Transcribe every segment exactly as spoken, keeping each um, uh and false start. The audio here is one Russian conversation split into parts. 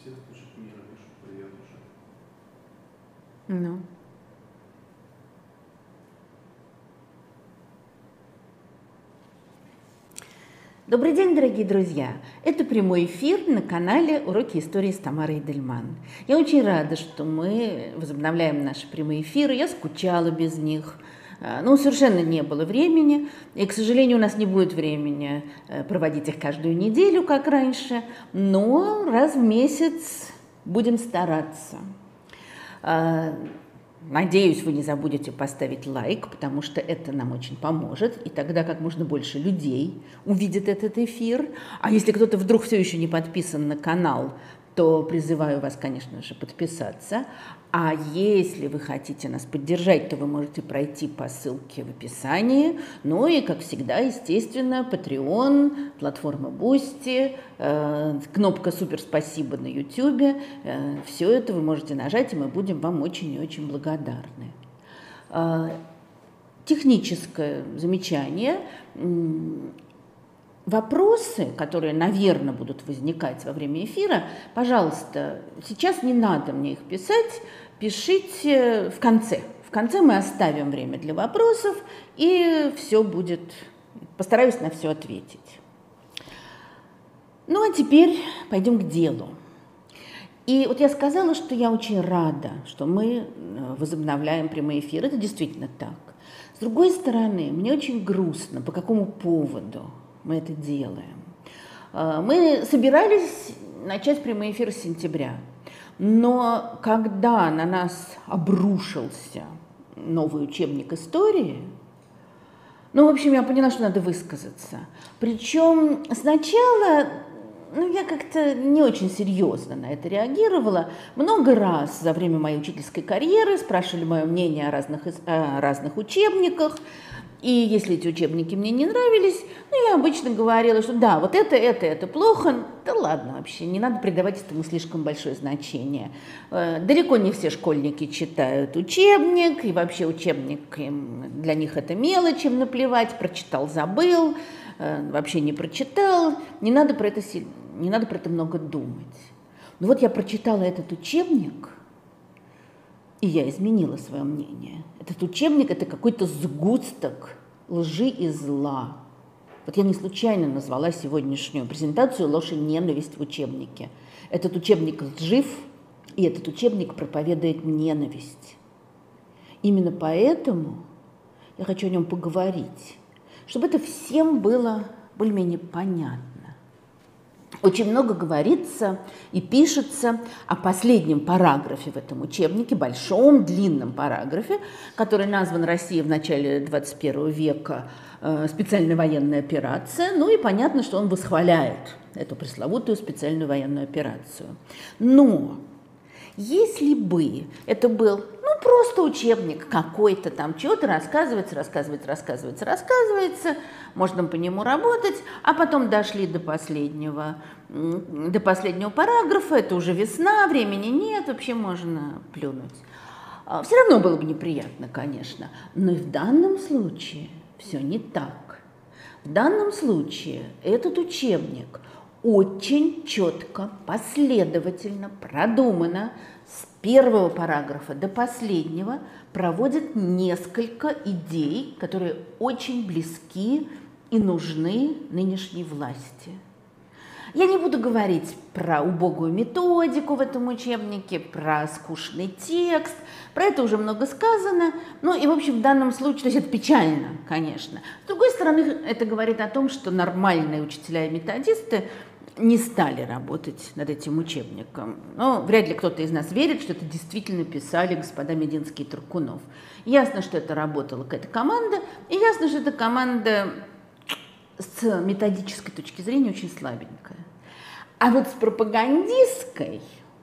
всех точек мира пишут привет уже. Ну. Добрый день, дорогие друзья! Это прямой эфир на канале «Уроки истории с Тамарой Эдельман». Я очень рада, что мы возобновляем наши прямые эфиры. Я скучала без них. Ну, совершенно не было времени. И, к сожалению, у нас не будет времени проводить их каждую неделю, как раньше. Но раз в месяц будем стараться. Надеюсь, вы не забудете поставить лайк, потому что это нам очень поможет, и тогда как можно больше людей увидит этот эфир. А если кто-то вдруг все еще не подписан на канал, то призываю вас, конечно же, подписаться. А если вы хотите нас поддержать, то вы можете пройти по ссылке в описании. Ну и, как всегда, естественно, Patreon, платформа Boosty, э, кнопка «Супер спасибо» на YouTube. Э, все это вы можете нажать, и мы будем вам очень и очень благодарны. Э, техническое замечание. Вопросы, которые, наверное, будут возникать во время эфира, пожалуйста, сейчас не надо мне их писать, пишите в конце. В конце мы оставим время для вопросов, и все будет, постараюсь на все ответить. Ну, а теперь пойдем к делу. И вот я сказала, что я очень рада, что мы возобновляем прямой эфир. Это действительно так. С другой стороны, мне очень грустно, по какому поводу мы это делаем. Мы собирались начать прямой эфир с сентября, но когда на нас обрушился новый учебник истории, ну, в общем, я поняла, что надо высказаться. Причем сначала, ну, я как-то не очень серьезно на это реагировала. Много раз за время моей учительской карьеры спрашивали мое мнение о разных, о разных учебниках. И если эти учебники мне не нравились, ну, я обычно говорила, что да, вот это, это, это плохо. Да ладно вообще, не надо придавать этому слишком большое значение. Далеко не все школьники читают учебник, и вообще учебник для них это мелочь, им наплевать, прочитал, забыл, вообще не прочитал. Не надо про это, не надо про это много думать. Но вот я прочитала этот учебник, и я изменила свое мнение. Этот учебник – это какой-то сгусток лжи и зла. Вот я не случайно назвала сегодняшнюю презентацию «Ложь и ненависть в учебнике». Этот учебник лжив, и этот учебник проповедует ненависть. Именно поэтому я хочу о нем поговорить, чтобы это всем было более-менее понятно. Очень много говорится и пишется о последнем параграфе в этом учебнике, большом, длинном параграфе, который назван «Россия в начале двадцать первого века. Специальная военная операция». Ну и понятно, что он восхваляет эту пресловутую специальную военную операцию. Но если бы это был, ну, просто учебник какой-то, там чего-то рассказывается, рассказывается, рассказывается, рассказывается, можно по нему работать, а потом дошли до последнего, до последнего параграфа, это уже весна, времени нет, вообще можно плюнуть. Все равно было бы неприятно, конечно, но и в данном случае все не так. В данном случае этот учебник очень четко, последовательно, продуманно, с первого параграфа до последнего проводит несколько идей, которые очень близки и нужны нынешней власти. Я не буду говорить про убогую методику в этом учебнике, про скучный текст, про это уже много сказано. Ну и, в общем, в данном случае, то есть это печально, конечно. С другой стороны, это говорит о том, что нормальные учителя и методисты не стали работать над этим учебником. Но вряд ли кто-то из нас верит, что это действительно писали господа Мединский и Туркунов. Ясно, что это работала какая-то команда, и ясно, что эта команда с методической точки зрения очень слабенькая. А вот с пропагандистской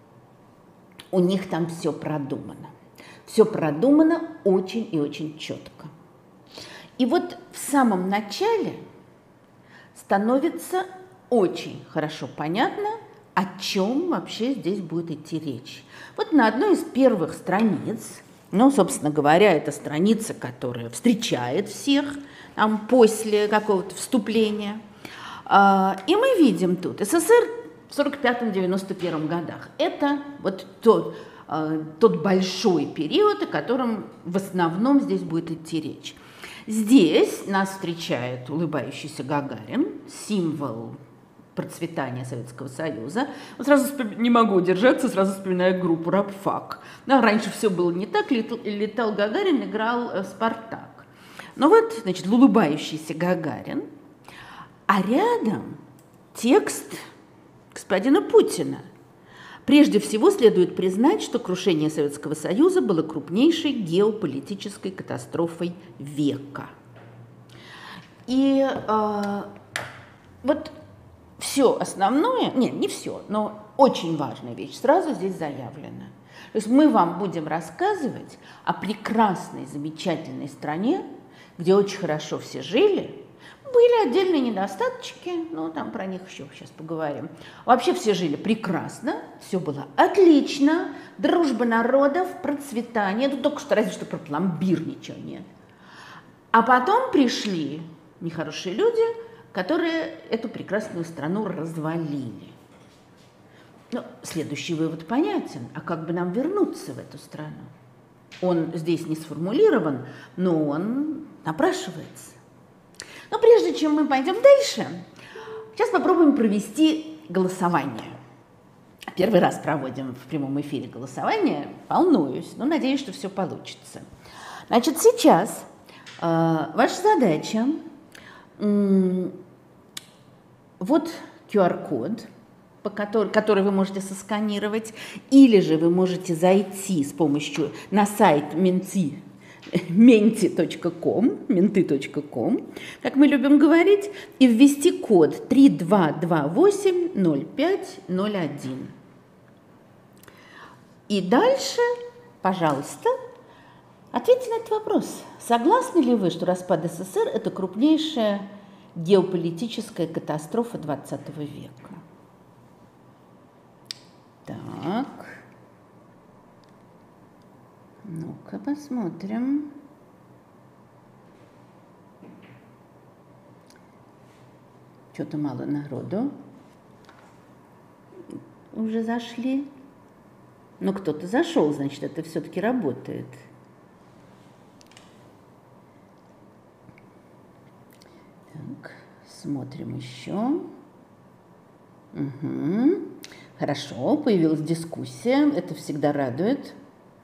у них там все продумано. Все продумано очень и очень четко. И вот в самом начале становится очень хорошо понятно, о чем вообще здесь будет идти речь. Вот на одной из первых страниц, ну, собственно говоря, это страница, которая встречает всех там, после какого-то вступления, и мы видим тут СССР в сорок пятом — девяносто первом годах. Это вот тот, э, тот большой период, о котором в основном здесь будет идти речь. Здесь нас встречает улыбающийся Гагарин, символ процветания Советского Союза. Вот сразу не могу удержаться, сразу вспоминаю группу «Рабфак». Да, раньше все было не так, летал, летал Гагарин, играл э, «Спартак». Но вот, значит, улыбающийся Гагарин, а рядом текст господина Путина. Прежде всего следует признать, что крушение Советского Союза было крупнейшей геополитической катастрофой века. И э, вот все основное, нет, не все, но очень важная вещь сразу здесь заявлена. То есть мы вам будем рассказывать о прекрасной, замечательной стране, где очень хорошо все жили. Были отдельные недостаточки, но там про них еще сейчас поговорим. Вообще все жили прекрасно, все было отлично, дружба народов, процветание. Тут только что, разве что про пломбир ничего нет. А потом пришли нехорошие люди, которые эту прекрасную страну развалили. Ну, следующий вывод понятен. А как бы нам вернуться в эту страну? Он здесь не сформулирован, но он напрашивается. Но прежде чем мы пойдем дальше, сейчас попробуем провести голосование. Первый раз проводим в прямом эфире голосование, волнуюсь, но надеюсь, что все получится. Значит, сейчас э, ваша задача э, вот ку ар-код, по который, который вы можете сосканировать, или же вы можете зайти с помощью на сайт менти, менти точка ком, менты точка ком, как мы любим говорить, и ввести код три два два восемь ноль пять ноль один. И дальше, пожалуйста, ответьте на этот вопрос. Согласны ли вы, что распад эс эс эс эр – это крупнейшая геополитическая катастрофа двадцатого века? Так. Ну-ка, посмотрим. Что-то мало народу. Уже зашли. Но кто-то зашел, значит, это все-таки работает. Так, смотрим еще. Угу. Хорошо, появилась дискуссия. Это всегда радует.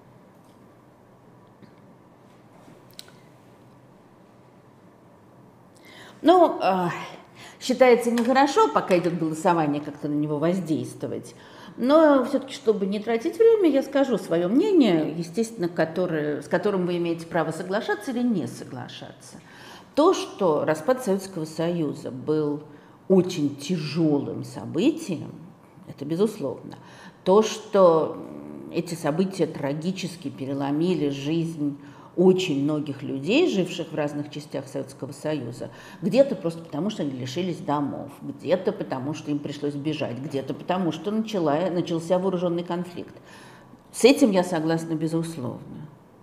Ну, э, считается нехорошо, пока идет голосование, как-то на него воздействовать. Но все-таки, чтобы не тратить время, я скажу свое мнение, естественно, которое, с которым вы имеете право соглашаться или не соглашаться. То, что распад Советского Союза был очень тяжелым событием, это безусловно. То, что эти события трагически переломили жизнь очень многих людей, живших в разных частях Советского Союза, где-то просто потому, что они лишились домов, где-то потому, что им пришлось бежать, где-то потому, что начала, начался вооруженный конфликт. С этим я согласна, безусловно.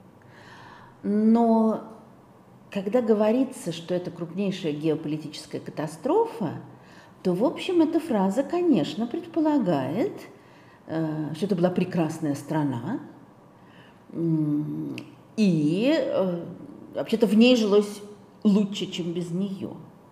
Но когда говорится, что это крупнейшая геополитическая катастрофа, то, в общем, эта фраза, конечно, предполагает, что это была прекрасная страна, и э, вообще-то в ней жилось лучше, чем без нее.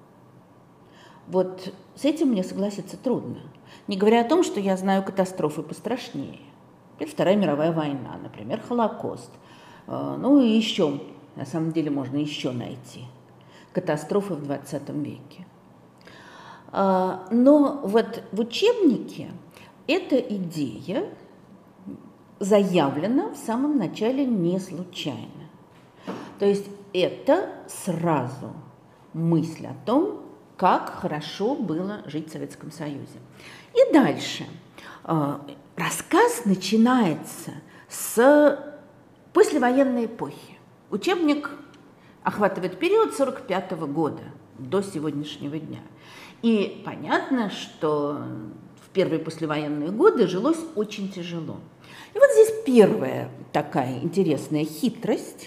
Вот с этим мне согласиться трудно. Не говоря о том, что я знаю катастрофы пострашнее. Например, Вторая мировая война, например, Холокост. Э, ну и еще, на самом деле, можно еще найти катастрофы в двадцатом веке. Э, но вот в учебнике эта идея заявлено в самом начале не случайно. То есть это сразу мысль о том, как хорошо было жить в Советском Союзе. И дальше. Рассказ начинается с послевоенной эпохи. Учебник охватывает период сорок пятого года до сегодняшнего дня. И понятно, что в первые послевоенные годы жилось очень тяжело. И вот здесь первая такая интересная хитрость,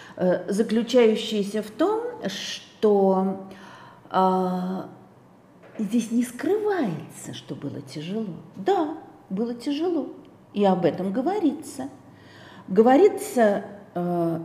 заключающаяся в том, что здесь не скрывается, что было тяжело. Да, было тяжело, и об этом говорится. Говорится, э,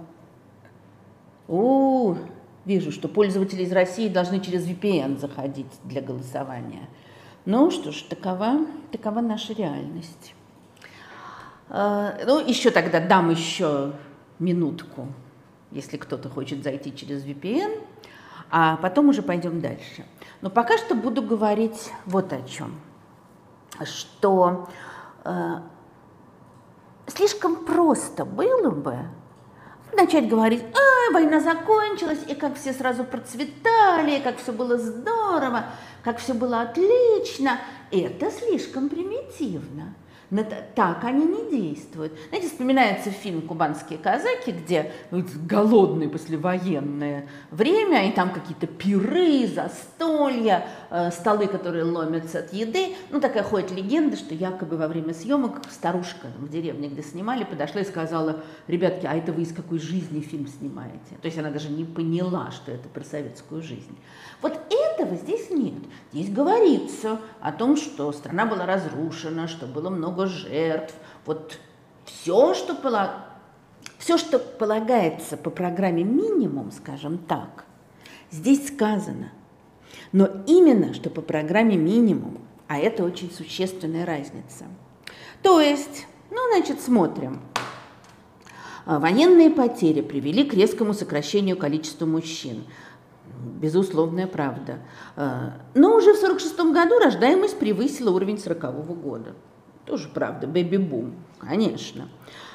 о, вижу, что пользователи из России должны через ви пи эн заходить для голосования. Ну что ж, такова, такова наша реальность. Э, ну, еще тогда дам еще минутку, если кто-то хочет зайти через ви пи эн, а потом уже пойдем дальше. Но пока что буду говорить вот о чем. Что э, слишком просто было бы начать говорить: а, война закончилась, и как все сразу процветали, и как все было здорово, как все было отлично. Это слишком примитивно. Но так они не действуют. Знаете, вспоминается фильм «Кубанские казаки», где ну, голодное послевоенное время, и там какие-то пиры, застолья, э, столы, которые ломятся от еды. Ну, такая ходит легенда, что якобы во время съемок старушка в деревне, где снимали, подошла и сказала: ребятки, а это вы из какой жизни фильм снимаете? То есть она даже не поняла, что это про советскую жизнь. Вот этого здесь нет. Здесь говорится о том, что страна была разрушена, что было много жертв. Вот все, что, полаг... все, что полагается по программе минимум, скажем так, здесь сказано. Но именно, что по программе минимум, а это очень существенная разница. То есть, ну, значит, смотрим. Военные потери привели к резкому сокращению количества мужчин. Безусловная правда. Но уже в сорок шестом году рождаемость превысила уровень сорокового года. Тоже правда, бэби-бум, конечно.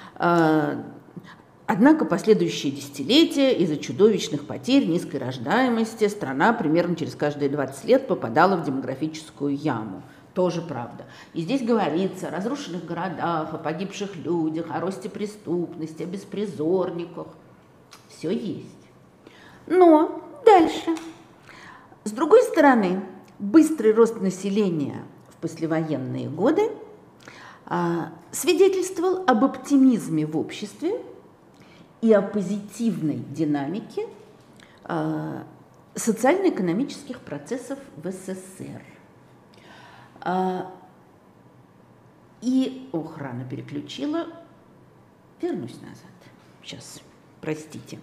Однако последующие десятилетия из-за чудовищных потерь, низкой рождаемости страна примерно через каждые двадцать лет попадала в демографическую яму. Тоже правда. И здесь говорится о разрушенных городах, о погибших людях, о росте преступности, о беспризорниках. Все есть. Но дальше. С другой стороны, быстрый рост населения в послевоенные годы а, свидетельствовал об оптимизме в обществе и о позитивной динамике а, социально-экономических процессов в эс эс эс эр. А, и, ох, рано переключила, вернусь назад, сейчас, простите.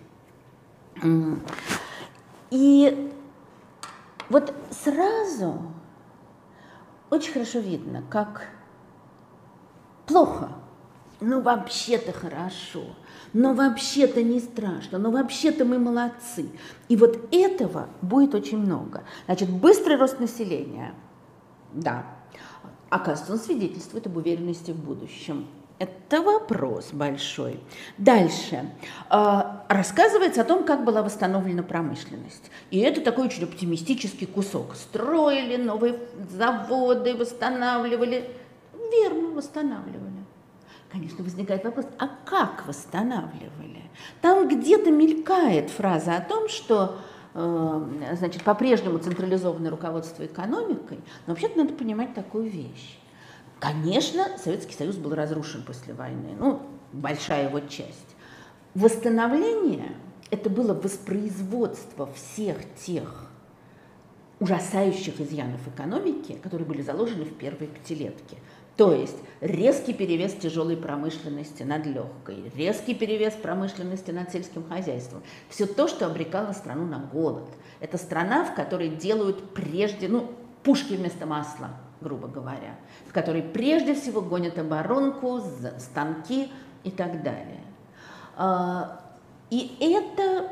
И вот сразу очень хорошо видно, как плохо, ну вообще-то хорошо, но вообще-то не страшно, но вообще-то мы молодцы. И вот этого будет очень много. Значит, быстрый рост населения, да, оказывается, он свидетельствует об уверенности в будущем. Это вопрос большой. Дальше. Рассказывается о том, как была восстановлена промышленность. И это такой очень оптимистический кусок. Строили новые заводы, восстанавливали. Верно, восстанавливали. Конечно, возникает вопрос, а как восстанавливали? Там где-то мелькает фраза о том, что значит, по-прежнему централизованное руководство экономикой, но вообще-то надо понимать такую вещь. Конечно, Советский Союз был разрушен после войны, ну, большая его часть. Восстановление – это было воспроизводство всех тех ужасающих изъянов экономики, которые были заложены в первой пятилетке. То есть резкий перевес тяжелой промышленности над легкой, резкий перевес промышленности над сельским хозяйством. Все то, что обрекало страну на голод. Это страна, в которой делают прежде, ну, пушки вместо масла, грубо говоря, в которой прежде всего гонят оборонку, станки и так далее. И это,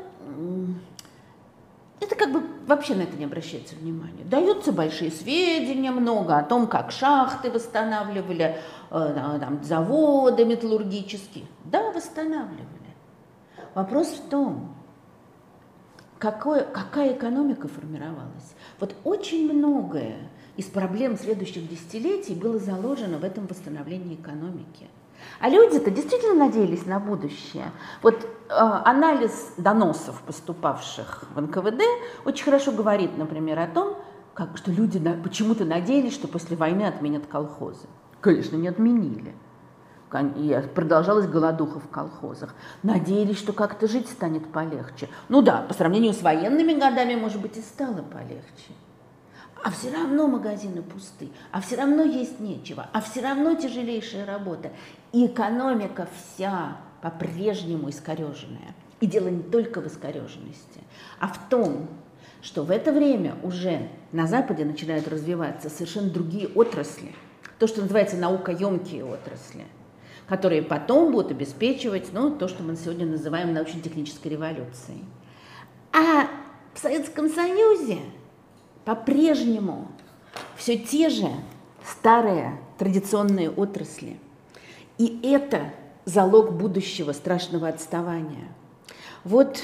это как бы вообще на это не обращается внимания. Даются большие сведения, много о том, как шахты восстанавливали, там, заводы металлургические. Да, восстанавливали. Вопрос в том, какое, какая экономика формировалась. Вот очень многое из проблем следующих десятилетий было заложено в этом восстановлении экономики. А люди-то действительно надеялись на будущее. Вот э, анализ доносов, поступавших в эн ка вэ дэ, очень хорошо говорит, например, о том, как, что люди на, почему-то надеялись, что после войны отменят колхозы. Конечно, не отменили. И продолжалась голодуха в колхозах. Надеялись, что как-то жить станет полегче. Ну да, по сравнению с военными годами, может быть, и стало полегче. а все равно магазины пусты, а все равно есть нечего, а все равно тяжелейшая работа. И экономика вся по-прежнему искореженная. И дело не только в искореженности, а в том, что в это время уже на Западе начинают развиваться совершенно другие отрасли, то, что называется наукоемкие отрасли, которые потом будут обеспечивать, ну, то, что мы сегодня называем научно-технической революцией. А в Советском Союзе по-прежнему все те же старые традиционные отрасли. И это залог будущего страшного отставания. Вот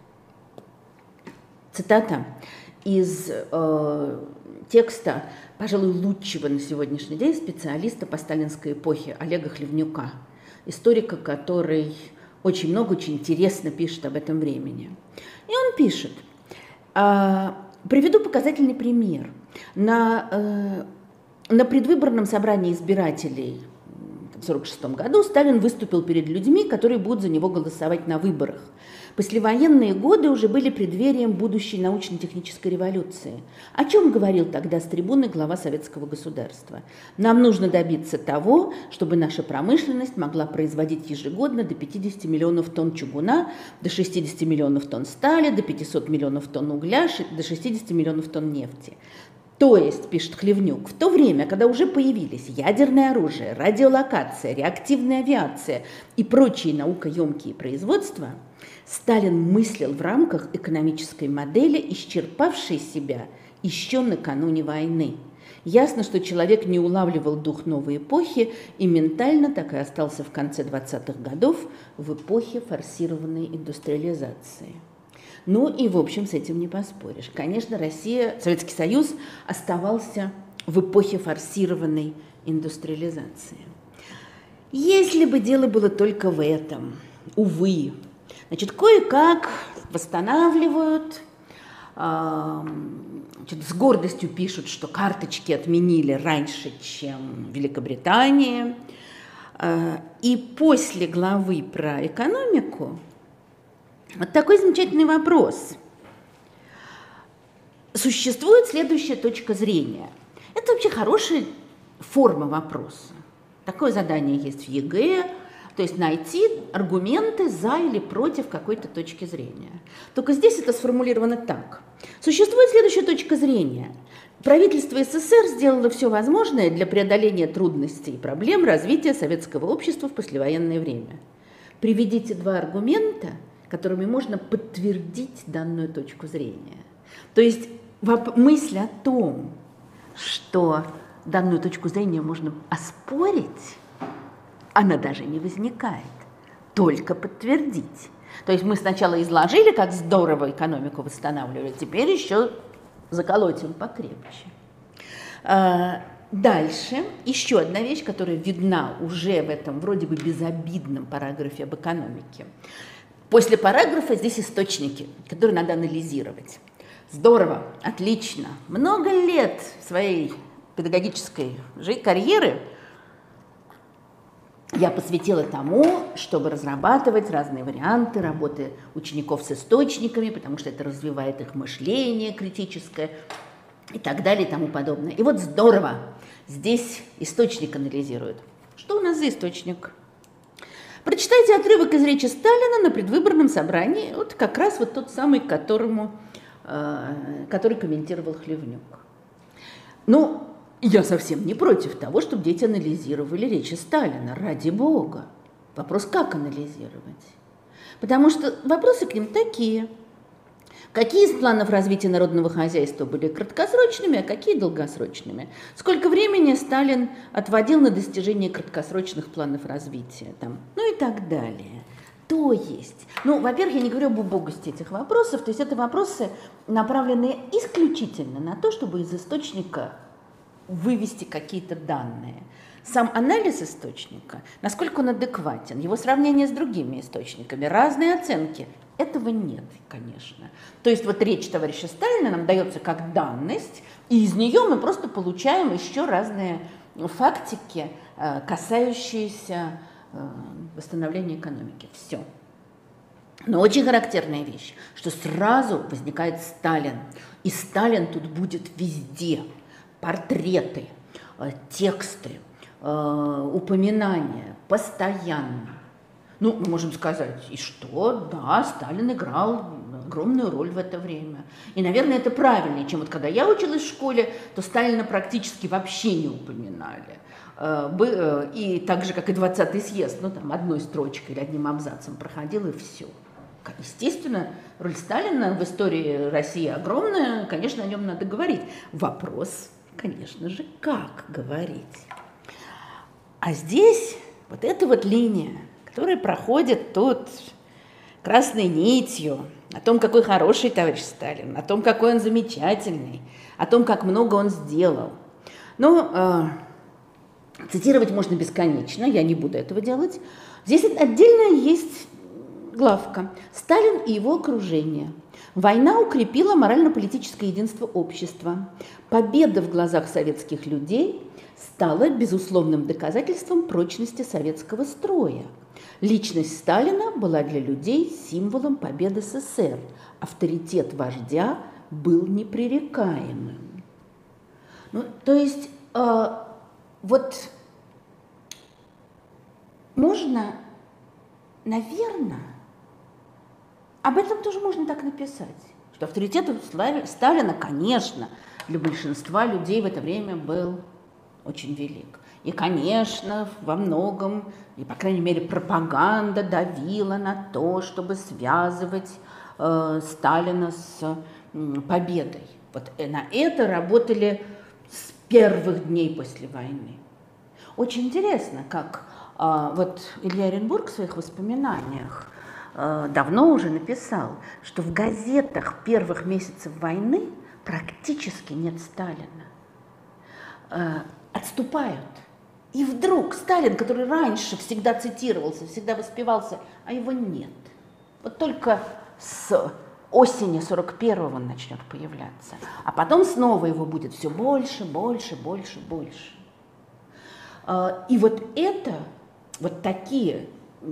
цитата из э, текста, пожалуй, лучшего на сегодняшний день специалиста по сталинской эпохе Олега Хлевнюка, историка, который очень много, очень интересно пишет об этом времени. И он пишет, э, приведу показательный пример. На, э, на предвыборном собрании избирателей в сорок шестом году Сталин выступил перед людьми, которые будут за него голосовать на выборах. Послевоенные годы уже были преддверием будущей научно-технической революции. О чем говорил тогда с трибуны глава советского государства? Нам нужно добиться того, чтобы наша промышленность могла производить ежегодно до пятидесяти миллионов тонн чугуна, до шестидесяти миллионов тонн стали, до пятисот миллионов тонн угля, до шестидесяти миллионов тонн нефти. То есть, пишет Хлевнюк, в то время, когда уже появились ядерное оружие, радиолокация, реактивная авиация и прочие наукоемкие производства, Сталин мыслил в рамках экономической модели, исчерпавшей себя еще накануне войны. Ясно, что человек не улавливал дух новой эпохи и ментально так и остался в конце двадцатых годов в эпохе форсированной индустриализации. Ну и, в общем, с этим не поспоришь. Конечно, Россия, Советский Союз оставался в эпохе форсированной индустриализации. Если бы дело было только в этом, увы, значит, кое-как восстанавливают, значит, с гордостью пишут, что карточки отменили раньше, чем в Великобритании. И после главы про экономику вот такой замечательный вопрос. Существует следующая точка зрения. Это вообще хорошая форма вопроса. Такое задание есть в ЕГЭ, то есть найти аргументы за или против какой-то точки зрения. Только здесь это сформулировано так. Существует следующая точка зрения. Правительство СССР сделало все возможное для преодоления трудностей и проблем развития советского общества в послевоенное время. Приведите два аргумента, которыми можно подтвердить данную точку зрения. То есть мысль о том, что данную точку зрения можно оспорить, она даже не возникает, только подтвердить. То есть мы сначала изложили, как здорово экономику восстанавливать, теперь еще заколотим покрепче. Дальше еще одна вещь, которая видна уже в этом вроде бы безобидном параграфе об экономике. После параграфа здесь источники, которые надо анализировать. Здорово, отлично. Много лет своей педагогической карьеры я посвятила тому, чтобы разрабатывать разные варианты работы учеников с источниками, потому что это развивает их мышление критическое и так далее и тому подобное. И вот здорово, здесь источник анализируют. Что у нас за источник? Прочитайте отрывок из речи Сталина на предвыборном собрании, вот как раз вот тот самый, которому, э, который комментировал Хлевнюк. Ну, я совсем не против того, чтобы дети анализировали речи Сталина, ради бога. Вопрос, как анализировать? Потому что вопросы к ним такие. Какие из планов развития народного хозяйства были краткосрочными, а какие долгосрочными? Сколько времени Сталин отводил на достижение краткосрочных планов развития? Там, ну и так далее. То есть, ну, во-первых, я не говорю об убогости этих вопросов, то есть это вопросы, направленные исключительно на то, чтобы из источника вывести какие-то данные. Сам анализ источника, насколько он адекватен, его сравнение с другими источниками, разные оценки. Этого нет, конечно. То есть вот речь товарища Сталина нам дается как данность, и из нее мы просто получаем еще разные фактики, касающиеся восстановления экономики. Все. Но очень характерная вещь, что сразу возникает Сталин, и Сталин тут будет везде. портреты, тексты, упоминания постоянно. Ну, мы можем сказать, и что? Да, Сталин играл огромную роль в это время. И, наверное, это правильнее, чем вот когда я училась в школе, то Сталина практически вообще не упоминали. И так же, как и двадцатый съезд, ну, там одной строчкой или одним абзацем проходил, и все. Естественно, роль Сталина в истории России огромная, конечно, о нем надо говорить. Вопрос, конечно же, как говорить. А здесь вот эта вот линия, которая проходит тут красной нитью, о том, какой хороший товарищ Сталин, о том, какой он замечательный, о том, как много он сделал. Ну, э, цитировать можно бесконечно, я не буду этого делать. Здесь отдельно есть главка «Сталин и его окружение». Война укрепила морально-политическое единство общества. Победа в глазах советских людей стала безусловным доказательством прочности советского строя. Личность Сталина была для людей символом победы СССР. Авторитет вождя был непререкаемым. Ну, то есть, э, вот можно, наверное, об этом тоже можно так написать, что авторитет Сталина, конечно, для большинства людей в это время был очень велик. И, конечно, во многом, и, по крайней мере, пропаганда давила на то, чтобы связывать э, Сталина с э, победой. Вот на это работали с первых дней после войны. Очень интересно, как э, вот Илья Оренбург в своих воспоминаниях э, давно уже написал, что в газетах первых месяцев войны практически нет Сталина. Э, отступают. И вдруг Сталин, который раньше всегда цитировался, всегда воспевался, а его нет. Вот только с осени сорок первого он начнет появляться. А потом снова его будет все больше, больше, больше, больше. И вот это, вот такие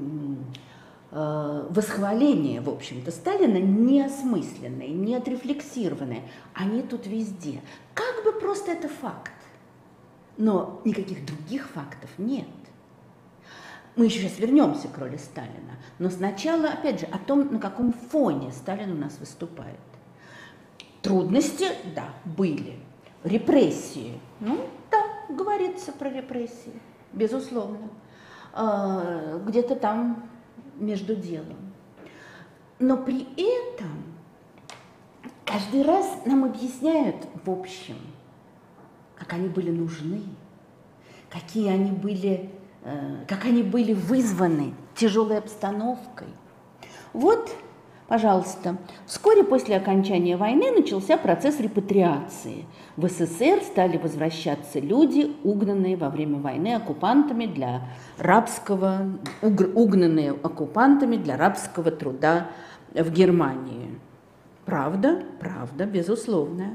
восхваления, в общем-то, Сталина неосмысленные, не отрефлексированные, они тут везде. Как бы просто это факт. Но никаких других фактов нет. Мы еще сейчас вернемся к роли Сталина, но сначала, опять же, о том, на каком фоне Сталин у нас выступает. Трудности, да, были. Репрессии, ну, да, говорится про репрессии, безусловно. Где-то там между делом. Но при этом каждый раз нам объясняют в общем, как они были нужны, какие они были, э, как они были вызваны тяжелой обстановкой. Вот, пожалуйста, вскоре после окончания войны начался процесс репатриации. В СССР стали возвращаться люди, угнанные во время войны оккупантами для рабского, угнанные оккупантами для рабского труда в Германии. Правда, правда, безусловно.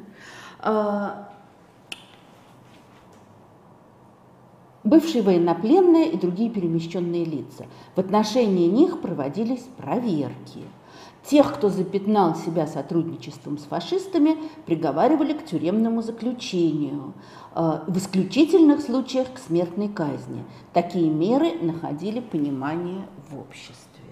Бывшие военнопленные и другие перемещенные лица. В отношении них проводились проверки. Тех, кто запятнал себя сотрудничеством с фашистами, приговаривали к тюремному заключению, в исключительных случаях к смертной казни. Такие меры находили понимание в обществе.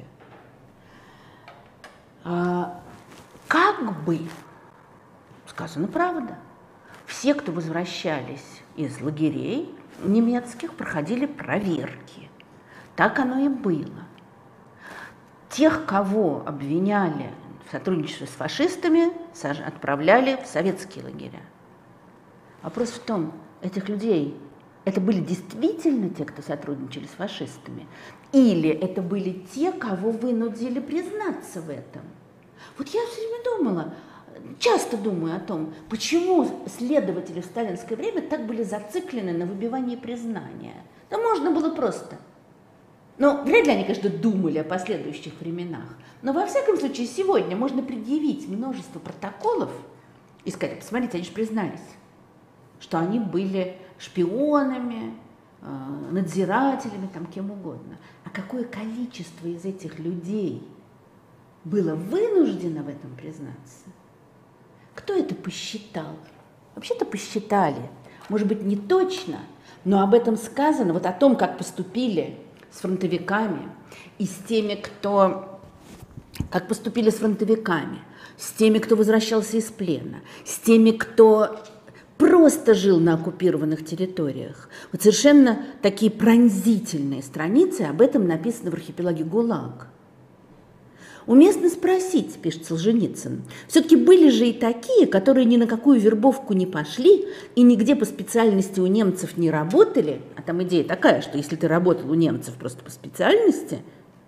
Как бы, сказано правда, все, кто возвращались из лагерей немецких, проходили проверки. Так оно и было. Тех, кого обвиняли в сотрудничестве с фашистами, отправляли в советские лагеря. Вопрос в том, этих людей, это были действительно те, кто сотрудничали с фашистами, или это были те, кого вынудили признаться в этом? Вот я все время думала, часто думаю о том, почему следователи в сталинское время так были зациклены на выбивании признания. Да можно было просто. Но вряд ли они, конечно, думали о последующих временах. Но во всяком случае сегодня можно предъявить множество протоколов и сказать, посмотрите, они же признались, что они были шпионами, надзирателями, там, кем угодно. А какое количество из этих людей было вынуждено в этом признаться? Кто это посчитал? Вообще-то посчитали может быть, не точно, но об этом сказано, вот о том, как поступили с фронтовиками и с теми, кто, как поступили с фронтовиками, с теми, кто возвращался из плена, с теми, кто просто жил на оккупированных территориях. Вот совершенно такие пронзительные страницы об этом написаны в архипелаге ГУЛАГ. Уместно спросить, пишет Солженицын, все-таки были же и такие, которые ни на какую вербовку не пошли и нигде по специальности у немцев не работали, а там идея такая, что если ты работал у немцев просто по специальности,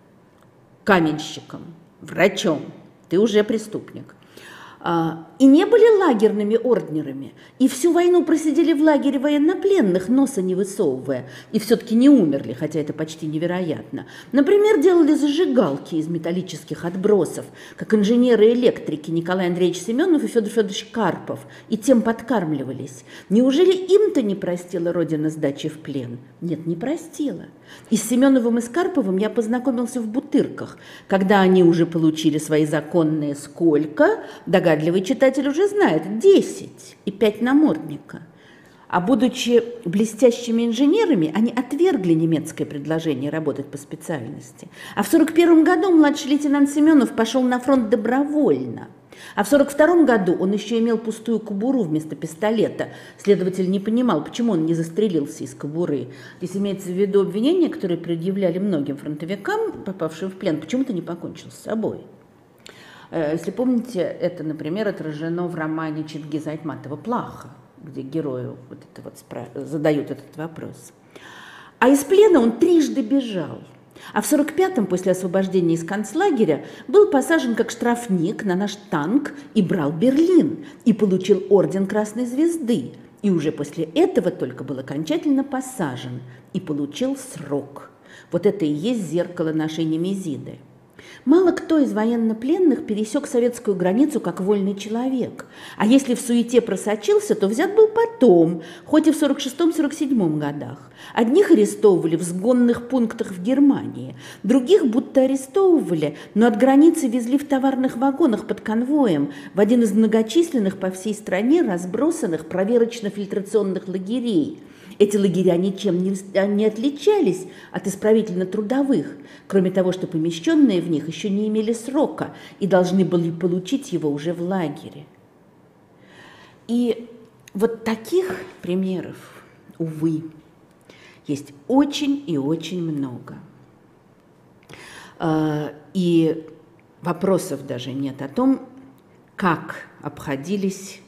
каменщиком, врачом, ты уже преступник, и не были лагерными орднерами, и всю войну просидели в лагере военнопленных, носа не высовывая, и все-таки не умерли, хотя это почти невероятно. Например, делали зажигалки из металлических отбросов, как инженеры-электрики Николай Андреевич Семенов и Федор Федорович Карпов, и тем подкармливались. Неужели им-то не простила Родина сдачи в плен? Нет, не простила. И с Семеновым и с Карповым я познакомился в Бутырках, когда они уже получили свои законные сколько, догадливый читатель уже знает, десять и пять намордника. А будучи блестящими инженерами, они отвергли немецкое предложение работать по специальности. А в сорок первом году младший лейтенант Семенов пошел на фронт добровольно. А в сорок втором году он еще имел пустую кобуру вместо пистолета. Следователь не понимал, почему он не застрелился из кобуры. Здесь имеется в виду обвинения, которые предъявляли многим фронтовикам, попавшим в плен, почему-то не покончил с собой. Если помните, это, например, отражено в романе Чингиза Айтматова «Плаха», где герою вот это вот спра... задают этот вопрос. А из плена он трижды бежал. А в сорок пятом, после освобождения из концлагеря, был посажен как штрафник на наш танк и брал Берлин, и получил орден Красной Звезды. И уже после этого только был окончательно посажен и получил срок. Вот это и есть зеркало нашей Немезиды. Мало кто из военнопленных пересек советскую границу как вольный человек. А если в суете просочился, то взят был потом, хоть и в сорок шестом — сорок седьмом годах. Одних арестовывали в сгонных пунктах в Германии, других будто арестовывали, но от границы везли в товарных вагонах под конвоем в один из многочисленных по всей стране разбросанных проверочно-фильтрационных лагерей. Эти лагеря ничем не, не отличались от исправительно-трудовых, кроме того, что помещенные в них еще не имели срока и должны были получить его уже в лагере. И вот таких примеров, увы, есть очень и очень много. И вопросов даже нет о том, как обходились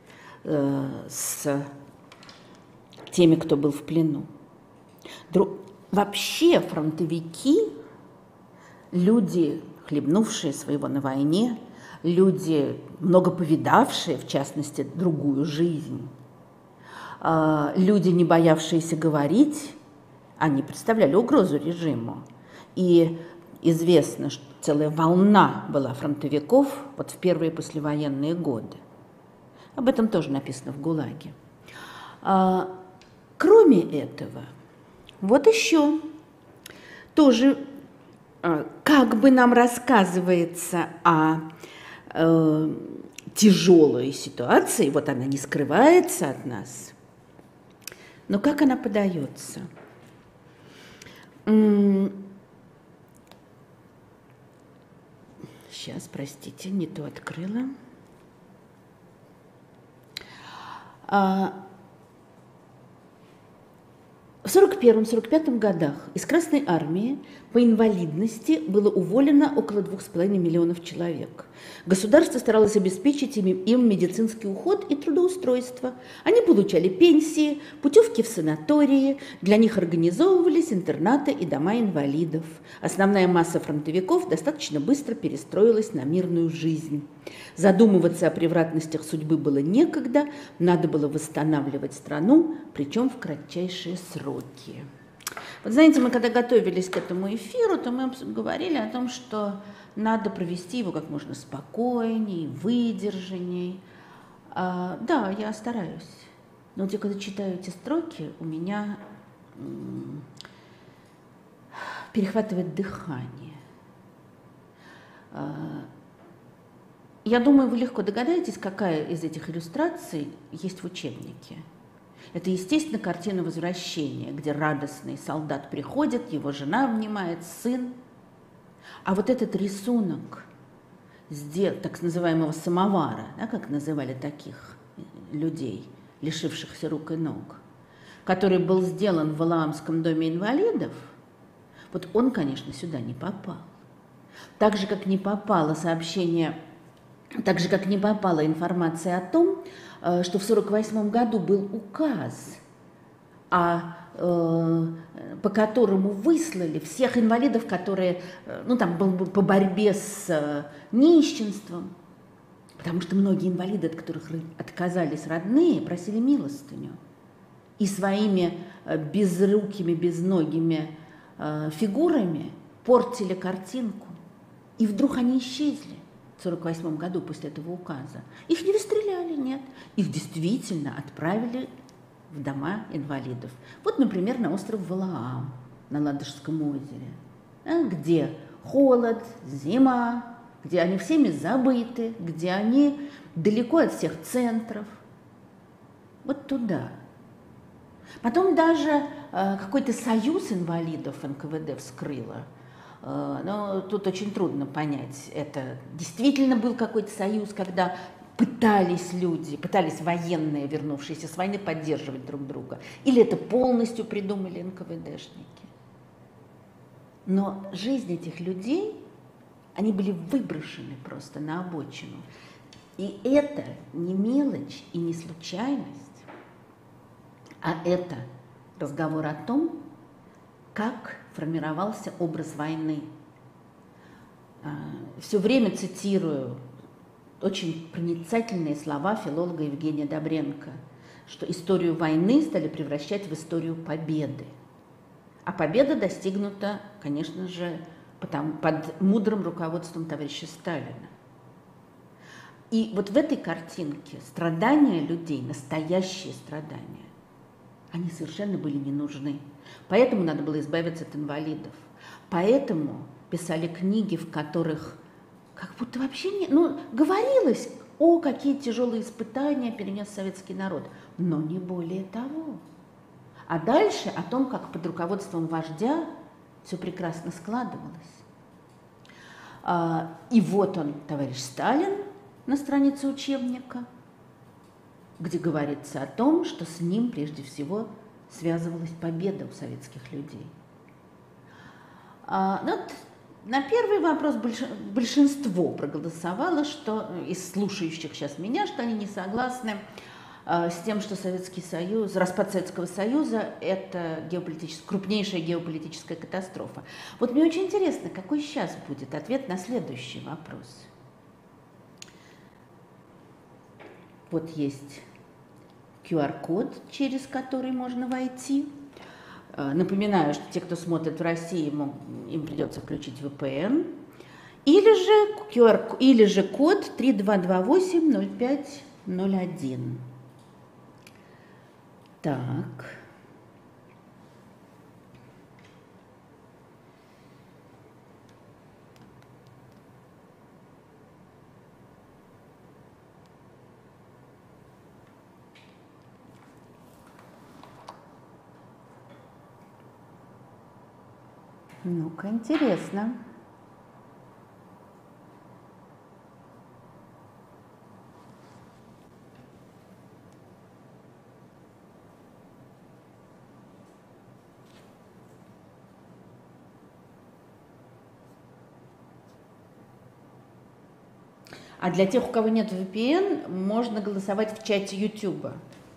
с теми, кто был в плену. Дру... Вообще фронтовики, люди, хлебнувшие своего на войне, люди, много повидавшие, в частности, другую жизнь, люди, не боявшиеся говорить, они представляли угрозу режиму. И известно, что целая волна была фронтовиков вот в первые послевоенные годы. Об этом тоже написано в ГУЛАГе. Кроме этого, вот еще тоже как бы нам рассказывается о э, тяжелой ситуации, вот она не скрывается от нас, но как она подается? Сейчас, простите, не то открыла. В сорок первом — сорок пятом годах из Красной армии по инвалидности было уволено около двух с половиной миллионов человек. Государство старалось обеспечить им, им медицинский уход и трудоустройство. Они получали пенсии, путевки в санатории, для них организовывались интернаты и дома инвалидов. Основная масса фронтовиков достаточно быстро перестроилась на мирную жизнь. Задумываться о превратностях судьбы было некогда, надо было восстанавливать страну, причем в кратчайшие сроки. Вот знаете, мы когда готовились к этому эфиру, то мы говорили о том, что надо провести его как можно спокойнее, выдержанней. А, да, я стараюсь. Но вот я когда читаю эти строки, у меня м- перехватывает дыхание. А, я думаю, вы легко догадаетесь, какая из этих иллюстраций есть в учебнике. Это, естественно, картина возвращения, где радостный солдат приходит, его жена обнимает, сын. А вот этот рисунок так называемого самовара, да, как называли таких людей, лишившихся рук и ног, который был сделан в Валаамском доме инвалидов, вот он, конечно, сюда не попал. Так же, как не попало сообщение, так же, как не попала информация о том, что в сорок восьмом году был указ, а, э, по которому выслали всех инвалидов, которые, ну, там, был по борьбе с э, нищенством, потому что многие инвалиды, от которых отказались родные, просили милостыню. И своими безрукими, безногими э, фигурами портили картинку. И вдруг они исчезли в сорок восьмом году после этого указа. Их не расстреляли, нет. Их действительно отправили в дома инвалидов. Вот, например, на остров Валаам, на Ладожском озере, где холод, зима, где они всеми забыты, где они далеко от всех центров. Вот туда. Потом даже э, какой-то союз инвалидов эн ка вэ дэ вскрыло. Э, но тут очень трудно понять, это действительно был какой-то союз, когда пытались люди, пытались военные, вернувшиеся с войны, поддерживать друг друга, или это полностью придумали эн ка вэ дэшники. Но жизнь этих людей, они были выброшены просто на обочину. И это не мелочь и не случайность, а это разговор о том, как формировался образ войны. Все время цитирую очень проницательные слова филолога Евгения Добренко, что историю войны стали превращать в историю победы. А победа достигнута, конечно же, под мудрым руководством товарища Сталина. И вот в этой картинке страдания людей, настоящие страдания, они совершенно были не нужны. Поэтому надо было избавиться от инвалидов. Поэтому писали книги, в которых как будто вообще не... Ну, говорилось, о, какие тяжелые испытания перенес советский народ, но не более того. А дальше о том, как под руководством вождя все прекрасно складывалось. И вот он, товарищ Сталин, на странице учебника, где говорится о том, что с ним прежде всего связывалась победа у советских людей. А, ну, на первый вопрос большинство проголосовало, что из слушающих сейчас меня, что они не согласны а, с тем, что Советский Союз, распад Советского Союза – это геополитическая, крупнейшая геополитическая катастрофа. Вот мне очень интересно, какой сейчас будет ответ на следующий вопрос. Вот есть ку ар код, через который можно войти. Напоминаю, что те, кто смотрит в России, им придется включить вэ пэ эн. Или же, ку ар, или же код три два два восемь ноль пять ноль один. Так. Ну-ка, интересно. А для тех, у кого нет вэ пэ эн, можно голосовать в чате YouTube.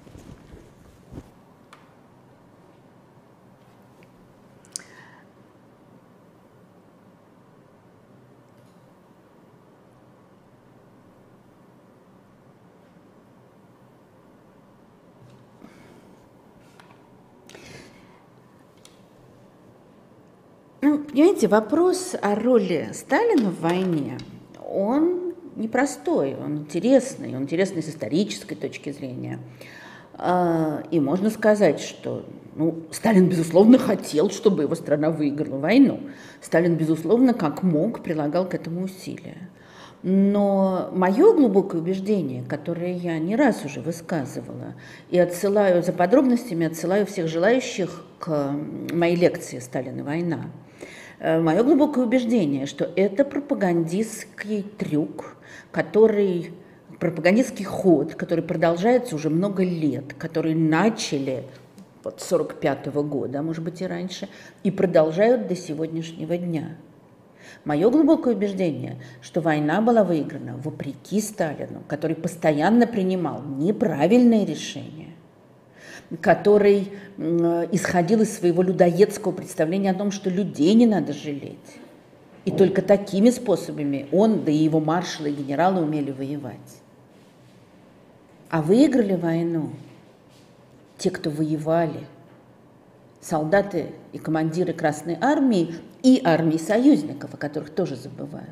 Ну, понимаете, вопрос о роли Сталина в войне, он непростой, он интересный, он интересный с исторической точки зрения. И можно сказать, что ну, Сталин, безусловно, хотел, чтобы его страна выиграла войну. Сталин, безусловно, как мог, прилагал к этому усилия. Но мое глубокое убеждение, которое я не раз уже высказывала, и отсылаю за подробностями, отсылаю всех желающих к моей лекции «Сталин и война», мое глубокое убеждение, что это пропагандистский трюк, который, пропагандистский ход, который продолжается уже много лет, который начали вот с сорок пятого года, а может быть и раньше, и продолжают до сегодняшнего дня. Мое глубокое убеждение, что война была выиграна вопреки Сталину, который постоянно принимал неправильные решения, который исходил из своего людоедского представления о том, что людей не надо жалеть. И только такими способами он, да и его маршалы и генералы умели воевать. А выиграли войну те, кто воевали, солдаты и командиры Красной Армии и армии союзников, о которых тоже забывают.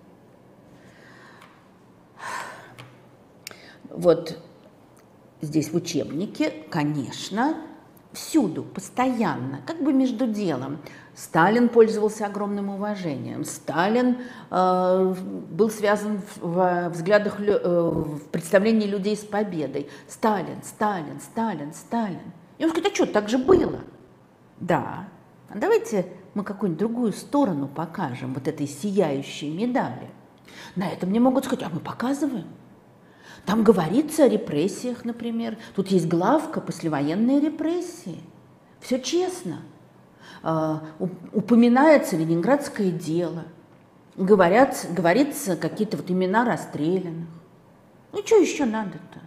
Вот здесь в учебнике, конечно, всюду, постоянно, как бы между делом. Сталин пользовался огромным уважением. Сталин э, был связан в, в взглядах, э, в представлении людей с победой. Сталин, Сталин, Сталин, Сталин. И он говорит, а что, так же было? Да. А давайте мы какую-нибудь другую сторону покажем вот этой сияющей медали. На это мне могут сказать, а мы показываем. Там говорится о репрессиях, например. Тут есть главка «Послевоенные репрессии». Все честно. Упоминается Ленинградское дело. Говорят, говорится какие-то вот имена расстрелянных. Ну, что еще надо-то?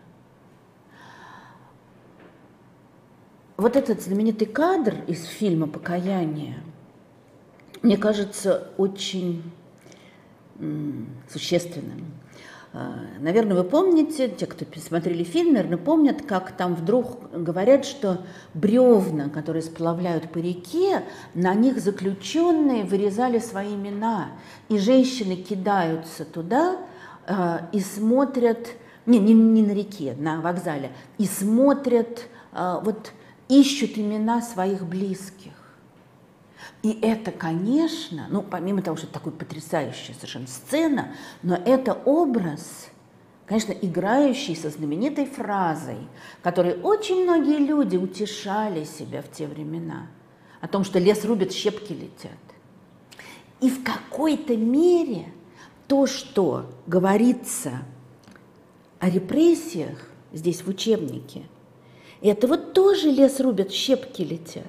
Вот этот знаменитый кадр из фильма «Покаяние», мне кажется, очень м, существенным. Наверное, вы помните, те, кто смотрели фильм, наверное, помнят, как там вдруг говорят, что бревна, которые сплавляют по реке, на них заключенные вырезали свои имена, и женщины кидаются туда э, и смотрят, не, не, не на реке, на вокзале, и смотрят, э, вот ищут имена своих близких. И это, конечно, ну, помимо того, что это такая потрясающая совершенно сцена, но это образ, конечно, играющий со знаменитой фразой, которой очень многие люди утешали себя в те времена, о том, что лес рубят, щепки летят. И в какой-то мере то, что говорится о репрессиях здесь в учебнике, это вот тоже лес рубят, щепки летят.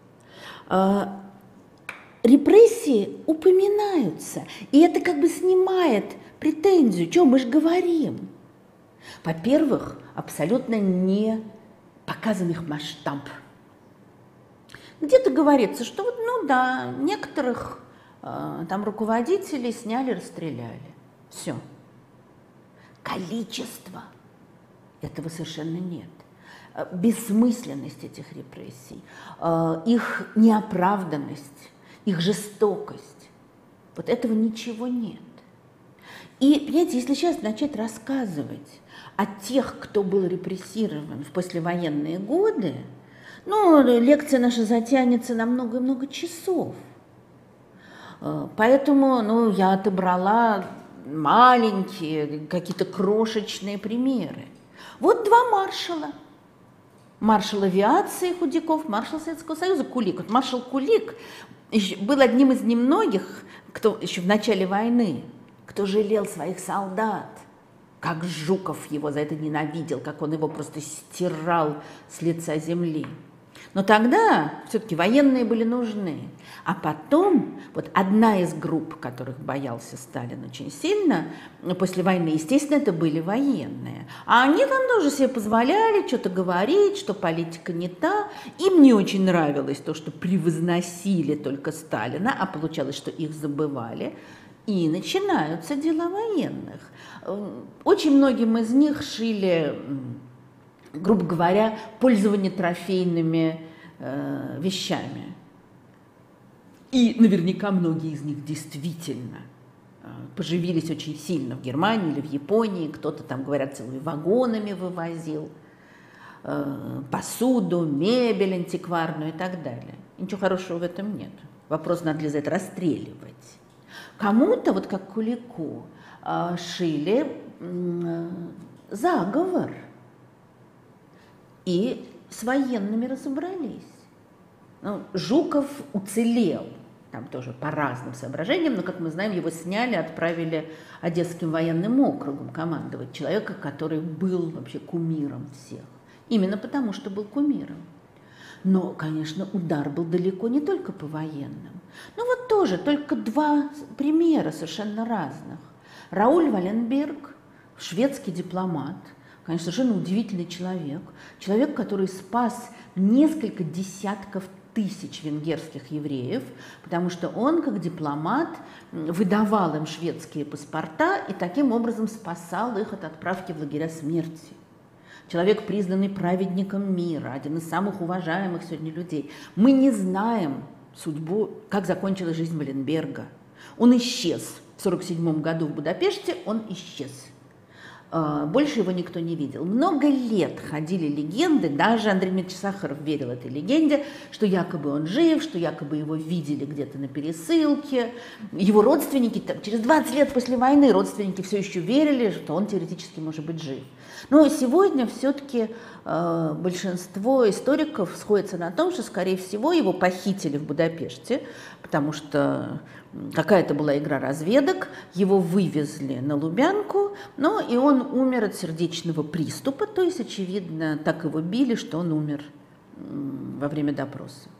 Репрессии упоминаются, и это как бы снимает претензию, что мы же говорим. Во-первых, абсолютно не показан их масштаб. Где-то говорится, что вот, ну да, некоторых э, там руководителей сняли, расстреляли. Все. Количество этого совершенно нет. Бессмысленность этих репрессий, э, их неоправданность, их жестокость. Вот этого ничего нет. И, понимаете, если сейчас начать рассказывать о тех, кто был репрессирован в послевоенные годы, ну, лекция наша затянется на много-много часов. Поэтому, ну, я отобрала маленькие, какие-то крошечные примеры. Вот два маршала. Маршал авиации Худяков, маршал Советского Союза Кулик. Вот маршал Кулик был одним из немногих, кто еще в начале войны, кто жалел своих солдат, как Жуков его за это ненавидел, как он его просто стирал с лица земли. Но тогда все-таки военные были нужны. А потом вот одна из групп, которых боялся Сталин очень сильно после войны, естественно, это были военные. А они там тоже себе позволяли что-то говорить, что политика не та. Им не очень нравилось то, что превозносили только Сталина, а получалось, что их забывали. И начинаются дела военных. Очень многим из них шили, грубо говоря, пользование трофейными э, вещами. И наверняка многие из них действительно э, поживились очень сильно в Германии или в Японии. Кто-то там, говорят, целыми вагонами вывозил э, посуду, мебель антикварную и так далее. Ничего хорошего в этом нет. Вопрос, надо ли за это расстреливать. Кому-то, вот как Кулику, шили заговор и с военными разобрались. Ну, Жуков уцелел, там тоже по разным соображениям, но, как мы знаем, его сняли, отправили Одесским военным округом командовать, человека, который был вообще кумиром всех. Именно потому, что был кумиром. Но, конечно, удар был далеко не только по военным. Ну вот тоже, только два примера совершенно разных. Рауль Валенберг, шведский дипломат, конечно, совершенно удивительный человек. Человек, который спас несколько десятков тысяч венгерских евреев, потому что он, как дипломат, выдавал им шведские паспорта и таким образом спасал их от отправки в лагеря смерти. Человек, признанный праведником мира, один из самых уважаемых сегодня людей. Мы не знаем судьбу, как закончилась жизнь Валенберга. Он исчез. В сорок седьмом году в Будапеште он исчез. Больше его никто не видел. Много лет ходили легенды, даже Андрей Дмитриевич Сахаров верил этой легенде, что якобы он жив, что якобы его видели где-то на пересылке. Его родственники, там, через двадцать лет после войны родственники все еще верили, что он теоретически может быть жив. Но сегодня все-таки э, большинство историков сходятся на том, что, скорее всего, его похитили в Будапеште, потому что какая-то была игра разведок, его вывезли на Лубянку, но и он умер от сердечного приступа, то есть, очевидно, так его били, что он умер во время допроса.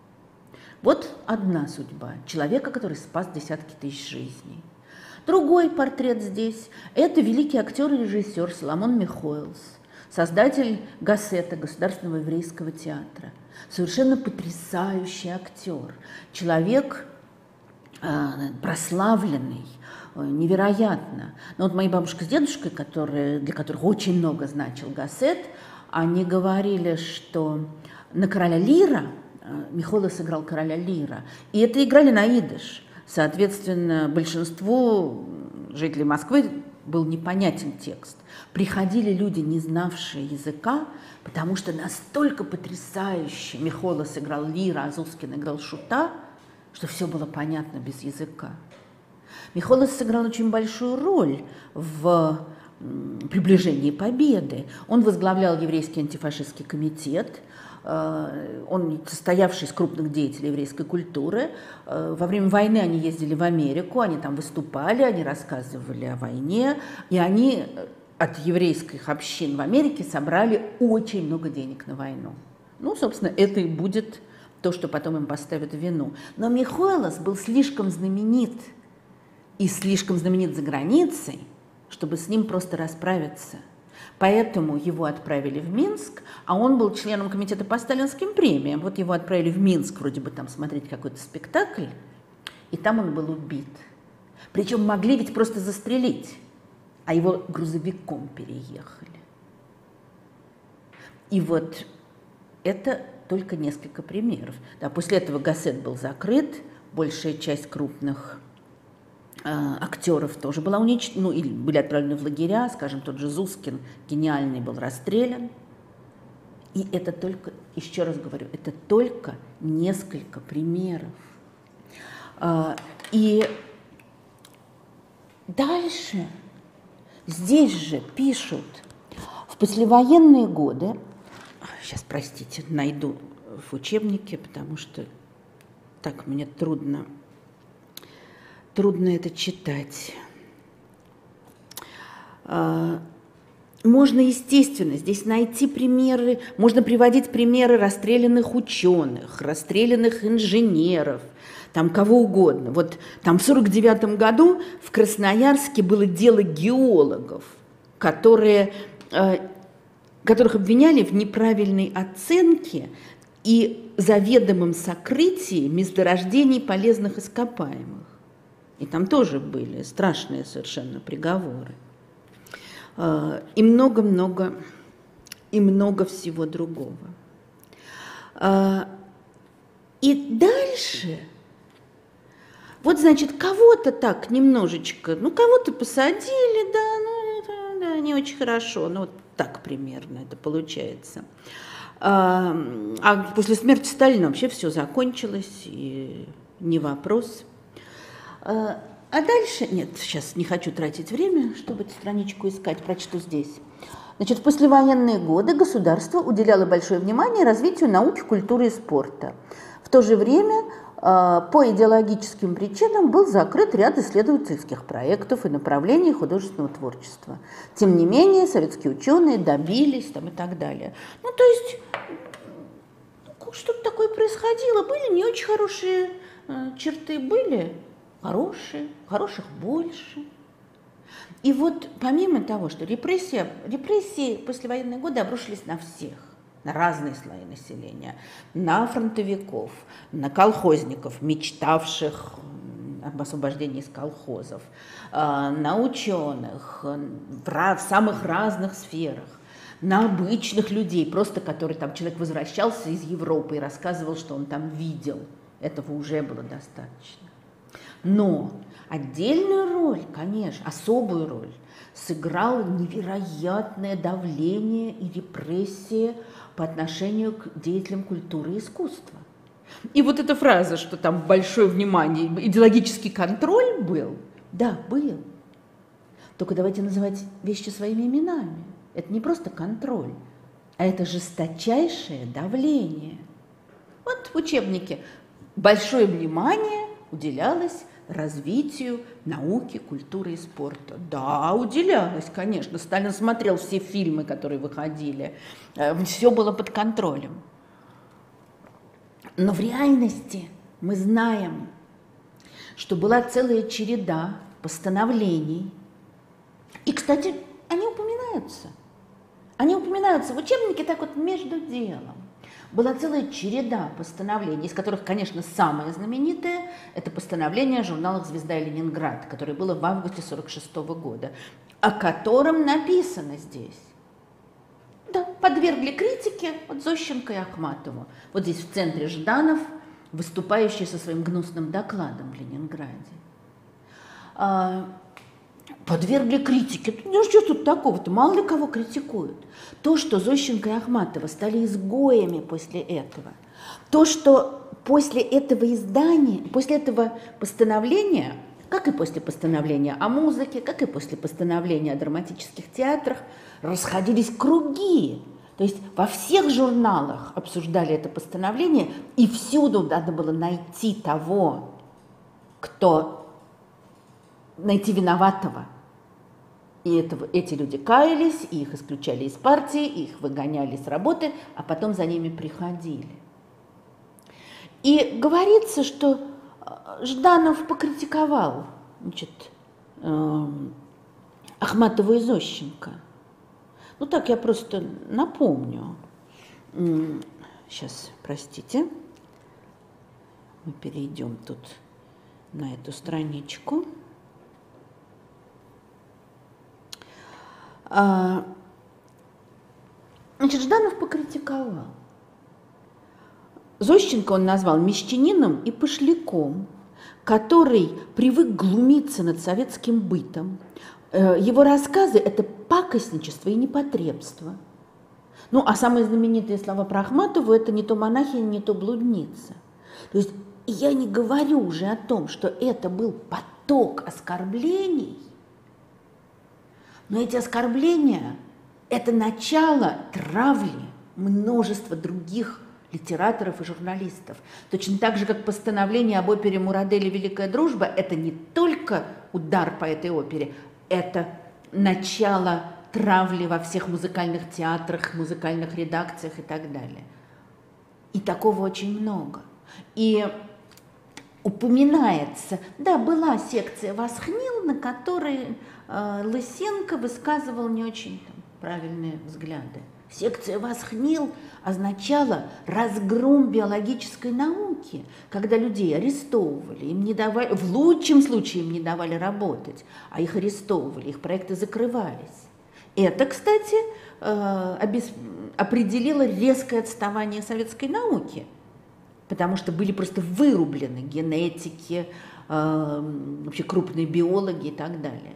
Вот одна судьба человека, который спас десятки тысяч жизней. Другой портрет здесь – это великий актер и режиссер Соломон Михоэлс, создатель Гассета, Государственного еврейского театра. Совершенно потрясающий актер, человек э, прославленный, э, невероятно. Но вот мои бабушка с дедушкой, которые, для которых очень много значил Гассет, они говорили, что на короля Лира, э, Михоэлс сыграл короля Лира, и это играли на идиш. Соответственно, большинству жителей Москвы был непонятен текст. Приходили люди, не знавшие языка, потому что настолько потрясающе Михоэлс играл Лира, а Зускин играл Шута, что все было понятно без языка. Михоэлс сыграл очень большую роль в приближении победы. Он возглавлял еврейский антифашистский комитет, он состоявший из крупных деятелей еврейской культуры. Во время войны они ездили в Америку, они там выступали, они рассказывали о войне, и они от еврейских общин в Америке собрали очень много денег на войну. Ну, собственно, это и будет то, что потом им поставят в вину. Но Михоэлс был слишком знаменит и слишком знаменит за границей, чтобы с ним просто расправиться. Поэтому его отправили в Минск, а он был членом комитета по сталинским премиям. Вот его отправили в Минск вроде бы там смотреть какой-то спектакль, и там он был убит. Причем могли ведь просто застрелить, а его грузовиком переехали. И вот это только несколько примеров. Да, после этого Гассет был закрыт, большая часть крупных актеров тоже была уничтожена, ну, или были отправлены в лагеря, скажем, тот же Зускин, гениальный, был расстрелян. И это только, еще раз говорю, это только несколько примеров. И дальше здесь же пишут, в послевоенные годы, сейчас, простите, найду в учебнике, потому что так мне трудно Трудно это читать. Можно, естественно, здесь найти примеры, можно приводить примеры расстрелянных ученых, расстрелянных инженеров, там кого угодно. Вот там в сорок девятом году в Красноярске было дело геологов, которые, которых обвиняли в неправильной оценке и заведомом сокрытии месторождений полезных ископаемых. И там тоже были страшные совершенно приговоры. И много-много, и много всего другого. И дальше, вот, значит, кого-то так немножечко, ну, кого-то посадили, да, ну, да, не очень хорошо, ну, вот так примерно это получается. А после смерти Сталина вообще все закончилось, и не вопрос. А А дальше, нет, сейчас не хочу тратить время, чтобы эту страничку искать, прочту здесь. Значит, в послевоенные годы государство уделяло большое внимание развитию науки, культуры и спорта. В то же время по идеологическим причинам был закрыт ряд исследовательских проектов и направлений художественного творчества. Тем не менее, советские ученые добились там, и так далее. Ну, то есть, что-то такое происходило. Были не очень хорошие э, черты, были хорошие, хороших больше. И вот помимо того, что репрессия, репрессии в послевоенные годы обрушились на всех, на разные слои населения, на фронтовиков, на колхозников, мечтавших об освобождении из колхозов, на ученых в самых разных сферах, на обычных людей, просто который там человек возвращался из Европы и рассказывал, что он там видел. Этого уже было достаточно. Но отдельную роль, конечно, особую роль сыграло невероятное давление и репрессия по отношению к деятелям культуры и искусства. И вот эта фраза, что там большое внимание, идеологический контроль был, да, был. Только давайте называть вещи своими именами. Это не просто контроль, а это жесточайшее давление. Вот в учебнике большое внимание уделялось развитию науки, культуры и спорта. Да, уделялось, конечно. Сталин смотрел все фильмы, которые выходили. Все было под контролем. Но в реальности мы знаем, что была целая череда постановлений. И, кстати, они упоминаются. Они упоминаются в учебнике так вот между делом. Была целая череда постановлений, из которых, конечно, самое знаменитое – это постановление о журналах «Звезда» и «Ленинград», которое было в августе сорок шестого года, о котором написано здесь. Да, подвергли критике вот Зощенко и Ахматову. Вот здесь в центре Жданов, выступающий со своим гнусным докладом в Ленинграде. Подвергли критике. Ну что тут такого-то? Мало ли кого критикуют. То, что Зощенко и Ахматова стали изгоями после этого, то, что после этого издания, после этого постановления, как и после постановления о музыке, как и после постановления о драматических театрах, расходились круги. То есть во всех журналах обсуждали это постановление, и всюду надо было найти того, кто, найти виноватого. И это, эти люди каялись, и их исключали из партии, их выгоняли с работы, а потом за ними приходили. И говорится, что Жданов покритиковал, значит, э, Ахматову и Зощенко. Ну так я просто напомню. Сейчас, простите. Мы перейдем тут на эту страничку. Значит, Жданов покритиковал. Зощенко он назвал мещанином и пошляком, который привык глумиться над советским бытом. Его рассказы – это пакостничество и непотребство. Ну, а самые знаменитые слова про Ахматову – это не то монахиня, не то блудница. То есть я не говорю уже о том, что это был поток оскорблений, но эти оскорбления – это начало травли множества других литераторов и журналистов. Точно так же, как постановление об опере Мурадели «Великая дружба» – это не только удар по этой опере, это начало травли во всех музыкальных театрах, музыкальных редакциях и так далее. И такого очень много. И упоминается, да, была секция «Восхнил», на которой э, Лысенко высказывал не очень там правильные взгляды. Секция «Восхнил» означала разгром биологической науки, когда людей арестовывали, им не давали, в лучшем случае им не давали работать, а их арестовывали, их проекты закрывались. Это, кстати, э, обес... определило резкое отставание советской науки, потому что были просто вырублены генетики, э, вообще крупные биологи и так далее.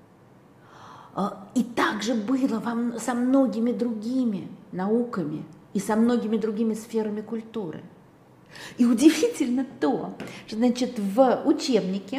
И также было во, со многими другими науками и со многими другими сферами культуры. И удивительно то, что, значит, в учебнике,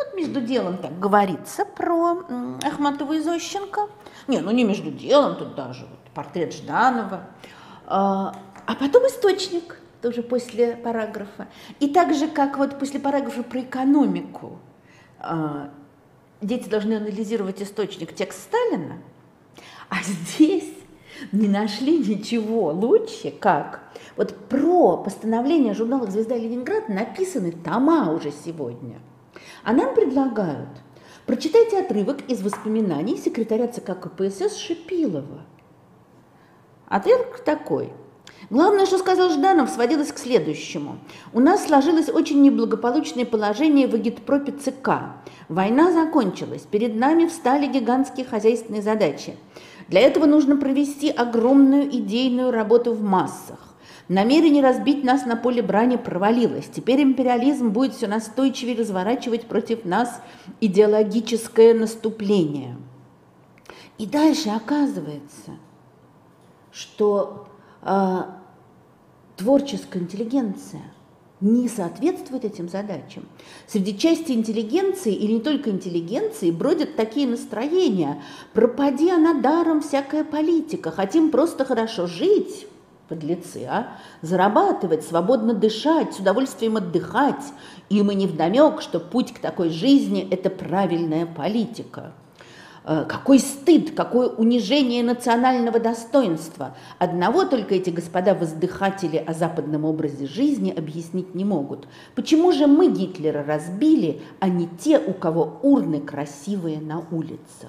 Вот между делом так говорится про Ахматову и Зощенко. Не, ну не между делом, тут даже вот портрет Жданова. А, а потом источник, тоже после параграфа. И так же, как вот после параграфа про экономику, а, дети должны анализировать источник, текст Сталина, а здесь не нашли ничего лучше, как вот про постановление журнала «Звезда Ленинград» написаны тома уже сегодня. А нам предлагают: прочитайте отрывок из воспоминаний секретаря ЦК КПСС Шипилова. Отрывок такой. Главное, что сказал Жданов, сводилось к следующему. У нас сложилось очень неблагополучное положение в агитпропе ЦК. Война закончилась, перед нами встали гигантские хозяйственные задачи. Для этого нужно провести огромную идейную работу в массах. Намерение разбить нас на поле брани провалилось. Теперь империализм будет все настойчивее разворачивать против нас идеологическое наступление. И дальше оказывается, что э, творческая интеллигенция не соответствует этим задачам. Среди части интеллигенции, или не только интеллигенции, бродят такие настроения: пропади она даром всякая политика, хотим просто хорошо жить, подлецы, а? Зарабатывать, свободно дышать, с удовольствием отдыхать. Им и невдомек, что путь к такой жизни – это правильная политика. Какой стыд, какое унижение национального достоинства. Одного только эти господа воздыхатели о западном образе жизни объяснить не могут. Почему же мы Гитлера разбили, а не те, у кого урны красивые на улицах?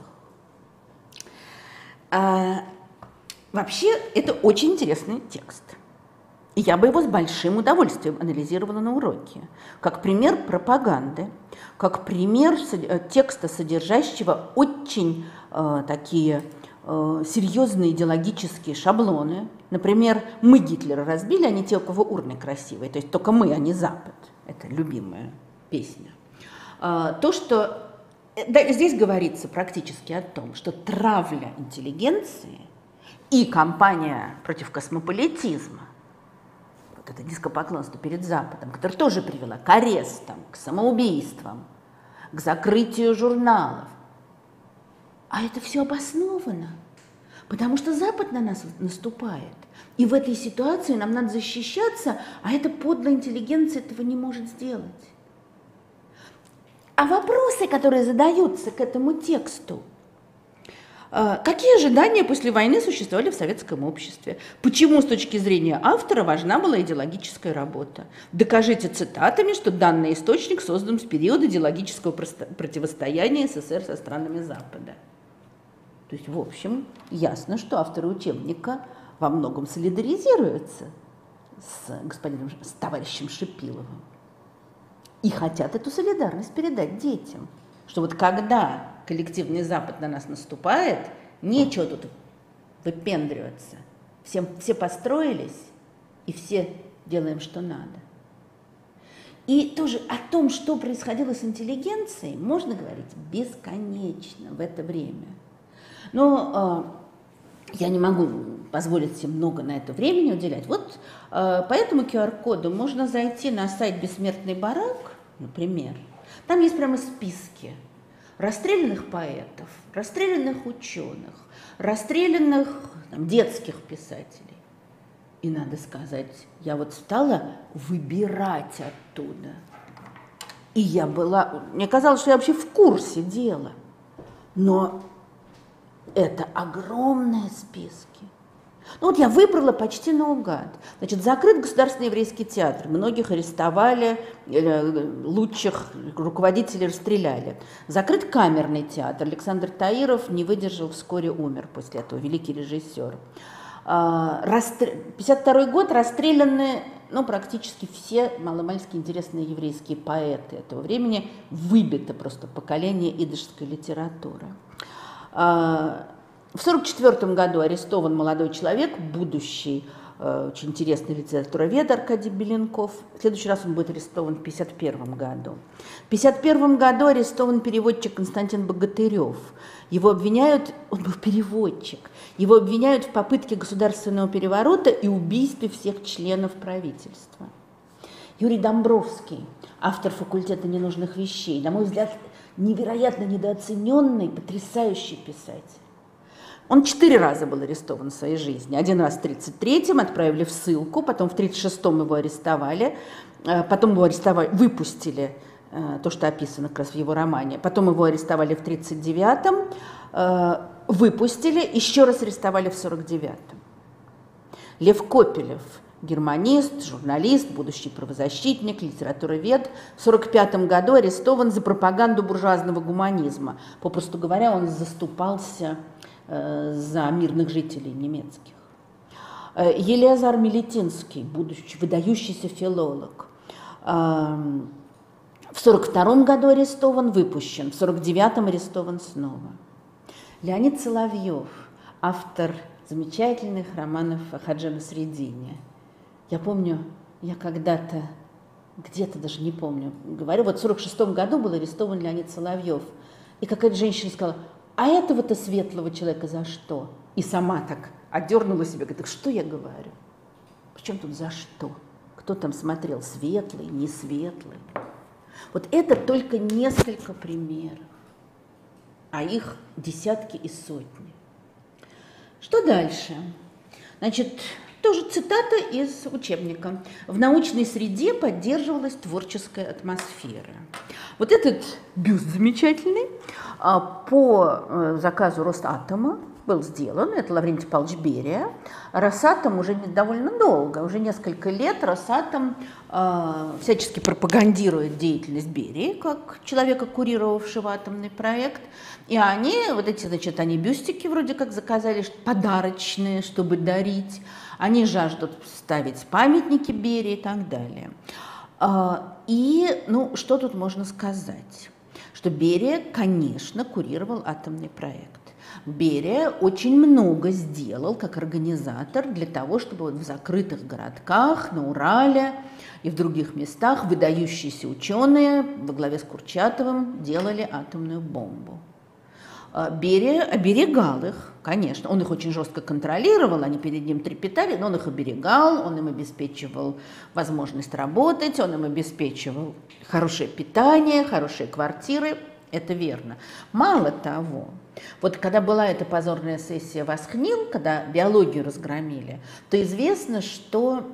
А, вообще, это очень интересный текст. И я бы его с большим удовольствием анализировала на уроке. Как пример пропаганды, как пример текста, содержащего очень э, такие э, серьезные идеологические шаблоны. Например, мы Гитлера разбили, а не те, у кого урны красивые. То есть только мы, а не Запад. Это любимая песня. Э, то, что да, здесь говорится практически о том, что травля интеллигенции и кампания против космополитизма, это низкопоклонство перед Западом, которое тоже привело к арестам, к самоубийствам, к закрытию журналов. А это все обосновано, потому что Запад на нас наступает. И в этой ситуации нам надо защищаться, а эта подлая интеллигенция этого не может сделать. А вопросы, которые задаются к этому тексту: какие ожидания после войны существовали в советском обществе? Почему с точки зрения автора важна была идеологическая работа? Докажите цитатами, что данный источник создан в период идеологического противостояния СССР со странами Запада. То есть, в общем, ясно, что авторы учебника во многом солидаризируются с господином, с товарищем Шипиловым и хотят эту солидарность передать детям. Что вот когда коллективный Запад на нас наступает, нечего тут выпендриваться. Всем, все построились, и все делаем, что надо. И тоже о том, что происходило с интеллигенцией, можно говорить бесконечно в это время. Но э, я не могу позволить себе много на это времени уделять. Вот э, по этому ку ар коду можно зайти на сайт «Бессмертный барак», например. Там есть прямо списки расстрелянных поэтов, расстрелянных ученых, расстрелянных там, детских писателей. И надо сказать, я вот стала выбирать оттуда. И я была, мне казалось, что я вообще в курсе дела. Но это огромные списки. Ну вот я выбрала почти наугад. Значит, закрыт Государственный еврейский театр. Многих арестовали, лучших руководителей расстреляли. Закрыт Камерный театр. Александр Таиров не выдержал, вскоре умер после этого, великий режиссер. пятьдесят второй год, расстреляны ну, практически все маломальски интересные еврейские поэты этого времени. Выбито просто поколение идышской литературы. В сорок четвёртом году арестован молодой человек, будущий э, очень интересный литературовед Аркадий Беленков. В следующий раз он будет арестован в пятьдесят первом году. В пятьдесят первом году арестован переводчик Константин Богатырев. Его обвиняют, он был переводчик, его обвиняют в попытке государственного переворота и убийстве всех членов правительства. Юрий Домбровский, автор факультета ненужных вещей, на мой взгляд, невероятно недооцененный, потрясающий писатель. Он четыре раза был арестован в своей жизни. Один раз в тридцать третьем отправили в ссылку, потом в тридцать шестом его арестовали, потом его арестовали, выпустили, то, что описано как раз в его романе, потом его арестовали в тридцать девятом, выпустили, еще раз арестовали в сорок девятом. Лев Копелев, германист, журналист, будущий правозащитник, литературовед, в сорок пятом году арестован за пропаганду буржуазного гуманизма. Попросту говоря, он заступался э, за мирных жителей немецких. Э, Елеазар Мелетинский, будущий выдающийся филолог, э, в сорок втором году арестован, выпущен, в сорок девятом арестован снова. Леонид Соловьев, автор замечательных романов о Хадже Насреддине. Я помню, я когда-то, где-то даже не помню, говорю, вот в сорок шестом году был арестован Леонид Соловьев. И какая-то женщина сказала: а этого-то светлого человека за что? И сама так отдернула себя, говорит: что я говорю? Причем тут за что? Кто там смотрел, светлый, не светлый? Вот это только несколько примеров, а их десятки и сотни. Что дальше? Значит, тоже цитата из учебника. В научной среде поддерживалась творческая атмосфера. Вот этот бюст замечательный по заказу Росатома был сделан, это Лаврентий Павлович Берия. Росатом уже довольно долго, уже несколько лет Росатом э, всячески пропагандирует деятельность Берии, как человека, курировавшего атомный проект. И они, вот эти, значит, они бюстики вроде как заказали, подарочные, чтобы дарить. Они жаждут ставить памятники Берии и так далее. Э, и, ну, что тут можно сказать? Что Берия, конечно, курировал атомный проект. Берия очень много сделал как организатор для того, чтобы вот в закрытых городках, на Урале и в других местах выдающиеся ученые во главе с Курчатовым делали атомную бомбу. Берия оберегал их, конечно, он их очень жестко контролировал, они перед ним трепетали, но он их оберегал, он им обеспечивал возможность работать, он им обеспечивал хорошее питание, хорошие квартиры. Это верно. Мало того, вот когда была эта позорная сессия Восхнил, когда биологию разгромили, то известно, что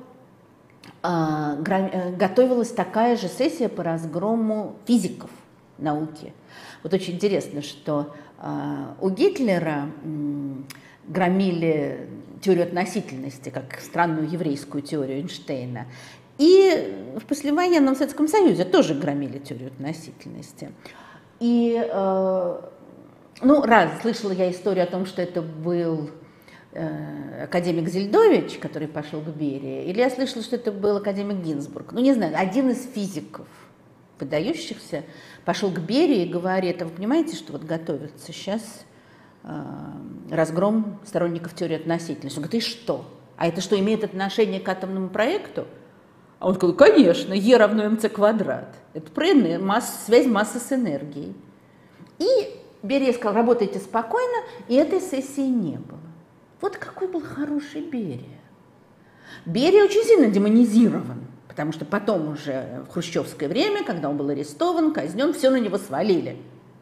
э, гром, готовилась такая же сессия по разгрому физиков науки. Вот очень интересно, что э, у Гитлера э, громили теорию относительности, как странную еврейскую теорию Эйнштейна, и в послевоенном Советском Союзе тоже громили теорию относительности. И, э, ну, раз слышала я историю о том, что это был э, академик Зельдович, который пошел к Берии, или я слышала, что это был академик Гинзбург. Ну, не знаю, один из физиков, выдающихся, пошел к Берии и говорит: а вы понимаете, что вот готовится сейчас э, разгром сторонников теории относительности? Он говорит: и что? А это что, имеет отношение к атомному проекту? А он сказал: конечно, Е равно МЦ квадрат. Это про масс, связь массы с энергией. И Берия сказал: работайте спокойно, и этой сессии не было. Вот какой был хороший Берия. Берия очень сильно демонизирован, потому что потом уже в хрущевское время, когда он был арестован, казнен, все на него свалили.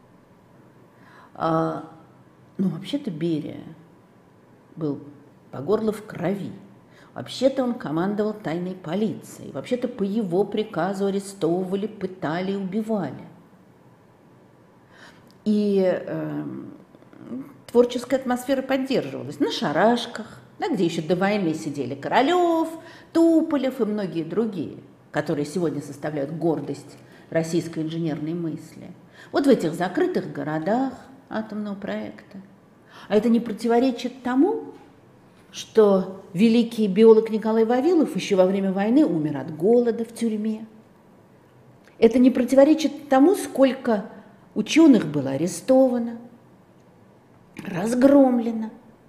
А, ну, вообще-то Берия был по горло в крови. Вообще-то он командовал тайной полицией. Вообще-то по его приказу арестовывали, пытали и убивали. И э, творческая атмосфера поддерживалась на шарашках, да, где еще до войны сидели Королев, Туполев и многие другие, которые сегодня составляют гордость российской инженерной мысли. Вот в этих закрытых городах атомного проекта. А это не противоречит тому, что великий биолог Николай Вавилов еще во время войны умер от голода в тюрьме. Это не противоречит тому, сколько ученых было арестовано, разгромлено.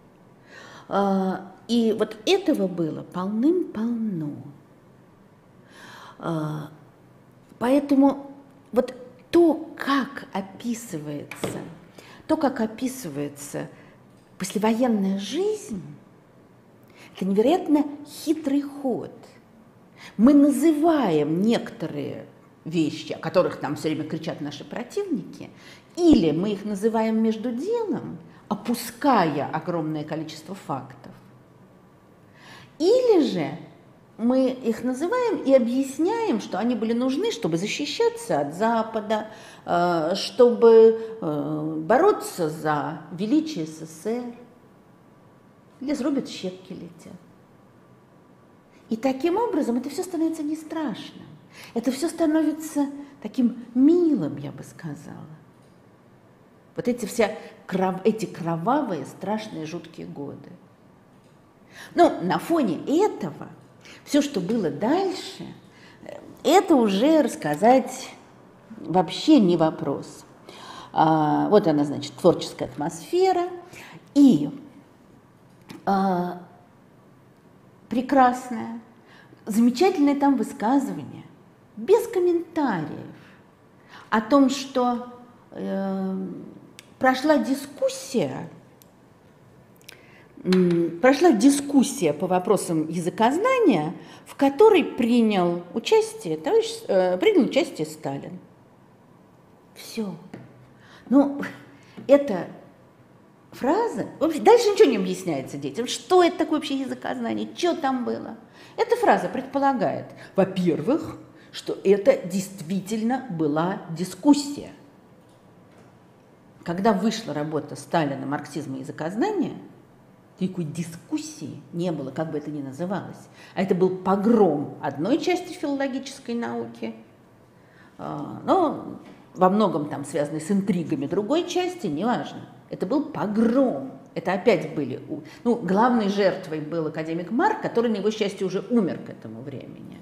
И вот этого было полным-полно. Поэтому вот то, как описывается, то, как описывается послевоенная жизнь, это невероятно хитрый ход. Мы называем некоторые вещи, о которых нам все время кричат наши противники, или мы их называем между делом, опуская огромное количество фактов, или же мы их называем и объясняем, что они были нужны, чтобы защищаться от Запада, чтобы бороться за величие СССР. Лес рубят, щепки летят. И таким образом это все становится не страшным. Это все становится таким милым, я бы сказала. Вот эти все кров... эти кровавые, страшные, жуткие годы. Но на фоне этого все, что было дальше, это уже рассказать вообще не вопрос. А, вот она, значит, творческая атмосфера. И а, прекрасное, замечательное там высказывание, без комментариев, о том, что э, прошла дискуссия, э, прошла дискуссия по вопросам языкознания, в которой принял участие, товарищ, э, принял участие Сталин. Все. Ну, это фраза, вообще, дальше ничего не объясняется детям, что это такое вообще языкознание, что там было. Эта фраза предполагает, во-первых, что это действительно была дискуссия. Когда вышла работа Сталина «Марксизм и языкознание», никакой дискуссии не было, как бы это ни называлось. А это был погром одной части филологической науки, но во многом там связанный с интригами другой части, неважно. Это был погром. Это опять были... Ну, главной жертвой был академик Марк, который, на его счастье, уже умер к этому времени.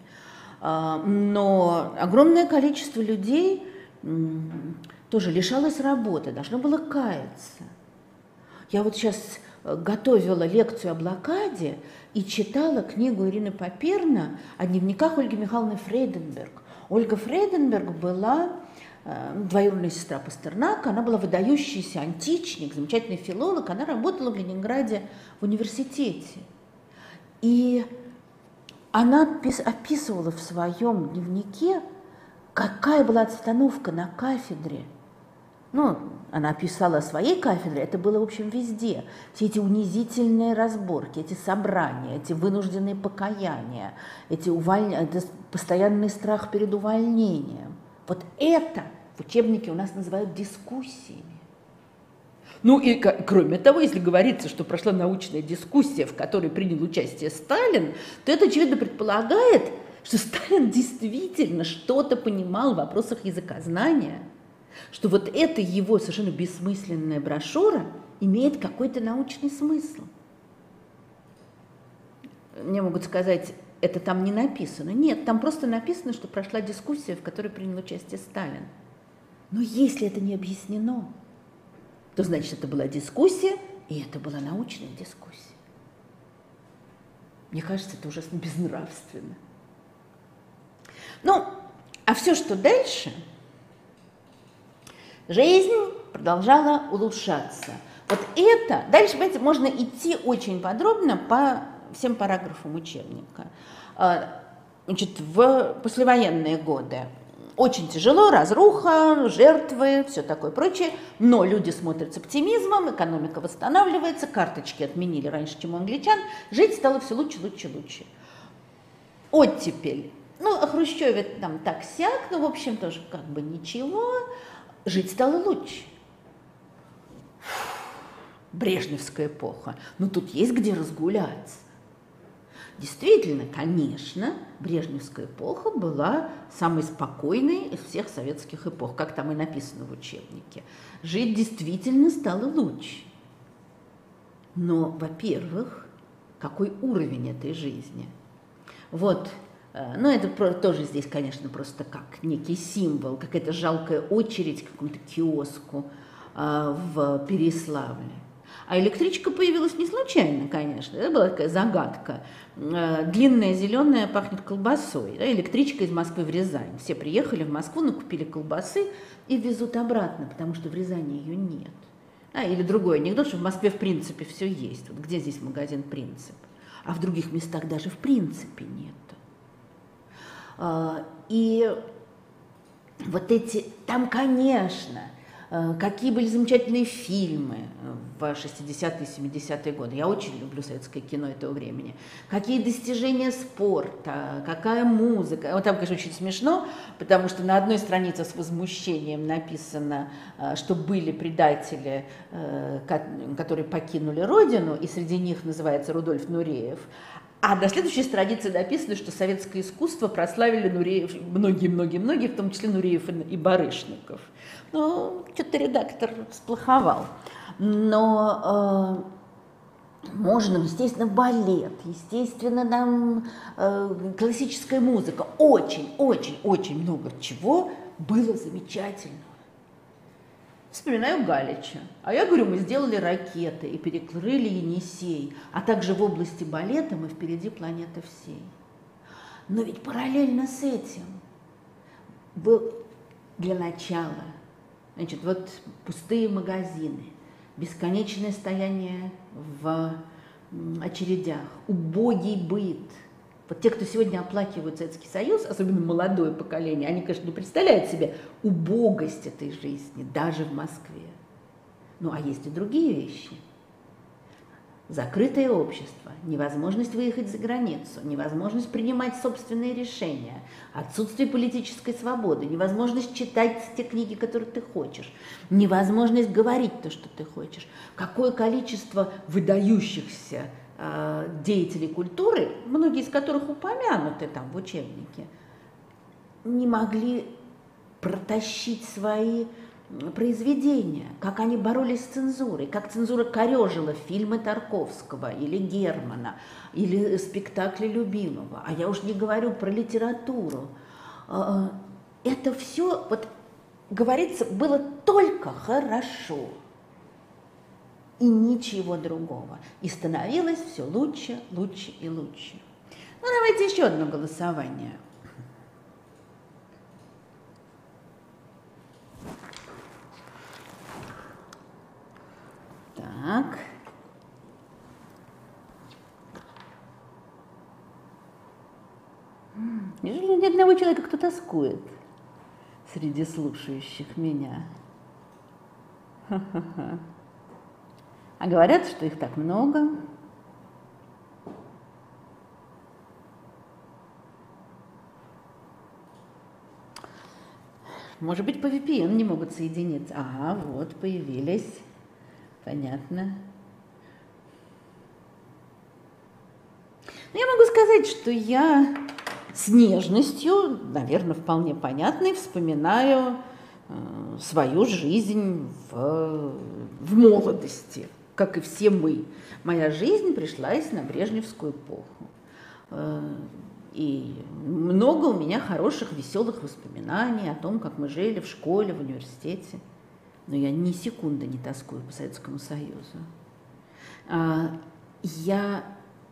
Но огромное количество людей тоже лишалось работы, должно было каяться. Я вот сейчас готовила лекцию о блокаде и читала книгу Ирины Поперна о дневниках Ольги Михайловны Фрейденберг. Ольга Фрейденберг была двоюродная сестра Пастернака, она была выдающийся античник, замечательный филолог, она работала в Ленинграде в университете. И она описывала в своем дневнике, какая была обстановка на кафедре. Ну, она писала о своей кафедре, это было, в общем, везде. Все эти унизительные разборки, эти собрания, эти вынужденные покаяния, эти уволь... это постоянный страх перед увольнением. Вот это в учебнике у нас называют дискуссиями. Ну и кроме того, если говорится, что прошла научная дискуссия, в которой принял участие Сталин, то это, очевидно, предполагает, что Сталин действительно что-то понимал в вопросах языкознания, что вот эта его совершенно бессмысленная брошюра имеет какой-то научный смысл. Мне могут сказать, это там не написано. Нет, там просто написано, что прошла дискуссия, в которой принял участие Сталин. Но если это не объяснено, то значит, это была дискуссия, и это была научная дискуссия. Мне кажется, это ужасно безнравственно. Ну, а все, что дальше, жизнь продолжала улучшаться. Вот это, дальше, понимаете, можно идти очень подробно по всем параграфам учебника. Значит, в послевоенные годы очень тяжело, разруха, жертвы, все такое прочее, но люди смотрят с оптимизмом, экономика восстанавливается, карточки отменили раньше, чем у англичан, жить стало все лучше, лучше, лучше. Оттепель. Ну, о Хрущеве там так-сяк, ну, в общем, тоже как бы ничего, жить стало лучше. Брежневская эпоха. Ну, тут есть где разгуляться. Действительно, конечно, Брежневская эпоха была самой спокойной из всех советских эпох, как там и написано в учебнике. Жить действительно стало лучше. Но, во-первых, какой уровень этой жизни? Вот, ну это тоже здесь, конечно, просто как некий символ, какая-то жалкая очередь к какому-то киоску в Переяславле. А электричка появилась не случайно, конечно, это была такая загадка. Длинная, зеленая, пахнет колбасой. Да, электричка из Москвы в Рязань. Все приехали в Москву, накупили колбасы и везут обратно, потому что в Рязани ее нет. А, или другой анекдот, что в Москве в принципе все есть. Вот где здесь магазин «Принцип»? А в других местах даже в принципе нет. И вот эти, там, конечно, какие были замечательные фильмы в шестидесятые, семидесятые годы. Я очень люблю советское кино этого времени. Какие достижения спорта, какая музыка. Вот там, конечно, очень смешно, потому что на одной странице с возмущением написано, что были предатели, которые покинули родину, и среди них называется Рудольф Нуреев. А на следующей странице написано, что советское искусство прославили Нуреев, многие-многие-многие, в том числе Нуреев и Барышников. Ну, что-то редактор сплоховал. Но э, можно, естественно, балет, естественно, нам э, классическая музыка. Очень-очень-очень много чего было замечательного. Вспоминаю Галича. А я говорю, мы сделали ракеты и перекрыли Енисей, а также в области балета мы впереди планеты всей. Но ведь параллельно с этим был для начала, значит, вот пустые магазины, бесконечное стояние в очередях, убогий быт. Вот те, кто сегодня оплакивают Советский Союз, особенно молодое поколение, они, конечно, не представляют себе убогость этой жизни, даже в Москве. Ну, а есть и другие вещи. Закрытое общество, невозможность выехать за границу, невозможность принимать собственные решения, отсутствие политической свободы, невозможность читать те книги, которые ты хочешь, невозможность говорить то, что ты хочешь. Какое количество выдающихся деятелей культуры, многие из которых упомянуты там в учебнике, не могли протащить свои произведения, как они боролись с цензурой, как цензура корежила фильмы Тарковского или Германа, или спектакли любимого, а я уж не говорю про литературу. Это все, вот, говорится, было только хорошо. И ничего другого. И становилось все лучше, лучше и лучше. Ну, давайте еще одно голосование. Так. Неужели ни одного человека, кто тоскует среди слушающих меня? Ха-ха-ха. А говорят, что их так много. Может быть, по ви пи эн не могут соединиться. Ага, вот, появились. Понятно. Но я могу сказать, что я с нежностью, наверное, вполне понятной, вспоминаю э, свою жизнь в, в молодости. Как и все мы. Моя жизнь пришлась на брежневскую эпоху. И много у меня хороших, веселых воспоминаний о том, как мы жили в школе, в университете. Но я ни секунды не тоскую по Советскому Союзу. Я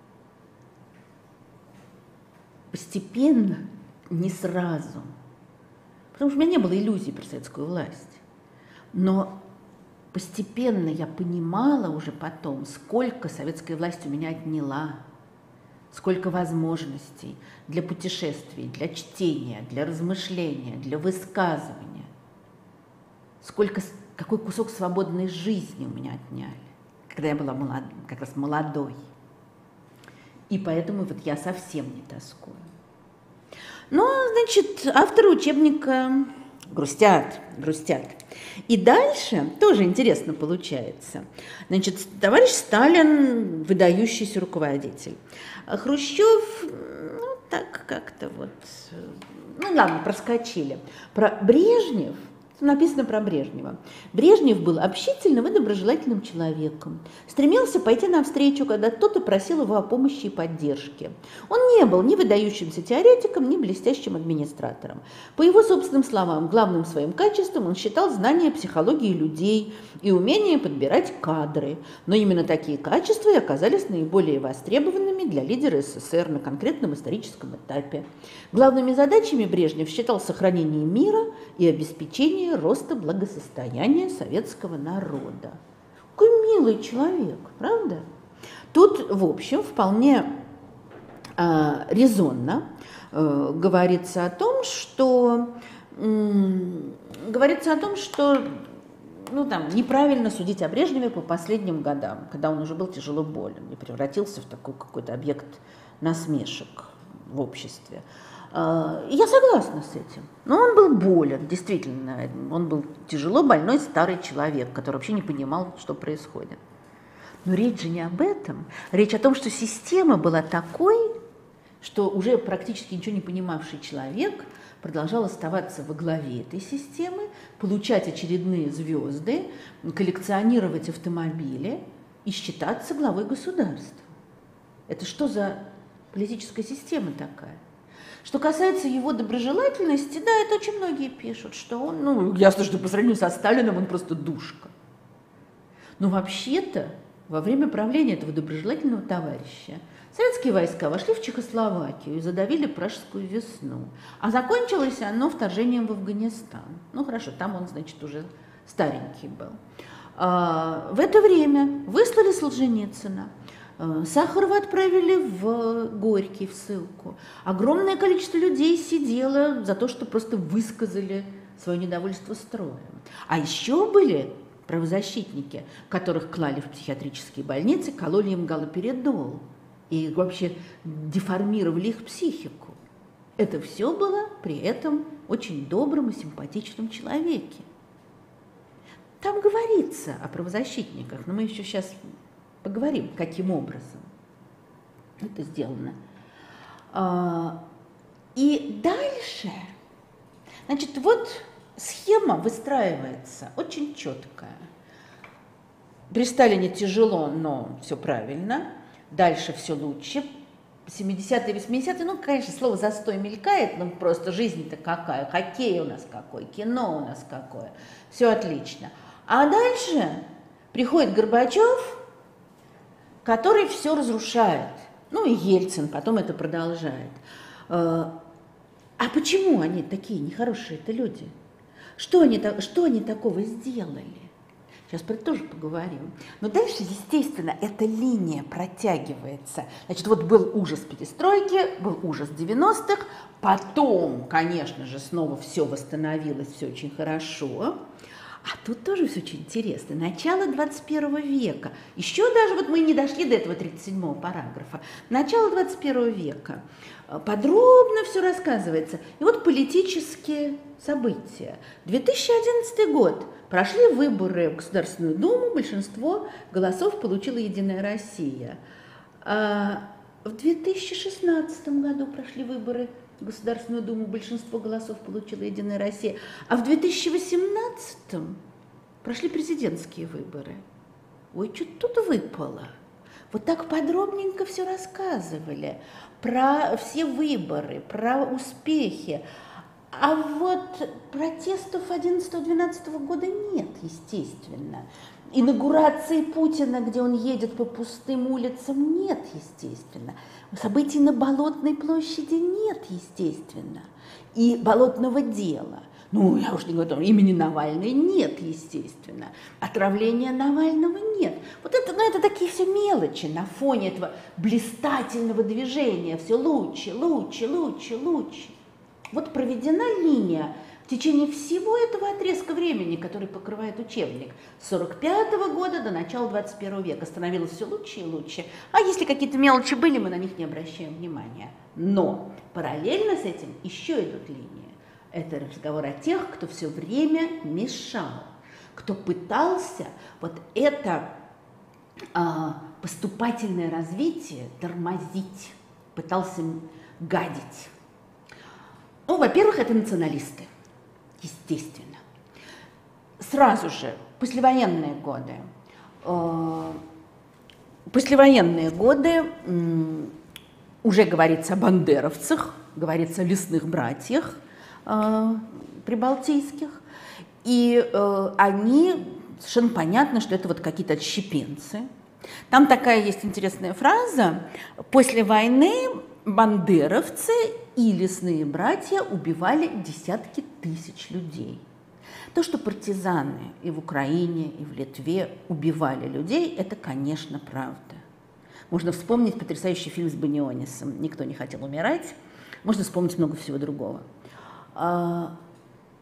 постепенно, не сразу, потому что у меня не было иллюзий про советскую власть, но постепенно я понимала уже потом, сколько советская власть у меня отняла, сколько возможностей для путешествий, для чтения, для размышления, для высказывания, сколько, какой кусок свободной жизни у меня отняли, когда я была молод, как раз молодой. И поэтому вот я совсем не тоскую. Но, значит, авторы учебника грустят, грустят. И дальше тоже интересно получается. Значит, товарищ Сталин – выдающийся руководитель. А Хрущев, ну, так как-то вот, ну, ладно, проскочили. Про Брежнев, написано про Брежнева. Брежнев был общительным и доброжелательным человеком. Стремился пойти навстречу, когда кто-то просил его о помощи и поддержке. Он не был ни выдающимся теоретиком, ни блестящим администратором. По его собственным словам, главным своим качеством он считал знание психологии людей и умение подбирать кадры. Но именно такие качества и оказались наиболее востребованными для лидера эс эс эс эр на конкретном историческом этапе. Главными задачами Брежнев считал сохранение мира и обеспечение роста благосостояния советского народа. Какой милый человек, правда? Тут, в общем, вполне э, резонно э, говорится о том, что э, говорится о том, что ну, там, неправильно судить о Брежневе по последним годам, когда он уже был тяжело болен и превратился в такой какой-то объект насмешек в обществе. И я согласна с этим. Но он был болен, действительно. Он был тяжело больной старый человек, который вообще не понимал, что происходит. Но речь же не об этом. Речь о том, что система была такой, что уже практически ничего не понимавший человек продолжал оставаться во главе этой системы, получать очередные звезды, коллекционировать автомобили и считаться главой государства. Это что за политическая система такая? Что касается его доброжелательности, да, это очень многие пишут, что он, ну, ясно, что по сравнению со Сталиным он просто душка. Но вообще-то во время правления этого доброжелательного товарища советские войска вошли в Чехословакию и задавили Пражскую весну. А закончилось оно вторжением в Афганистан. Ну хорошо, там он, значит, уже старенький был. А, в это время выслали Солженицына. Сахарова отправили в Горький, в ссылку. Огромное количество людей сидело за то, что просто высказали свое недовольство строем. А еще были правозащитники, которых клали в психиатрические больницы, кололи им галоперидол и вообще деформировали их психику. Это все было при этом очень добром и симпатичном человеке. Там говорится о правозащитниках, но мы еще сейчас поговорим, каким образом это сделано. И дальше, значит, вот схема выстраивается очень четкая. При Сталине тяжело, но все правильно. Дальше все лучше. семидесятые, восьмидесятые, ну, конечно, слово «застой» мелькает, но просто жизнь-то какая, хоккей у нас какой, кино у нас какое, все отлично. А дальше приходит Горбачев, который все разрушает. Ну и Ельцин потом это продолжает. А почему они такие нехорошие-то люди? Что они, что они такого сделали? Сейчас про это тоже поговорим. Но дальше, естественно, эта линия протягивается. Значит, вот был ужас перестройки, был ужас девяностых, потом, конечно же, снова все восстановилось, все очень хорошо. А тут тоже все очень интересно. Начало двадцать первого века. Еще даже, вот мы не дошли до этого тридцать седьмого параграфа. Начало двадцать первого века. Подробно все рассказывается. И вот политические события. две тысячи одиннадцатый год. Прошли выборы в Государственную Думу, большинство голосов получила «Единая Россия». А в две тысячи шестнадцатом году прошли выборы в Государственную Думу, большинство голосов получила «Единая Россия». А в две тысячи восемнадцатом прошли президентские выборы. Ой, что тут выпало? Вот так подробненько все рассказывали про все выборы, про успехи. А вот протестов одиннадцатого-двенадцатого года нет, естественно. Инаугурации Путина, где он едет по пустым улицам, нет, естественно. Событий на Болотной площади нет, естественно. И Болотного дела. Ну, я уж не говорю, имени Навальной нет, естественно. Отравления Навального нет. Вот это, ну, это такие все мелочи на фоне этого блистательного движения. Все лучше, лучше, лучше, лучше. Вот проведена линия в течение всего этого отрезка времени, который покрывает учебник, с сорок пятого года до начала двадцать первого века. Становилось все лучше и лучше. А если какие-то мелочи были, мы на них не обращаем внимания. Но параллельно с этим еще идут линии. Это разговор о тех, кто все время мешал, кто пытался вот это а, поступательное развитие тормозить, пытался гадить. Ну, во-первых, это националисты, естественно. Сразу же, послевоенные годы, э, послевоенные годы э, уже говорится о бандеровцах, говорится о лесных братьях э, прибалтийских, и э, они, совершенно понятно, что это вот какие-то отщепенцы. Там такая есть интересная фраза: после войны бандеровцы и лесные братья убивали десятки тысяч людей. То, что партизаны и в Украине, и в Литве убивали людей, это, конечно, правда. Можно вспомнить потрясающий фильм с Банионисом «Никто не хотел умирать». Можно вспомнить много всего другого.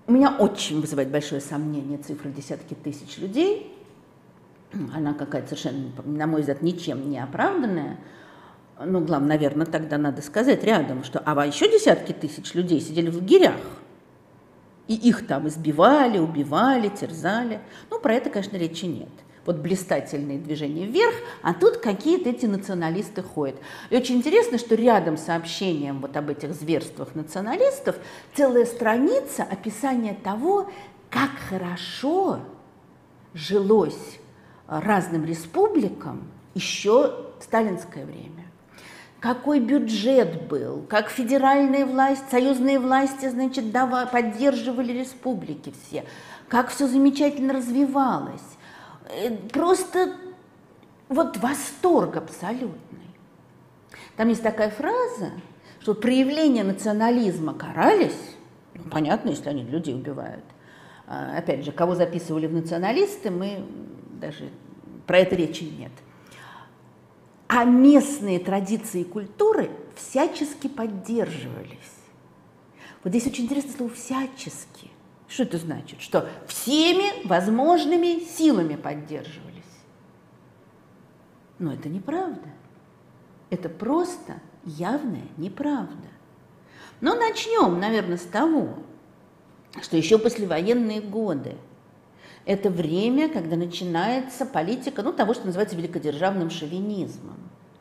У меня очень вызывает большое сомнение цифра десятки тысяч людей. Она какая-то совершенно, на мой взгляд, ничем не оправданная. Ну, главное, наверное, тогда надо сказать рядом, что а еще десятки тысяч людей сидели в лагерях. И их там избивали, убивали, терзали. Ну, про это, конечно, речи нет. Вот блистательные движения вверх, а тут какие-то эти националисты ходят. И очень интересно, что рядом с сообщением вот об этих зверствах националистов целая страница описания того, как хорошо жилось разным республикам еще в сталинское время. Какой бюджет был, как федеральная власть, союзные власти, значит, давали, поддерживали республики все, как все замечательно развивалось. Просто вот восторг абсолютный. Там есть такая фраза, что проявления национализма карались, ну, понятно, если они людей убивают. Опять же, кого записывали в националисты, мы даже про это речи нет. А местные традиции и культуры всячески поддерживались. Вот здесь очень интересно слово «всячески». Что это значит? Что всеми возможными силами поддерживались. Но это неправда. Это просто явная неправда. Но начнем, наверное, с того, что еще послевоенные годы – это время, когда начинается политика, ну, того, что называется великодержавным шовинизмом.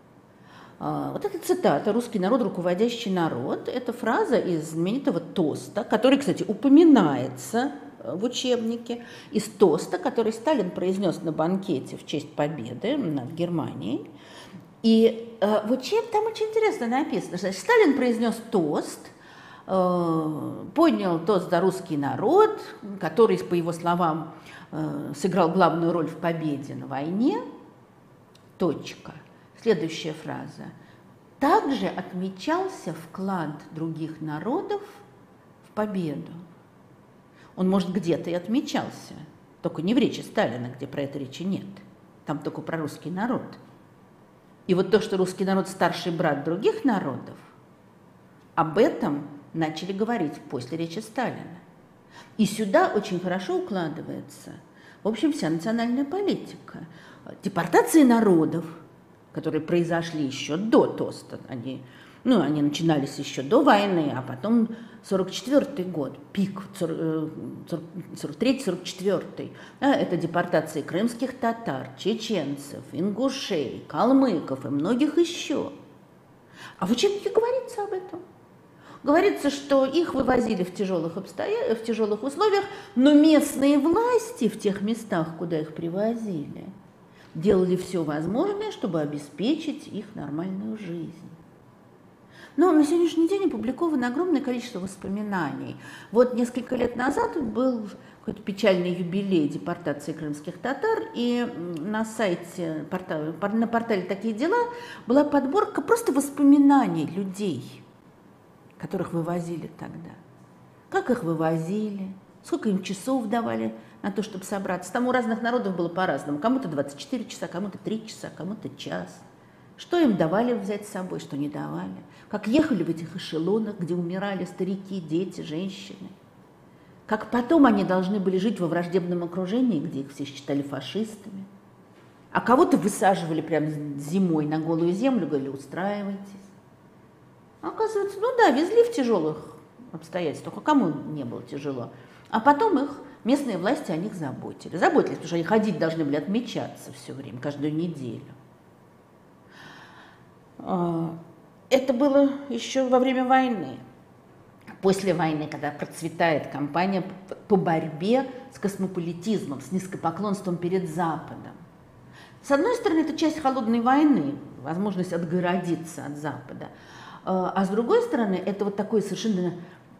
Вот эта цитата «Русский народ – руководящий народ» – это фраза из знаменитого тоста, который, кстати, упоминается в учебнике, из тоста, который Сталин произнес на банкете в честь победы над Германией. И в учебнике там очень интересно написано, что Сталин произнес тост, поднял тост за русский народ, который, по его словам, сыграл главную роль в победе на войне. Точка. Следующая фраза. Также отмечался вклад других народов в победу. Он, может, где-то и отмечался, только не в речи Сталина, где про это речи нет. Там только про русский народ. И вот то, что русский народ старший брат других народов, об этом начали говорить после речи Сталина. И сюда очень хорошо укладывается, в общем, вся национальная политика. Депортации народов, которые произошли еще до тоста, они, ну, они начинались еще до войны, а потом сорок четвёртый год, пик, сорок третий сорок четвёртый, да, это депортации крымских татар, чеченцев, ингушей, калмыков и многих еще. А в учебнике говорится об этом. Говорится, что их вывозили в тяжелых, обстоя... в тяжелых условиях, но местные власти в тех местах, куда их привозили, делали все возможное, чтобы обеспечить их нормальную жизнь. Но на сегодняшний день опубликовано огромное количество воспоминаний. Вот несколько лет назад был какой-то печальный юбилей депортации крымских татар, и на сайте, на портале «Такие дела» была подборка просто воспоминаний людей, которых вывозили тогда. Как их вывозили, сколько им часов давали на то, чтобы собраться. Там у разных народов было по-разному. Кому-то двадцать четыре часа, кому-то три часа, кому-то час. Что им давали взять с собой, что не давали. Как ехали в этих эшелонах, где умирали старики, дети, женщины. Как потом они должны были жить во враждебном окружении, где их все считали фашистами. А кого-то высаживали прямо зимой на голую землю, говорили, устраивайтесь. А оказывается, ну да, везли в тяжелых обстоятельствах. А кому не было тяжело? А потом их местные власти о них заботились. Заботились, потому что они ходить должны были отмечаться все время, каждую неделю. Это было еще во время войны. После войны, когда процветает кампания по борьбе с космополитизмом, с низкопоклонством перед Западом. С одной стороны, это часть холодной войны, возможность отгородиться от Запада. А с другой стороны, это вот такое совершенно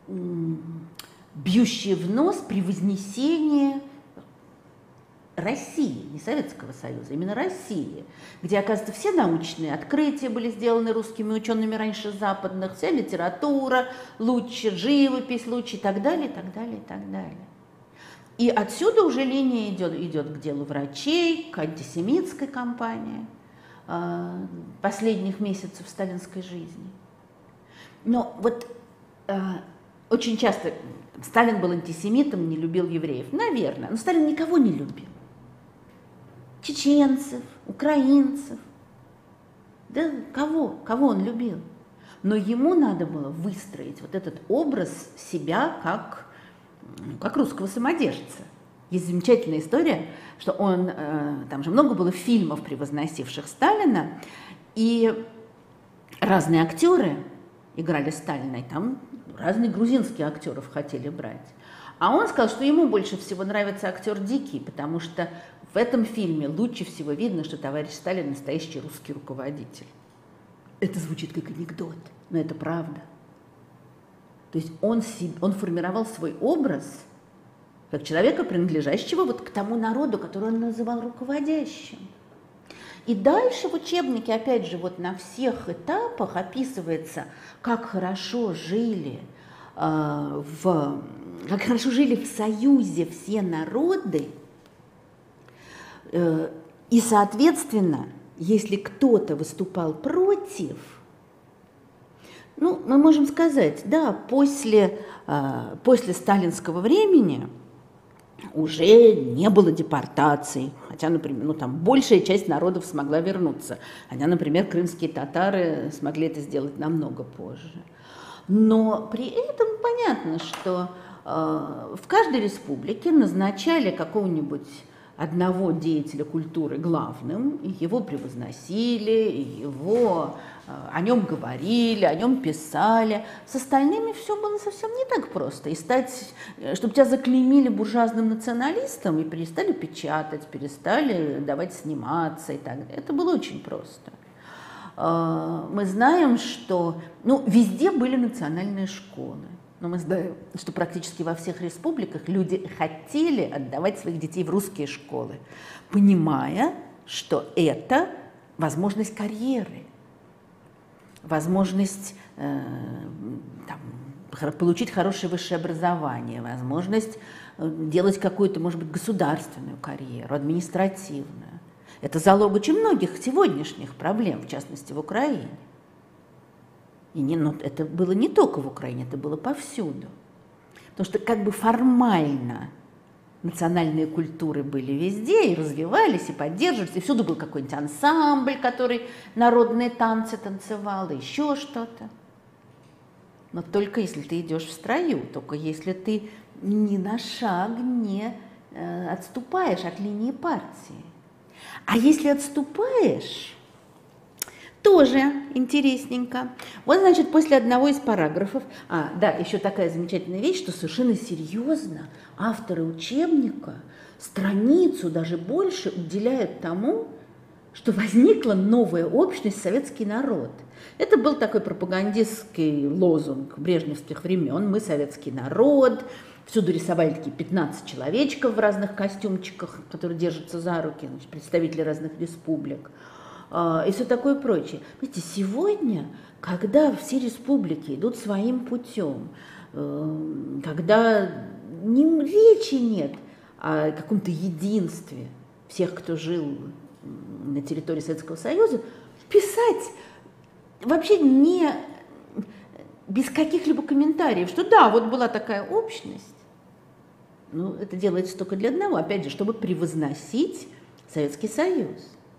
бьющее в нос превознесение России, не Советского Союза, именно России, где, оказывается, все научные открытия были сделаны русскими учеными раньше западных, вся литература лучше, живопись лучше и так далее, и так далее, и так далее. И отсюда уже линия идет, идет к делу врачей, к антисемитской кампании э, последних месяцев сталинской жизни. Но вот э, очень часто Сталин был антисемитом, не любил евреев. Наверное. Но Сталин никого не любил. Чеченцев, украинцев. Да кого? Кого он любил? Но ему надо было выстроить вот этот образ себя как, ну, как русского самодержца. Есть замечательная история, что он, э, там же много было фильмов, превозносивших Сталина, и разные актеры играли Сталина, и там разные грузинские актеров хотели брать. А он сказал, что ему больше всего нравится актер Дикий, потому что в этом фильме лучше всего видно, что товарищ Сталин настоящий русский руководитель. Это звучит как анекдот, но это правда. То есть он, он формировал свой образ как человека, принадлежащего вот к тому народу, который он называл руководящим. И дальше в учебнике, опять же, вот на всех этапах описывается, как хорошо жили, э, в, как хорошо жили в союзе все народы. Э, и, соответственно, если кто-то выступал против, ну, мы можем сказать, да, после, э, после сталинского времени уже не было депортаций, хотя, например, ну, там большая часть народов смогла вернуться, хотя, например, крымские татары смогли это сделать намного позже. Но при этом понятно, что э, в каждой республике назначали какого-нибудь одного деятеля культуры главным, и его превозносили, и его, э, о нем говорили, о нем писали. С остальными все было совсем не так просто. И стать, чтобы тебя заклеймили буржуазным националистом и перестали печатать, перестали давать сниматься и так далее. Это было очень просто. Э, мы знаем, что ну, везде были национальные школы. Но мы знаем, что практически во всех республиках люди хотели отдавать своих детей в русские школы, понимая, что это возможность карьеры, возможность э, там, получить хорошее высшее образование, возможность делать какую-то, может быть, государственную карьеру, административную. Это залог очень многих сегодняшних проблем, в частности, в Украине. И не, ну, это было не только в Украине, это было повсюду. Потому что как бы формально национальные культуры были везде и развивались, и поддерживались, и всюду был какой-нибудь ансамбль, который народные танцы танцевал, и еще что-то. Но только если ты идешь в строю, только если ты ни на шаг не э, отступаешь от линии партии. А если отступаешь, тоже интересненько. Вот, значит, после одного из параграфов, а, да, еще такая замечательная вещь, что совершенно серьезно авторы учебника страницу, даже больше, уделяют тому, что возникла новая общность, советский народ. Это был такой пропагандистский лозунг брежневских времен. Мы советский народ. Всюду рисовали такие пятнадцать человечков в разных костюмчиках, которые держатся за руки, значит, представители разных республик. И все такое прочее. Знаете, сегодня, когда все республики идут своим путем, когда ни речи нет о каком-то единстве всех, кто жил на территории Советского Союза, писать вообще не без каких-либо комментариев, что да, вот была такая общность, ну, это делается только для одного, опять же, чтобы превозносить Советский Союз.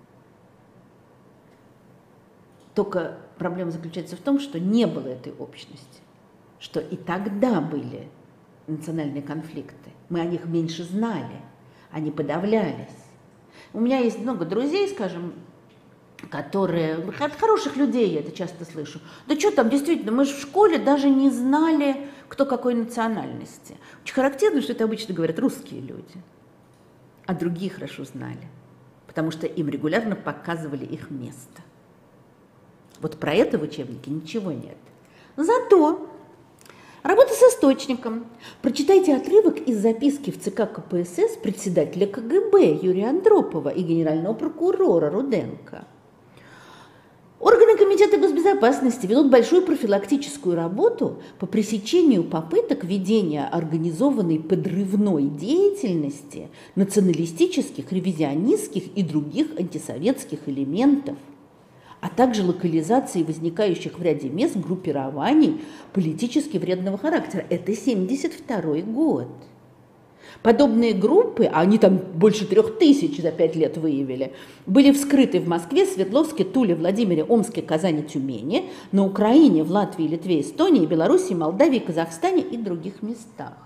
Только проблема заключается в том, что не было этой общности, что и тогда были национальные конфликты. Мы о них меньше знали, они подавлялись. У меня есть много друзей, скажем, которые, от хороших людей я это часто слышу. Да что там, действительно, мы же в школе даже не знали, кто какой национальности. Очень характерно, что это обычно говорят русские люди, а другие хорошо знали, потому что им регулярно показывали их место. Вот про это в учебнике ничего нет. Зато работа с источником. Прочитайте отрывок из записки в ЦК КПСС председателя КГБ Юрия Андропова и генерального прокурора Руденко. Органы Комитета госбезопасности ведут большую профилактическую работу по пресечению попыток ведения организованной подрывной деятельности националистических, ревизионистских и других антисоветских элементов. а также локализации возникающих в ряде мест группирований политически вредного характера. Это семьдесят второй год. Подобные группы, а они там больше трех тысяч за пять лет выявили, были вскрыты в Москве, Свердловске, Туле, Владимире, Омске, Казани, Тюмени, на Украине, в Латвии, Литве, Эстонии, Белоруссии, Молдавии, Казахстане и других местах.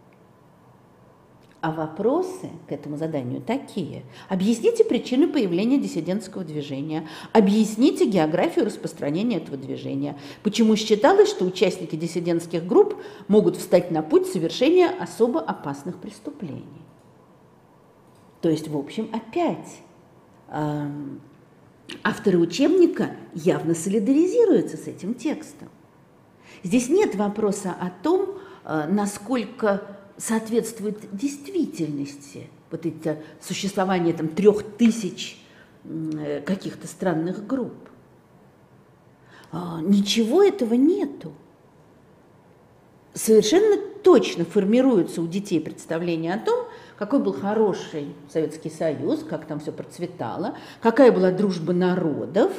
А вопросы к этому заданию такие. Объясните причины появления диссидентского движения. Объясните географию распространения этого движения. Почему считалось, что участники диссидентских групп могут встать на путь совершения особо опасных преступлений. То есть, в общем, опять э, авторы учебника явно солидаризируются с этим текстом. Здесь нет вопроса о том, э, насколько соответствует действительности вот это существование там трех тысяч каких-то странных групп. Ничего этого нету. Совершенно точно формируется у детей представление о том, какой был хороший Советский Союз, как там все процветало, какая была дружба народов,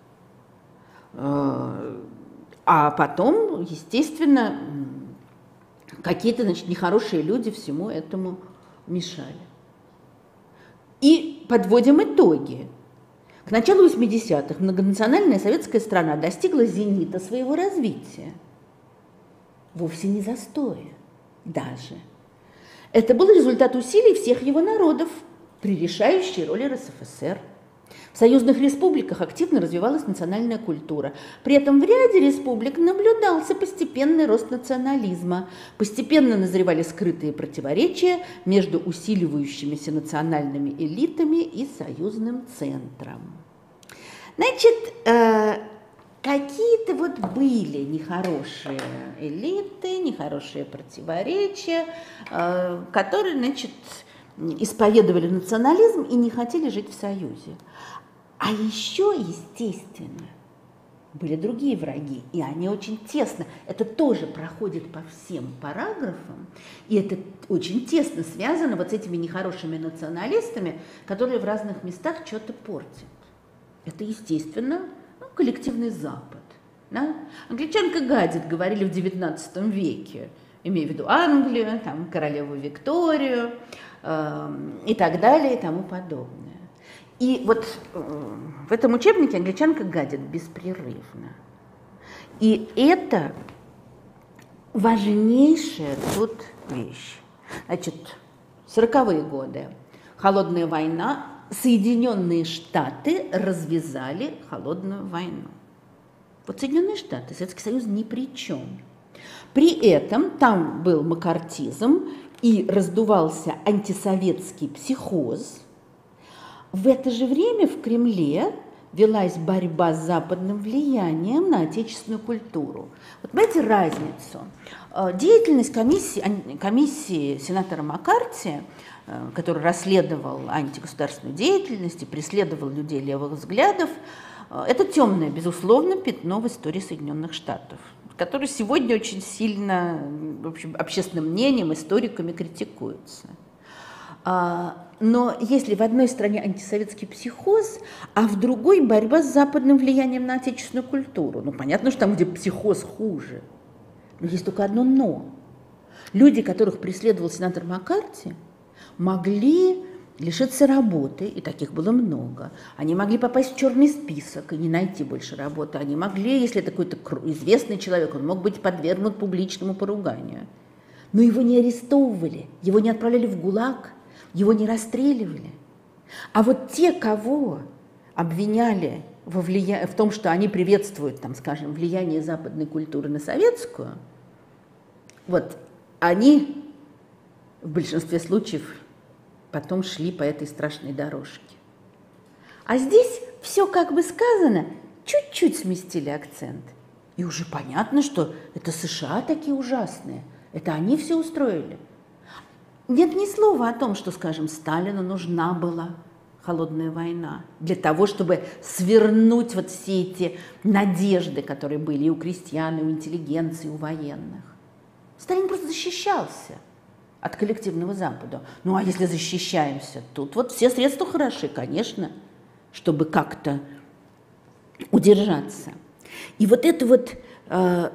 а потом, естественно, какие-то, значит, нехорошие люди всему этому мешали. И подводим итоги. К началу восьмидесятых многонациональная советская страна достигла зенита своего развития. Вовсе не застоя даже. Это был результат усилий всех его народов при решающей роли эр эс эф эс эр. В союзных республиках активно развивалась национальная культура. При этом в ряде республик наблюдался постепенный рост национализма. Постепенно назревали скрытые противоречия между усиливающимися национальными элитами и союзным центром. Значит, э, какие-то вот были нехорошие элиты, нехорошие противоречия, э, которые, значит, исповедовали национализм и не хотели жить в союзе. А еще, естественно, были другие враги, и они очень тесно, это тоже проходит по всем параграфам, и это очень тесно связано вот с этими нехорошими националистами, которые в разных местах что-то портят. Это, естественно, ну, коллективный Запад. Да? Англичанка гадит, говорили в девятнадцатом веке, имея в виду Англию, там, королеву Викторию э, и так далее и тому подобное. И вот в этом учебнике англичанка гадит беспрерывно. И это важнейшая тут вещь. Значит, сороковые годы, холодная война, Соединенные Штаты развязали холодную войну. Вот Соединенные Штаты, Советский Союз ни при чем. При этом там был маккартизм и раздувался антисоветский психоз. В это же время в Кремле велась борьба с западным влиянием на отечественную культуру. Вот понимаете разницу? Деятельность комиссии, комиссии сенатора Маккарти, который расследовал антигосударственную деятельность и преследовал людей левых взглядов, это темное, безусловно, пятно в истории Соединенных Штатов, которое сегодня очень сильно, в общем, общественным мнением, историками критикуется. Но если в одной стране антисоветский психоз, а в другой борьба с западным влиянием на отечественную культуру, ну понятно, что там, где психоз, хуже. Но есть только одно «но». Люди, которых преследовал сенатор Маккарти, могли лишиться работы, и таких было много. Они могли попасть в черный список и не найти больше работы. Они могли, если это какой-то известный человек, он мог быть подвергнут публичному поруганию. Но его не арестовывали, его не отправляли в ГУЛАГ, его не расстреливали. А вот те, кого обвиняли во влия... в том, что они приветствуют, там, скажем, влияние западной культуры на советскую, вот они в большинстве случаев потом шли по этой страшной дорожке. А здесь все как бы сказано, чуть-чуть сместили акцент. И уже понятно, что это США такие ужасные, это они все устроили. Нет ни слова о том, что, скажем, Сталину нужна была холодная война для того, чтобы свернуть вот все эти надежды, которые были и у крестьян, и у интеллигенции, и у военных. Сталин просто защищался от коллективного Запада. Ну а если защищаемся, тут вот все средства хороши, конечно, чтобы как-то удержаться. И вот это вот э,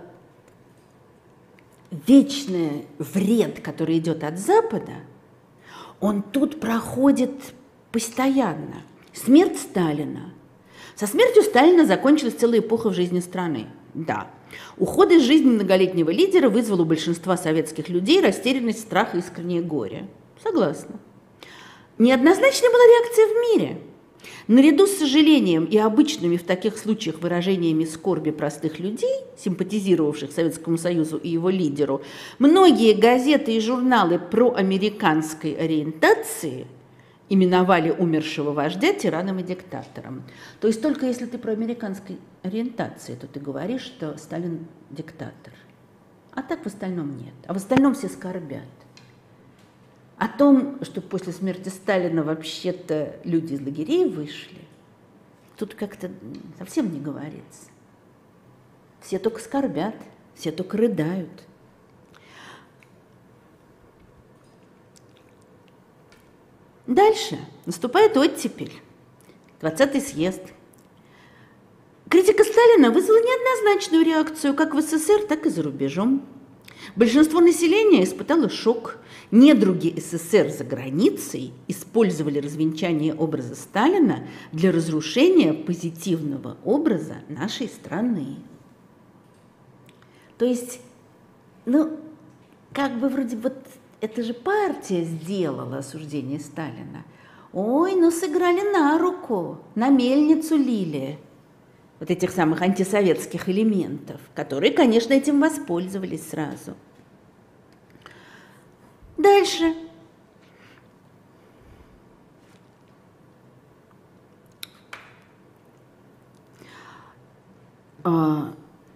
вечный вред, который идет от Запада, он тут проходит постоянно. Смерть Сталина. Со смертью Сталина закончилась целая эпоха в жизни страны. Да. Уход из жизни многолетнего лидера вызвал у большинства советских людей растерянность, страх и искреннее горе. Согласна. Неоднозначной была реакция в мире. Наряду с сожалением и обычными в таких случаях выражениями скорби простых людей, симпатизировавших Советскому Союзу и его лидеру, многие газеты и журналы проамериканской ориентации именовали умершего вождя тираном и диктатором. То есть только если ты проамериканской ориентации, то ты говоришь, что Сталин диктатор. А так в остальном нет. А в остальном все скорбят. О том, что после смерти Сталина вообще-то люди из лагерей вышли, тут как-то совсем не говорится. Все только скорбят, все только рыдают. Дальше наступает оттепель, двадцатый съезд. Критика Сталина вызвала неоднозначную реакцию как в СССР, так и за рубежом. Большинство населения испытало шок. Недруги СССР за границей использовали развенчание образа Сталина для разрушения позитивного образа нашей страны. То есть, ну, как бы вроде вот это же партия сделала осуждение Сталина. Ой, ну сыграли на руку, на мельницу лили вот этих самых антисоветских элементов, которые, конечно, этим воспользовались сразу. Дальше. А,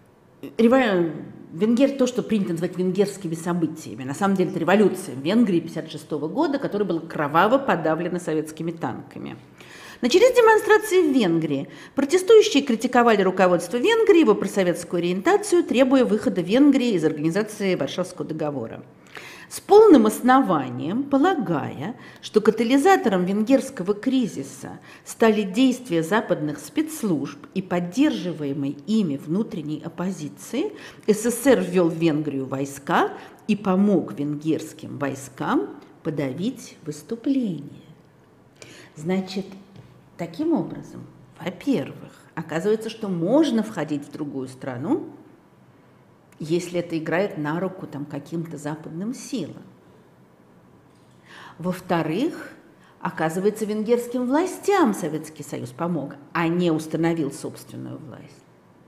Венгер, то, что принято называть венгерскими событиями. На самом деле это революция в Венгрии тысяча девятьсот пятьдесят шестого года, которая была кроваво подавлена советскими танками. Начались демонстрации в Венгрии. Протестующие критиковали руководство Венгрии, его просоветскую ориентацию, требуя выхода Венгрии из организации Варшавского договора. С полным основанием, полагая, что катализатором венгерского кризиса стали действия западных спецслужб и поддерживаемой ими внутренней оппозиции, СССР ввел в Венгрию войска и помог венгерским войскам подавить выступление. Значит, таким образом, во-первых, оказывается, что можно входить в другую страну, если это играет на руку там, каким-то западным силам. Во-вторых, оказывается, венгерским властям Советский Союз помог, а не установил собственную власть.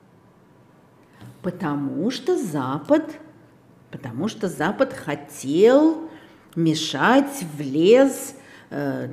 Потому что Запад, потому что Запад хотел мешать, влез, э,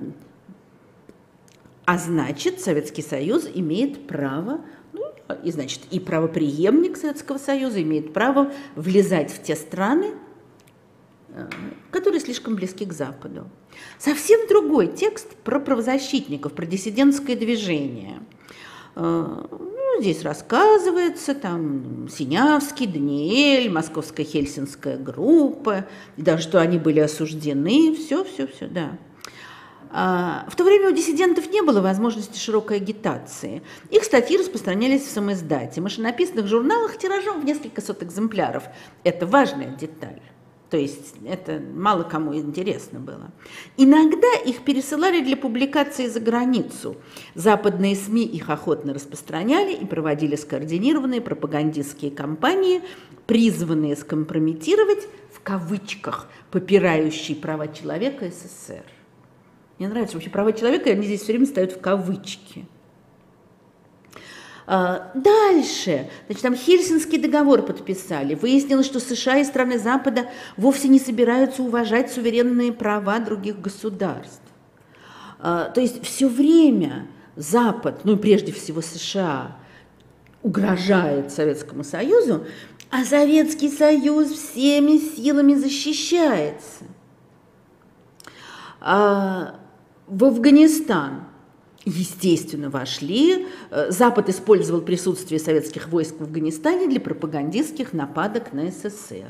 а значит, Советский Союз имеет право, и, значит, и правопреемник Советского Союза имеет право влезать в те страны, которые слишком близки к Западу. Совсем другой текст про правозащитников, про диссидентское движение. Ну, здесь рассказывается, там, Синявский, Даниэль, Московская Хельсинская группа, и даже что они были осуждены, все, все, все, да. В то время у диссидентов не было возможности широкой агитации. Их статьи распространялись в самоиздате, машинописных журналах тиражом в несколько сот экземпляров. Это важная деталь. То есть это мало кому интересно было. Иногда их пересылали для публикации за границу. Западные СМИ их охотно распространяли и проводили скоординированные пропагандистские кампании, призванные скомпрометировать, в кавычках, попирающие права человека СССР. Мне нравится вообще права человека, и они здесь все время ставят в кавычки. Дальше, значит, там Хельсинский договор подписали. Выяснилось, что США и страны Запада вовсе не собираются уважать суверенные права других государств. То есть все время Запад, ну прежде всего США, угрожает Советскому Союзу, а Советский Союз всеми силами защищается. В Афганистан, естественно, вошли. Запад использовал присутствие советских войск в Афганистане для пропагандистских нападок на СССР.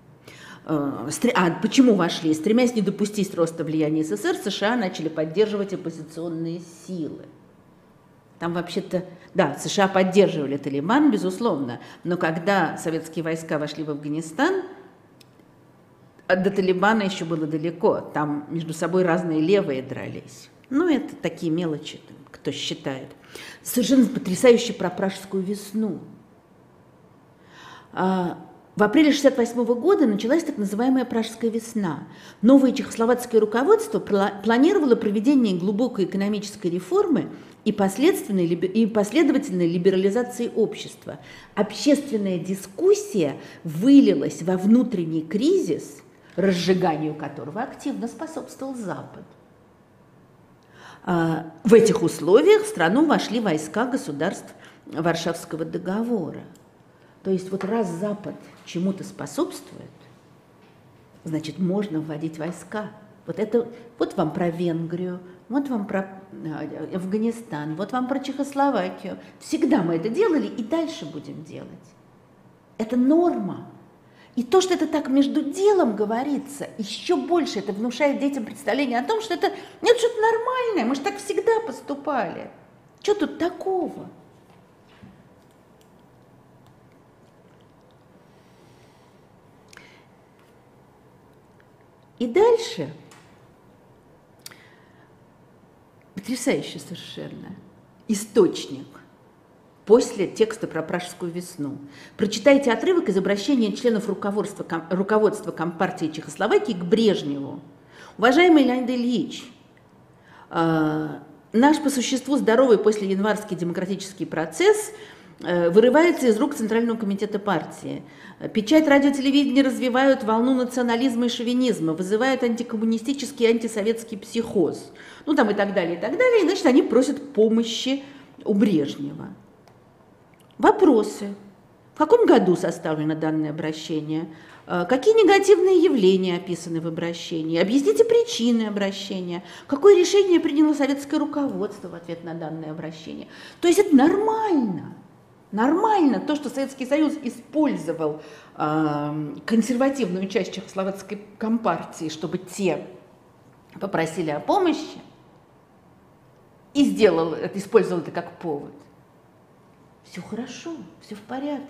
А почему вошли? Стремясь не допустить роста влияния СССР, США начали поддерживать оппозиционные силы. Там вообще-то, да, США поддерживали Талибан, безусловно, но когда советские войска вошли в Афганистан, до Талибана еще было далеко, там между собой разные левые дрались. Ну, это такие мелочи, кто считает. Совершенно потрясающе про Пражскую весну. В апреле шестьдесят восьмого года началась так называемая Пражская весна. Новое чехословацкое руководство планировало проведение глубокой экономической реформы и, последственной, и последовательной либерализации общества. Общественная дискуссия вылилась во внутренний кризис, разжиганию которого активно способствовал Запад. В этих условиях в страну вошли войска государств Варшавского договора. То есть вот раз Запад чему-то способствует, значит, можно вводить войска. Вот, это, вот вам про Венгрию, вот вам про Афганистан, вот вам про Чехословакию. Всегда мы это делали и дальше будем делать. Это норма. И то, что это так между делом говорится, еще больше это внушает детям представление о том, что это, это что-то нормальное, мы же так всегда поступали. Что тут такого? И дальше, потрясающе совершенно, источник после текста про Пражскую весну. Прочитайте отрывок из обращения членов руководства, руководства Компартии Чехословакии к Брежневу. Уважаемый Леонид Ильич, э, наш по существу здоровый после январский демократический процесс э, вырывается из рук Центрального комитета партии. Печать, радио, телевидение развивают волну национализма и шовинизма, вызывают антикоммунистический и антисоветский психоз. Ну там и так далее, и так далее. И, значит, они просят помощи у Брежнева. Вопросы. В каком году составлено данное обращение? Какие негативные явления описаны в обращении? Объясните причины обращения. Какое решение приняло советское руководство в ответ на данное обращение? То есть это нормально. Нормально то, что Советский Союз использовал э, консервативную часть чехословацкой компартии, чтобы те попросили о помощи, и сделал это, использовал это как повод. Все хорошо, все в порядке.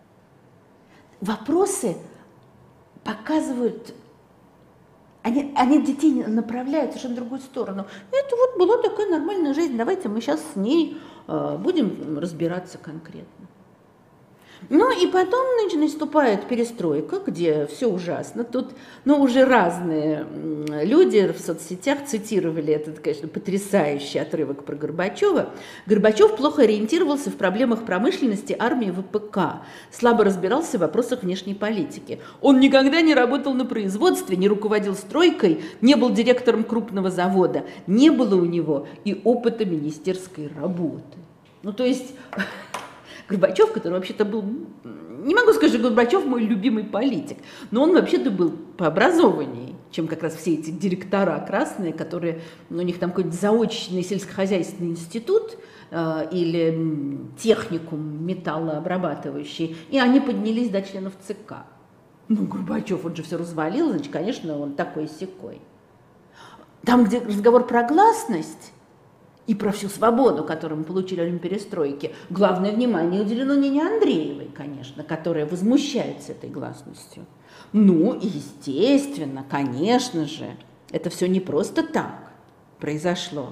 Вопросы показывают, они, они детей направляют в совершенно другую сторону. Это вот была такая нормальная жизнь, давайте мы сейчас с ней э, будем разбираться конкретно. Ну и потом, значит, наступает перестройка, где все ужасно. Тут, ну, уже разные люди в соцсетях цитировали этот, конечно, потрясающий отрывок про Горбачева. Горбачев плохо ориентировался в проблемах промышленности, армии, ВПК, слабо разбирался в вопросах внешней политики. Он никогда не работал на производстве, не руководил стройкой, не был директором крупного завода, не было у него и опыта министерской работы. Ну, то есть... Горбачев, который вообще-то был, не могу сказать, что Горбачев мой любимый политик, но он вообще-то был пообразованнее, чем как раз все эти директора красные, которые, ну, у них там какой-то заочный сельскохозяйственный институт э, или техникум металлообрабатывающий, и они поднялись до членов ЦК. Ну, Горбачев, он же все развалил, значит, конечно, он такой-сякой. Там, где разговор про гласность, и про всю свободу, которую мы получили во время перестройки, главное внимание уделено Нине Андреевой, конечно, которая возмущается этой гласностью. Ну, и естественно, конечно же, это все не просто так произошло.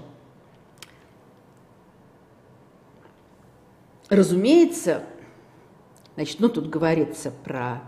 Разумеется, значит, ну, тут говорится про...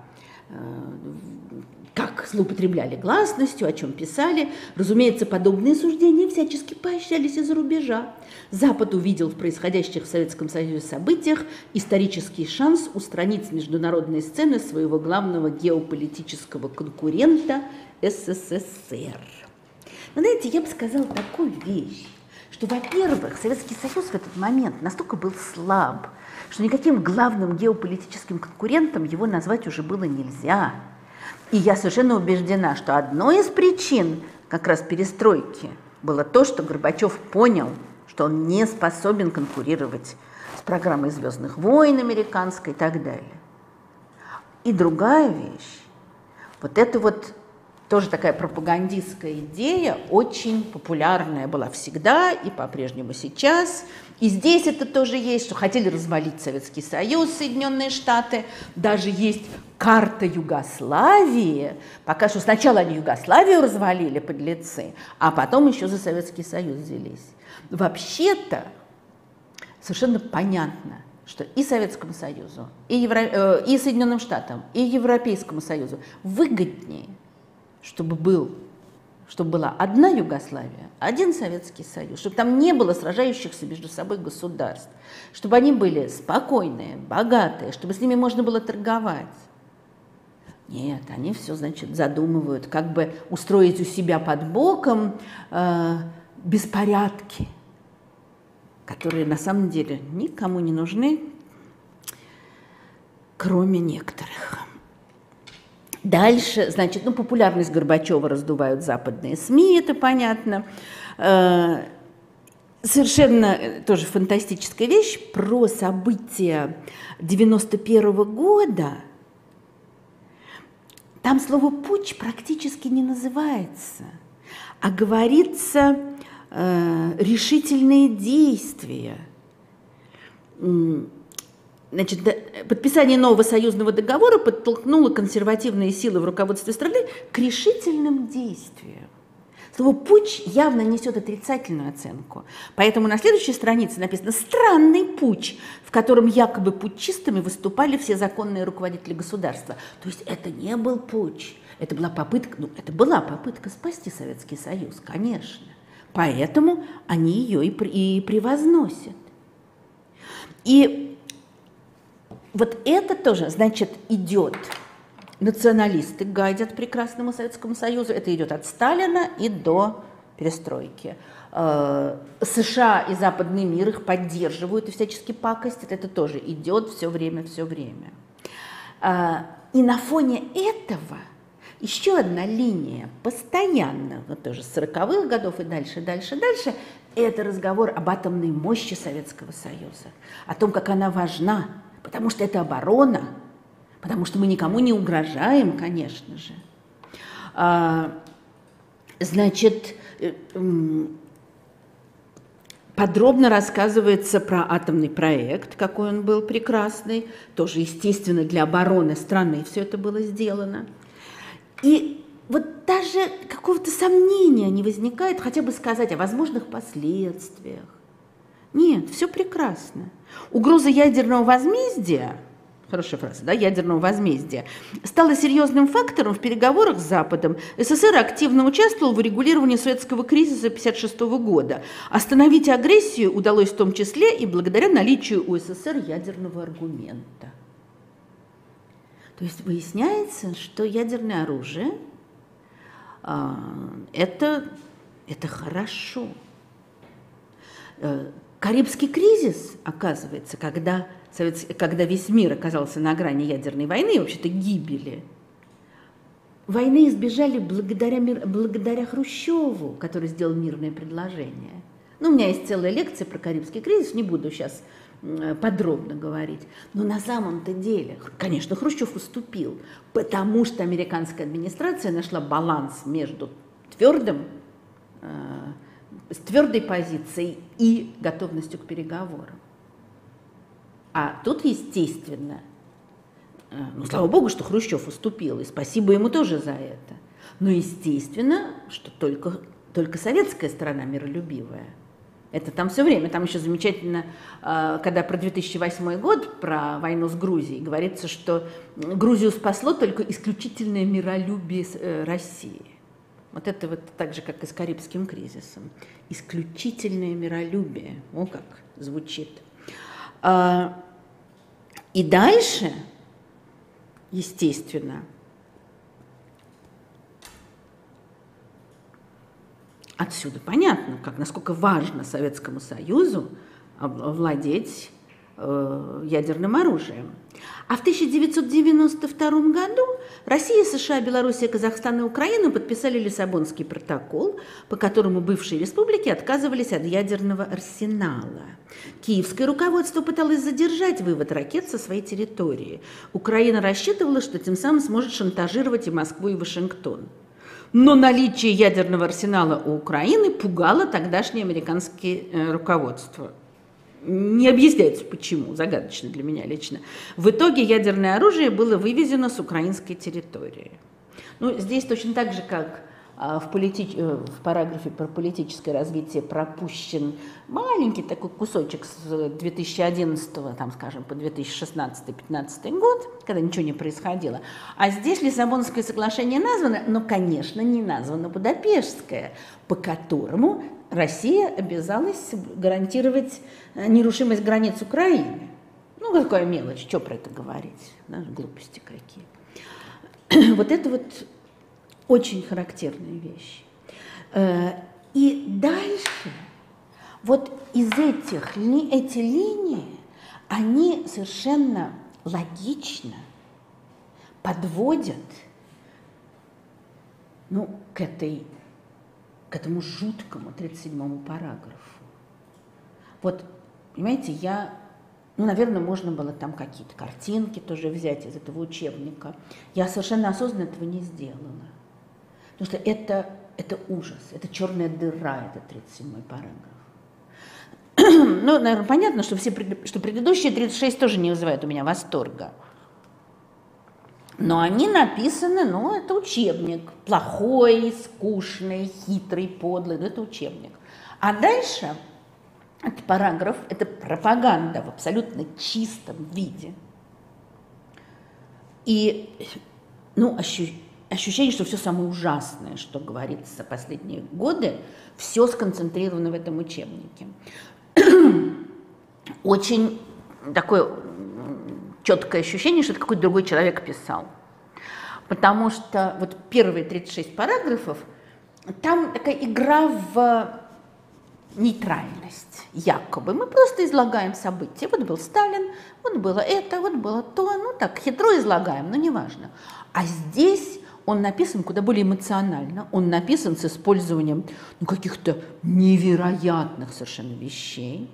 как злоупотребляли гласностью, о чем писали. Разумеется, подобные суждения всячески поощрялись из-за рубежа. Запад увидел в происходящих в Советском Союзе событиях исторический шанс устранить с международной сцены своего главного геополитического конкурента СССР. Но, знаете, я бы сказала такую вещь, что, во-первых, Советский Союз в этот момент настолько был слаб, что никаким главным геополитическим конкурентом его назвать уже было нельзя. И я совершенно убеждена, что одной из причин как раз перестройки было то, что Горбачев понял, что он не способен конкурировать с программой «Звездных войн» американской и так далее. И другая вещь, вот это вот тоже такая пропагандистская идея, очень популярная была всегда и по-прежнему сейчас. И здесь это тоже есть, что хотели развалить Советский Союз, Соединенные Штаты. Даже есть карта Югославии. Пока что сначала они Югославию развалили, подлецы, а потом еще за Советский Союз взялись. Вообще-то совершенно понятно, что и Советскому Союзу, и, Евро... э, и Соединенным Штатам, и Европейскому Союзу выгоднее, чтобы, был, чтобы была одна Югославия, один Советский Союз, чтобы там не было сражающихся между собой государств, чтобы они были спокойные, богатые, чтобы с ними можно было торговать. Нет, они все, значит, задумывают, как бы устроить у себя под боком э, беспорядки, которые на самом деле никому не нужны, кроме некоторых. Дальше, значит, ну, популярность Горбачева раздувают западные СМИ, это понятно. Совершенно тоже фантастическая вещь про события девяносто первого года. Там слово «путч» практически не называется, а говорится э, «решительные действия». Значит, подписание нового союзного договора подтолкнуло консервативные силы в руководстве страны к решительным действиям. Слово «путч» явно несет отрицательную оценку. Поэтому на следующей странице написано «странный путч», в котором якобы путчистами выступали все законные руководители государства. То есть это не был путч, это была попытка, ну, это была попытка спасти Советский Союз, конечно. Поэтому они ее и, и превозносят. И вот это тоже, значит, идет. Националисты гадят прекрасному Советскому Союзу. Это идет от Сталина и до перестройки. США и западный мир их поддерживают и всячески пакостят. Это тоже идет все время, все время. И на фоне этого еще одна линия постоянно, вот тоже с сороковых годов и дальше, дальше, дальше, это разговор об атомной мощи Советского Союза, о том, как она важна, потому что это оборона, потому что мы никому не угрожаем, конечно же. А, значит, подробно рассказывается про атомный проект, какой он был прекрасный, тоже, естественно, для обороны страны все это было сделано. И вот даже какого-то сомнения не возникает хотя бы сказать о возможных последствиях. Нет, все прекрасно. Угроза ядерного возмездия, хорошая фраза, да, ядерного возмездия, стала серьезным фактором в переговорах с Западом. СССР активно участвовал в урегулировании советского кризиса тысяча девятьсот пятьдесят шестого года. Остановить агрессию удалось в том числе и благодаря наличию у СССР ядерного аргумента. То есть выясняется, что ядерное оружие а, это, это хорошо. Карибский кризис, оказывается, когда, когда весь мир оказался на грани ядерной войны, вообще-то гибели, войны избежали благодаря, благодаря Хрущеву, который сделал мирное предложение. Ну, у меня есть целая лекция про Карибский кризис, не буду сейчас подробно говорить. Но на самом-то деле, конечно, Хрущев уступил, потому что американская администрация нашла баланс между твердым, с твердой позицией и готовностью к переговорам. А тут, естественно, ну, слава богу, что Хрущев уступил, и спасибо ему тоже за это. Но, естественно, что только, только советская сторона миролюбивая. Это там все время, там еще замечательно, когда про две тысячи восьмой год, про войну с Грузией, говорится, что Грузию спасло только исключительное миролюбие России. Вот это вот так же, как и с Карибским кризисом. Исключительное миролюбие. О, как звучит. И дальше, естественно, отсюда понятно, как, насколько важно Советскому Союзу владеть э, ядерным оружием. А в тысяча девятьсот девяносто втором году Россия, США, Белоруссия, Казахстан и Украина подписали Лиссабонский протокол, по которому бывшие республики отказывались от ядерного арсенала. Киевское руководство пыталось задержать вывод ракет со своей территории. Украина рассчитывала, что тем самым сможет шантажировать и Москву, и Вашингтон. Но наличие ядерного арсенала у Украины пугало тогдашнее американское э, руководство. Не объясняется почему, загадочно для меня лично. В итоге ядерное оружие было вывезено с украинской территории. Ну, здесь точно так же, как а, в, полити... в параграфе про политическое развитие пропущен маленький такой кусочек с две тысячи одиннадцатого, там, скажем, по две тысячи шестнадцатый-пятнадцатый год, когда ничего не происходило. А здесь Лиссабонское соглашение названо, но, конечно, не названо Будапештское, по которому Россия обязалась гарантировать нерушимость границ Украины. Ну, какая мелочь, что про это говорить, да, глупости какие. Вот это вот очень характерная вещь. И дальше, вот из этих, эти линии, они совершенно логично подводят, ну, к этой к этому жуткому тридцать седьмому параграфу. Вот, понимаете, я, ну, наверное, можно было там какие-то картинки тоже взять из этого учебника. Я совершенно осознанно этого не сделала. Потому что это, это ужас, это черная дыра, это тридцать седьмой параграф. Ну, наверное, понятно, что, все, что предыдущие тридцать шесть тоже не вызывают у меня восторга. Но они написаны, ну, это учебник. Плохой, скучный, хитрый, подлый, это учебник. А дальше, этот параграф, это пропаганда в абсолютно чистом виде. И, ну, ощу, ощущение, что все самое ужасное, что говорится последние годы, все сконцентрировано в этом учебнике. Очень такое четкое ощущение, что это какой-то другой человек писал. Потому что вот первые тридцать шесть параграфов, там такая игра в нейтральность, якобы. Мы просто излагаем события. Вот был Сталин, вот было это, вот было то. Ну так, хитро излагаем, но неважно. А здесь он написан куда более эмоционально. Он написан с использованием, ну, каких-то невероятных совершенно вещей.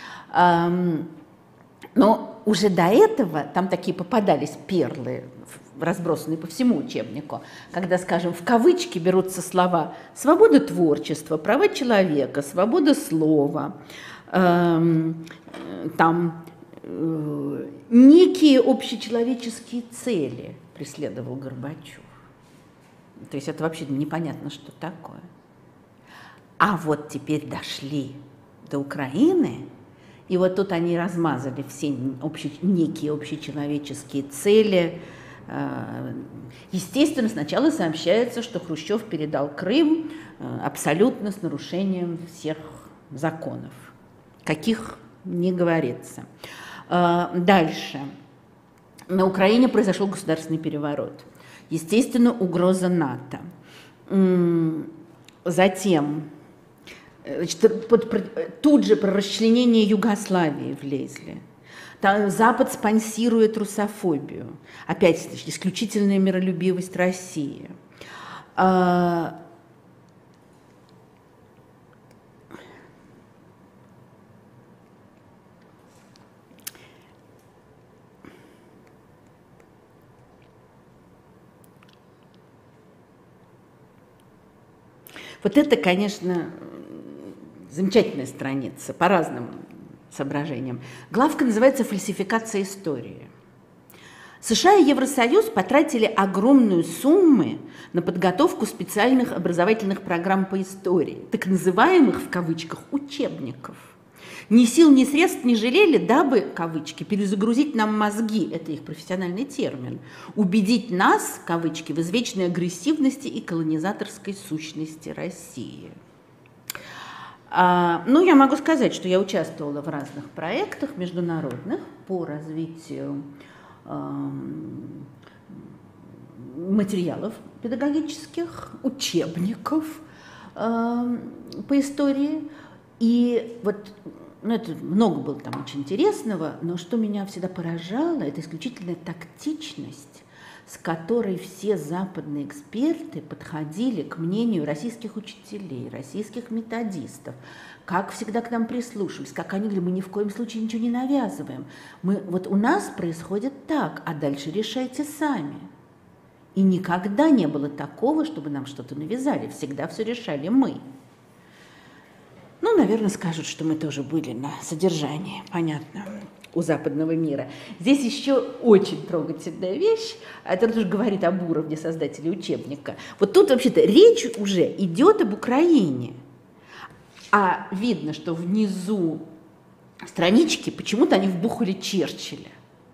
Но уже до этого там такие попадались перлы, разбросанные по всему учебнику, когда, скажем, в кавычки берутся слова «свобода творчества», «права человека», «свобода слова», э, там э, некие общечеловеческие цели преследовал Горбачев. То есть это вообще непонятно, что такое. А вот теперь дошли до Украины, и вот тут они размазали все обще, некие общечеловеческие цели. Естественно, сначала сообщается, что Хрущев передал Крым абсолютно с нарушением всех законов. Каких не говорится. Дальше. На Украине произошел государственный переворот. Естественно, угроза НАТО. Затем... Значит, под, тут же про расчленение Югославии влезли. Там Запад спонсирует русофобию. Опять, значит, исключительная миролюбивость России. А, вот это, конечно, замечательная страница по разным соображениям. Главка называется «Фальсификация истории». США и Евросоюз потратили огромные суммы на подготовку специальных образовательных программ по истории, так называемых, в кавычках, учебников. Ни сил, ни средств не жалели, дабы, кавычки, перезагрузить нам мозги, это их профессиональный термин, убедить нас, кавычки, в извечной агрессивности и колонизаторской сущности России. А, ну, я могу сказать, что я участвовала в разных проектах международных по развитию э, материалов педагогических, учебников э, по истории. И вот, ну, это много было там очень интересного, но что меня всегда поражало, это исключительная тактичность, с которой все западные эксперты подходили к мнению российских учителей, российских методистов, как всегда к нам прислушивались, как они говорили, мы ни в коем случае ничего не навязываем. Мы, вот у нас происходит так, а дальше решайте сами. И никогда не было такого, чтобы нам что-то навязали. Всегда все решали мы. Ну, наверное, скажут, что мы тоже были на содержании, понятно, у западного мира. Здесь еще очень трогательная вещь, это тоже говорит об уровне создателей учебника. Вот тут вообще-то речь уже идет об Украине, а видно, что внизу странички почему-то они вбухали Черчилля.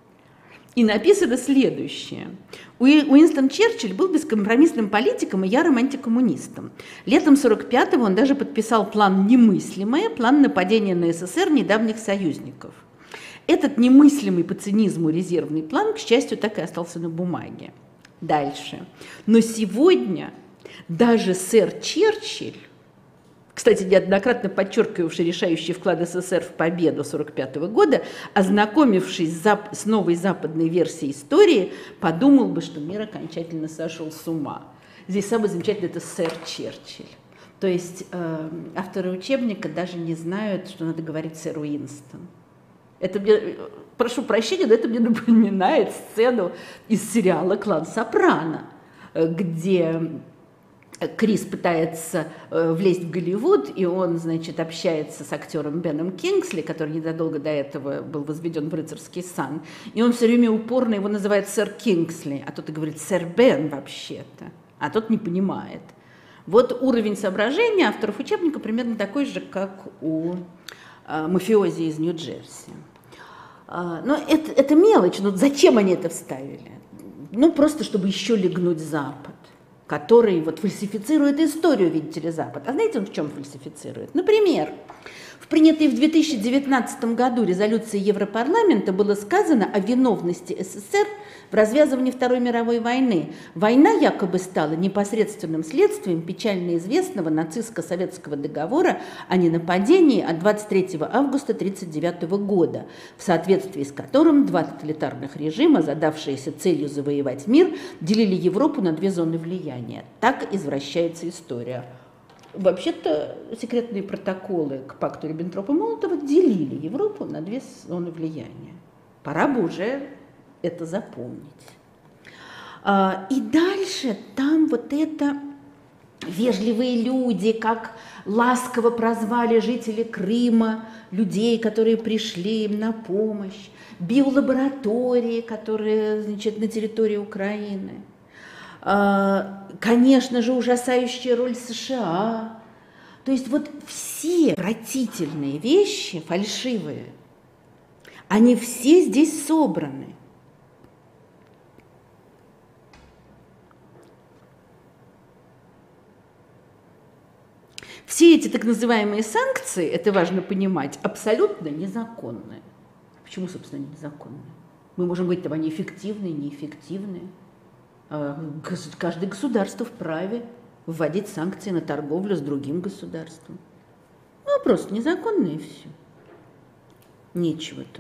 И написано следующее. Уинстон Черчилль был бескомпромиссным политиком и ярым антикоммунистом. Летом сорок пятого он даже подписал план «Немыслимое», план нападения на СССР недавних союзников. Этот немыслимый по цинизму резервный план, к счастью, так и остался на бумаге. Дальше. Но сегодня даже сэр Черчилль, кстати, неоднократно подчеркивавший решающий вклад СССР в победу сорок пятого года, ознакомившись с новой западной версией истории, подумал бы, что мир окончательно сошел с ума. Здесь самое замечательное – это сэр Черчилль. То есть э, авторы учебника даже не знают, что надо говорить сэр Уинстон. Это мне, прошу прощения, но это мне напоминает сцену из сериала «Клан Сопрано», где Крис пытается э, влезть в Голливуд, и он, значит, общается с актером Беном Кингсли, который незадолго до этого был возведен в рыцарский сан, и он все время упорно его называет сэр Кингсли, а тот и говорит сэр Бен вообще-то, а тот не понимает. Вот уровень соображения авторов учебника примерно такой же, как у э, мафиози из Нью-Джерси. Э, но это, это мелочь, но зачем они это вставили? Ну, просто чтобы еще легнуть Запад, который вот фальсифицирует историю, видите ли, Запад. А знаете, он в чем фальсифицирует? Например, в принятой в две тысячи девятнадцатом году резолюции Европарламента было сказано о виновности СССР в развязывании Второй мировой войны. Война якобы стала непосредственным следствием печально известного нацистско-советского договора о ненападении от двадцать третьего августа тысяча девятьсот тридцать девятого года, в соответствии с которым два тоталитарных режима, задавшиеся целью завоевать мир, делили Европу на две зоны влияния. Так извращается история. Вообще-то секретные протоколы к пакту Риббентропа-Молотова делили Европу на две зоны влияния. Пора бы уже это запомнить. И дальше там вот это вежливые люди, как ласково прозвали жители Крыма, людей, которые пришли им на помощь, биолаборатории, которые, значит, на территории Украины. Конечно же, ужасающая роль США. То есть вот все отвратительные вещи, фальшивые, они все здесь собраны. Все эти так называемые санкции, это важно понимать, абсолютно незаконные. Почему, собственно, незаконные? Мы можем говорить, там они эффективные, неэффективные. Каждое государство вправе вводить санкции на торговлю с другим государством. Ну, просто незаконно и все. Нечего тут.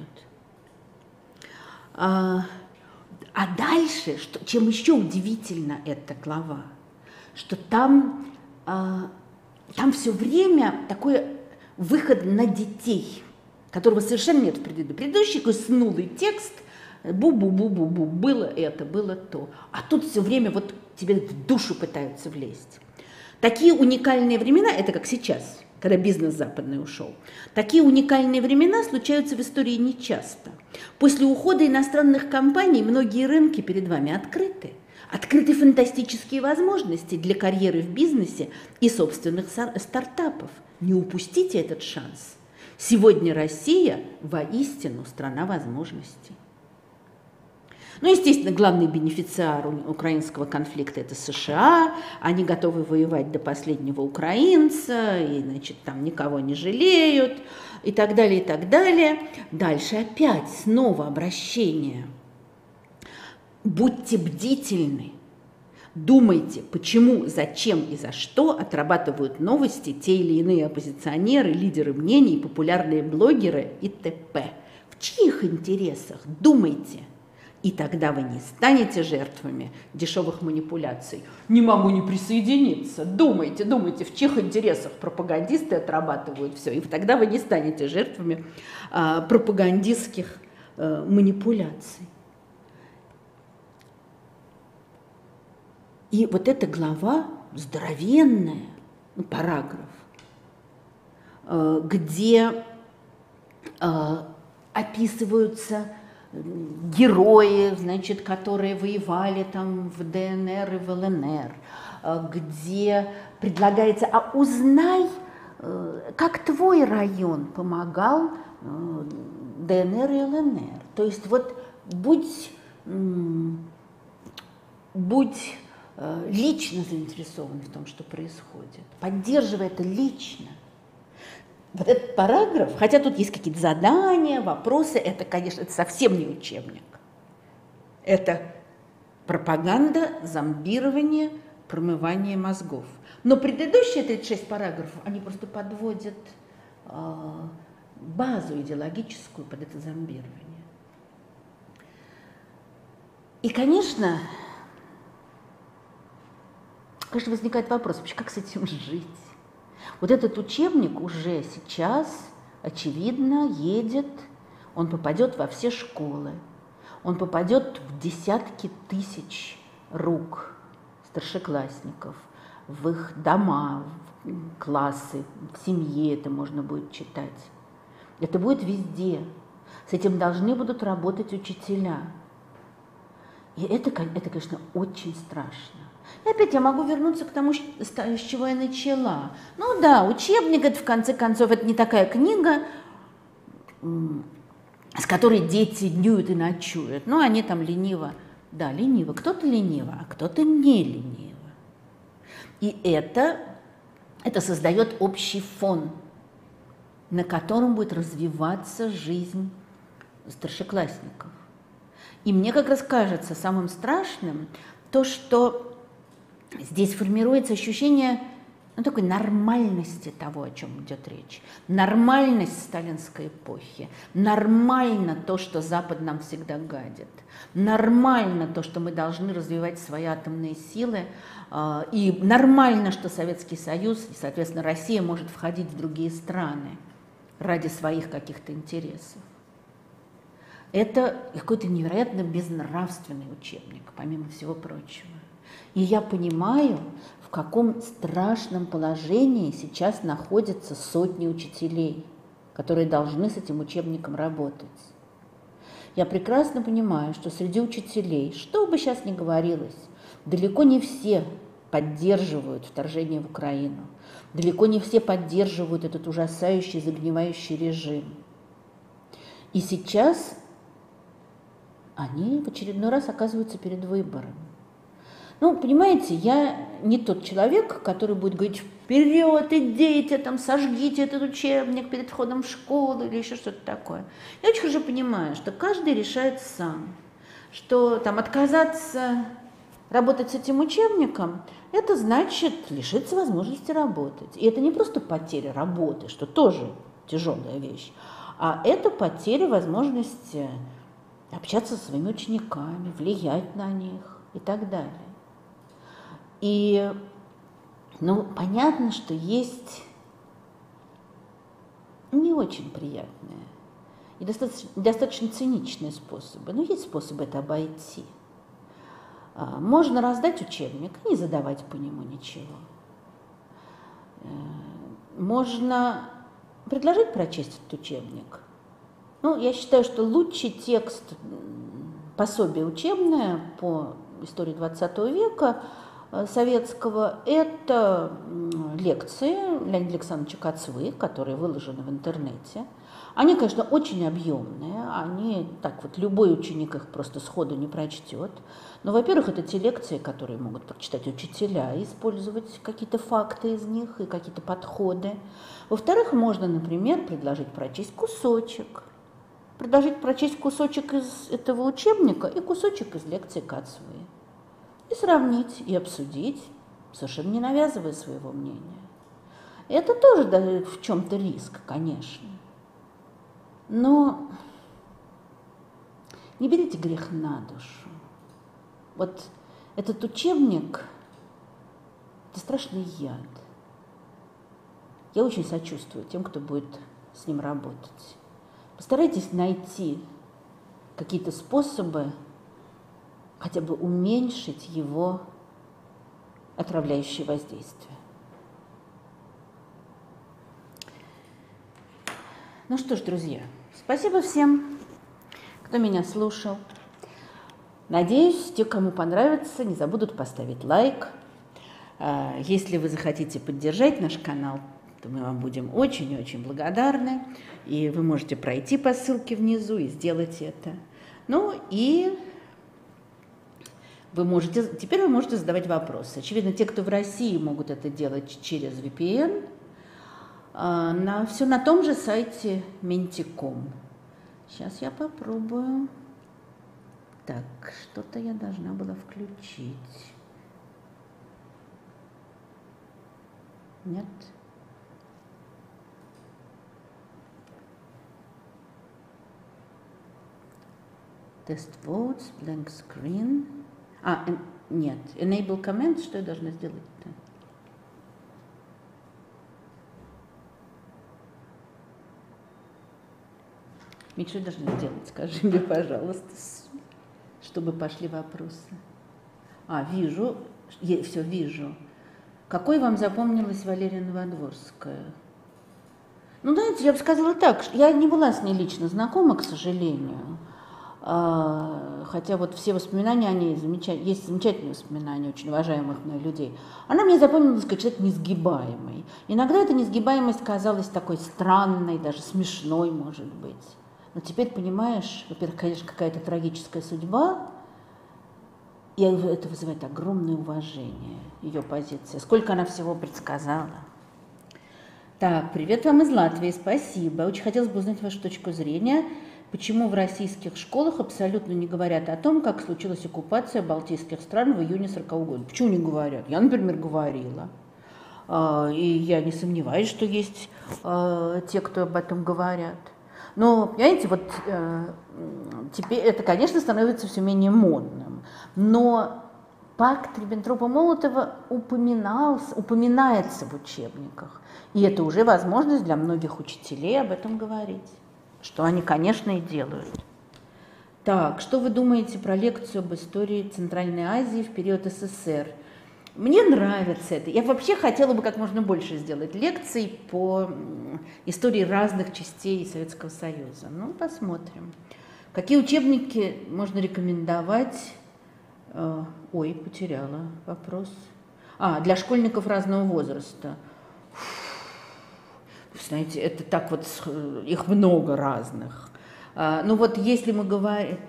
А, а дальше, что, чем еще удивительна эта глава, что там, а, там все время такой выход на детей, которого совершенно нет в предыдущем. Предыдущий такой снулый текст, бу-бу-бу-бу-бу, было это, было то. А тут все время вот тебе в душу пытаются влезть. Такие уникальные времена, это как сейчас, когда бизнес западный ушел, такие уникальные времена случаются в истории нечасто. После ухода иностранных компаний многие рынки перед вами открыты. Открыты фантастические возможности для карьеры в бизнесе и собственных стартапов. Не упустите этот шанс. Сегодня Россия воистину страна возможностей. Ну, естественно, главный бенефициар украинского конфликта – это США. Они готовы воевать до последнего украинца, и, значит, там никого не жалеют, и так далее, и так далее. Дальше опять снова обращение. Будьте бдительны. Думайте, почему, зачем и за что отрабатывают новости те или иные оппозиционеры, лидеры мнений, популярные блогеры и т.п. В чьих интересах? Думайте. И тогда вы не станете жертвами дешевых манипуляций. Не могу не присоединиться. Думайте, думайте, в чьих интересах пропагандисты отрабатывают все. И тогда вы не станете жертвами а, пропагандистских а, манипуляций. И вот эта глава здоровенная, ну, параграф, где описываются герои, значит, которые воевали там в ДНР и в ЛНР, где предлагается, а узнай, как твой район помогал ДНР и ЛНР. То есть вот будь, будь лично заинтересован в том, что происходит, поддерживай это лично. Вот этот параграф, хотя тут есть какие-то задания, вопросы, это, конечно, это совсем не учебник. Это пропаганда, зомбирование, промывание мозгов. Но предыдущие тридцать шесть параграфов, они просто подводят э, базу идеологическую под это зомбирование. И, конечно, конечно, возникает вопрос, вообще, как с этим жить? Вот этот учебник уже сейчас, очевидно, едет, он попадет во все школы, он попадет в десятки тысяч рук старшеклассников, в их дома, в классы, в семье это можно будет читать. Это будет везде. С этим должны будут работать учителя. И это, это, конечно, очень страшно. И опять я могу вернуться к тому, с чего я начала. Ну да, учебник, это в конце концов, это не такая книга, с которой дети днюют и ночуют. Ну, они там лениво, да, лениво. Кто-то лениво, а кто-то не лениво. И это, это создает общий фон, на котором будет развиваться жизнь старшеклассников. И мне как раз кажется самым страшным то, что здесь формируется ощущение, ну, такой нормальности того, о чем идет речь. Нормальность сталинской эпохи. Нормально то, что Запад нам всегда гадит. Нормально то, что мы должны развивать свои атомные силы. И нормально, что Советский Союз и, соответственно, Россия может входить в другие страны ради своих каких-то интересов. Это какой-то невероятно безнравственный учебник, помимо всего прочего. И я понимаю, в каком страшном положении сейчас находятся сотни учителей, которые должны с этим учебником работать. Я прекрасно понимаю, что среди учителей, что бы сейчас ни говорилось, далеко не все поддерживают вторжение в Украину, далеко не все поддерживают этот ужасающий, загнивающий режим. И сейчас они в очередной раз оказываются перед выбором. Ну, понимаете, я не тот человек, который будет говорить: вперед, идите, там, сожгите этот учебник перед входом в школу или еще что-то такое. Я очень хорошо понимаю, что каждый решает сам, что там отказаться работать с этим учебником, это значит лишиться возможности работать. И это не просто потеря работы, что тоже тяжелая вещь, а это потеря возможности общаться со своими учениками, влиять на них и так далее. И, ну, понятно, что есть не очень приятные и достаточно, достаточно циничные способы, но есть способы это обойти. Можно раздать учебник и не задавать по нему ничего. Можно предложить прочесть этот учебник. Ну, я считаю, что лучший текст пособия учебное по истории двадцатого века советского – это лекции Леонида Александровича Кацвы, которые выложены в интернете. Они, конечно, очень объемные, они, так вот, любой ученик их просто сходу не прочтет. Но, во-первых, это те лекции, которые могут прочитать учителя, и использовать какие-то факты из них и какие-то подходы. Во-вторых, можно, например, предложить прочесть кусочек. Предложить прочесть кусочек из этого учебника и кусочек из лекции Кацвы. И сравнить, и обсудить, совершенно не навязывая своего мнения. Это тоже да, в чем-то риск, конечно. Но не берите грех на душу. Вот этот учебник – это страшный яд. Я очень сочувствую тем, кто будет с ним работать. Постарайтесь найти какие-то способы хотя бы уменьшить его отравляющие воздействия. Ну что ж, друзья, спасибо всем, кто меня слушал. Надеюсь, те, кому понравится, не забудут поставить лайк. Если вы захотите поддержать наш канал, то мы вам будем очень-очень благодарны. И вы можете пройти по ссылке внизу и сделать это. Ну и вы можете, теперь вы можете задавать вопросы. Очевидно, те, кто в России, могут это делать через ви пи эн. На, все на том же сайте Menti.com. Сейчас я попробую. Так, что-то я должна была включить. Нет? Test votes, blank screen. А, нет, enable comments, что я должна сделать-то? Мик, что я должна сделать? Скажи мне, пожалуйста, чтобы пошли вопросы. А, вижу, я все вижу. Какой вам запомнилась Валерия Новодворская? Ну, знаете, я бы сказала так, что я не была с ней лично знакома, к сожалению. Хотя вот все воспоминания о ней, замечат... есть замечательные воспоминания очень уважаемых мной людей. Она мне запомнилась как человек несгибаемый. Иногда эта несгибаемость казалась такой странной, даже смешной, может быть. Но теперь понимаешь, во-первых, конечно, какая-то трагическая судьба, и это вызывает огромное уважение, ее позиция. Сколько она всего предсказала. Так, привет вам из Латвии, спасибо. Очень хотелось бы узнать вашу точку зрения. Почему в российских школах абсолютно не говорят о том, как случилась оккупация балтийских стран в июне сорокового года? Почему не говорят? Я, например, говорила. И я не сомневаюсь, что есть те, кто об этом говорят. Но, понимаете, вот теперь это, конечно, становится все менее модным. Но пакт Риббентропа-Молотова упоминался, упоминается в учебниках. И это уже возможность для многих учителей об этом говорить. Что они, конечно, и делают. Так, что вы думаете про лекцию об истории Центральной Азии в период эс эс эс эр? Мне нравится это. Я вообще хотела бы как можно больше сделать лекций по истории разных частей Советского Союза. Ну, посмотрим. Какие учебники можно рекомендовать? Ой, потеряла вопрос. А, для школьников разного возраста. Знаете, это так вот, их много разных. Ну вот если мы говорим,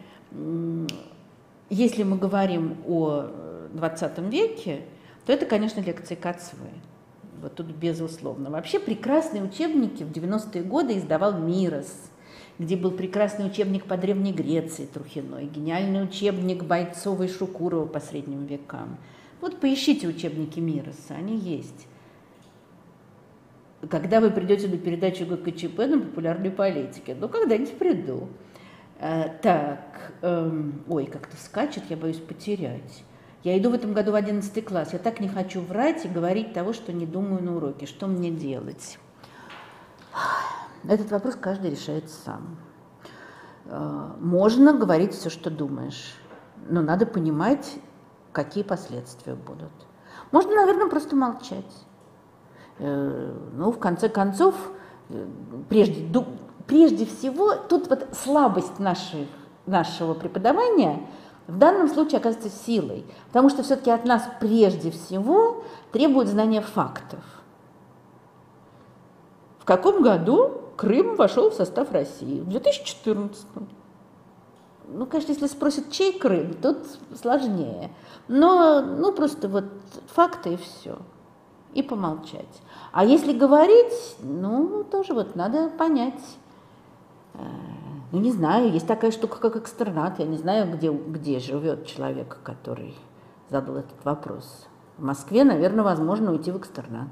если мы говорим о двадцатом веке, то это, конечно, лекции Кацвы. Вот тут безусловно. Вообще прекрасные учебники в девяностые годы издавал Мирос, где был прекрасный учебник по Древней Греции Трухиной, гениальный учебник Бойцова и Шукурова по средним векам. Вот поищите учебники Мироса, они есть. Когда вы придете на передачу гэ ка че пэ на популярной политике? Ну, когда-нибудь приду. А, так, эм, ой, как-то скачет, я боюсь потерять. Я иду в этом году в одиннадцатый класс. Я так не хочу врать и говорить того, что не думаю на уроке. Что мне делать? Этот вопрос каждый решает сам. Можно говорить все, что думаешь, но надо понимать, какие последствия будут. Можно, наверное, просто молчать. Ну, в конце концов, прежде, прежде всего, тут вот слабость нашей, нашего преподавания в данном случае оказывается силой, потому что все-таки от нас прежде всего требуют знания фактов. В каком году Крым вошел в состав России? В две тысячи четырнадцатом. Ну, конечно, если спросят, чей Крым, тут сложнее. Но, ну, просто вот факты и все. И помолчать. А если говорить, ну, тоже вот надо понять. Ну, не знаю, есть такая штука, как экстернат. Я не знаю, где, где живет человек, который задал этот вопрос. В Москве, наверное, возможно уйти в экстернат.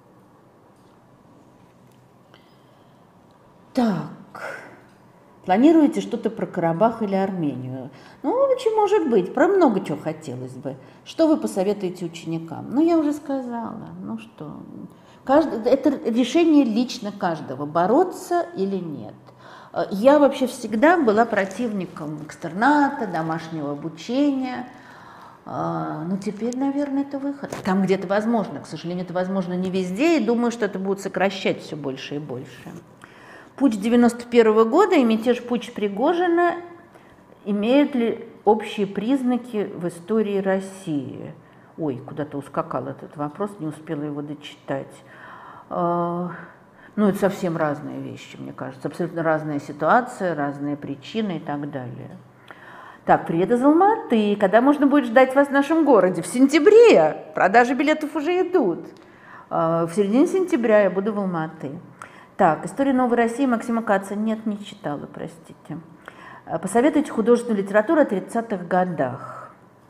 Так. Планируете что-то про Карабах или Армению? Ну, очень может быть. Про много чего хотелось бы. Что вы посоветуете ученикам? Ну, я уже сказала. Ну что, каждый, это решение лично каждого, бороться или нет. Я вообще всегда была противником экстерната, домашнего обучения. А, ну, теперь, наверное, это выход. Там где-то возможно, к сожалению, это возможно не везде, и думаю, что это будут сокращать все больше и больше. Путч девяносто первого года и мятеж Путч Пригожина имеют ли общие признаки в истории России? Ой, куда-то ускакал этот вопрос, не успела его дочитать. А, ну, это совсем разные вещи, мне кажется. Абсолютно разная ситуация, разные причины и так далее. Так, привет из Алматы. Когда можно будет ждать вас в нашем городе? В сентябре. Продажи билетов уже идут. В середине сентября я буду в Алматы. Так, история Новой России Максима Каца. Нет, не читала, простите. Посоветуйте художественную литературу о тридцатых годах.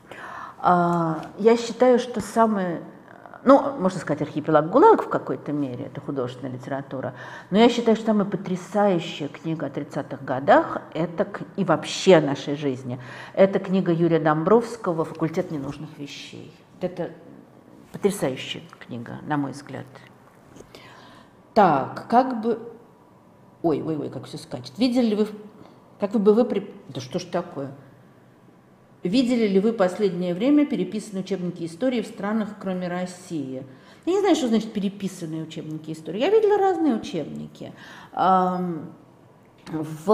Я считаю, что самый... Ну, можно сказать, архипелаг ГУЛАГ в какой-то мере, это художественная литература, но я считаю, что самая потрясающая книга о тридцатых годах это, и вообще о нашей жизни, это книга Юрия Домбровского «Факультет ненужных вещей». Это потрясающая книга, на мой взгляд. Так, как бы... Ой, ой, ой, как все скачет. Видели ли вы... Как бы вы... При... Да что ж такое? Видели ли вы последнее время переписанные учебники истории в странах, кроме России? Я не знаю, что значит переписанные учебники истории. Я видела разные учебники. В,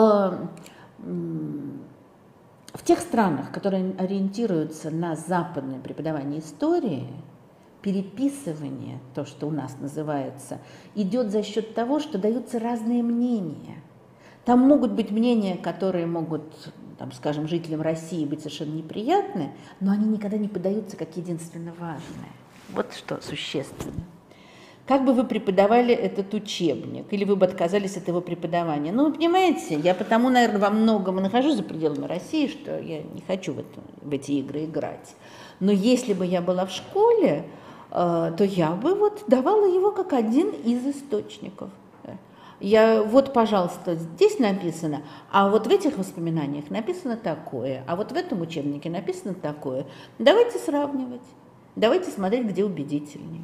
в тех странах, которые ориентируются на западное преподавание истории, переписывание, то, что у нас называется, идет за счет того, что даются разные мнения. Там могут быть мнения, которые могут, там, скажем, жителям России быть совершенно неприятны, но они никогда не подаются как единственно важные. Вот что существенно. Как бы вы преподавали этот учебник, или вы бы отказались от его преподавания? Ну, вы понимаете, я потому, наверное, во многом нахожусь за пределами России, что я не хочу в, это, в эти игры играть. Но если бы я была в школе, то я бы вот давала его как один из источников. Я, вот, пожалуйста, здесь написано, а вот в этих воспоминаниях написано такое, а вот в этом учебнике написано такое. Давайте сравнивать, давайте смотреть, где убедительнее.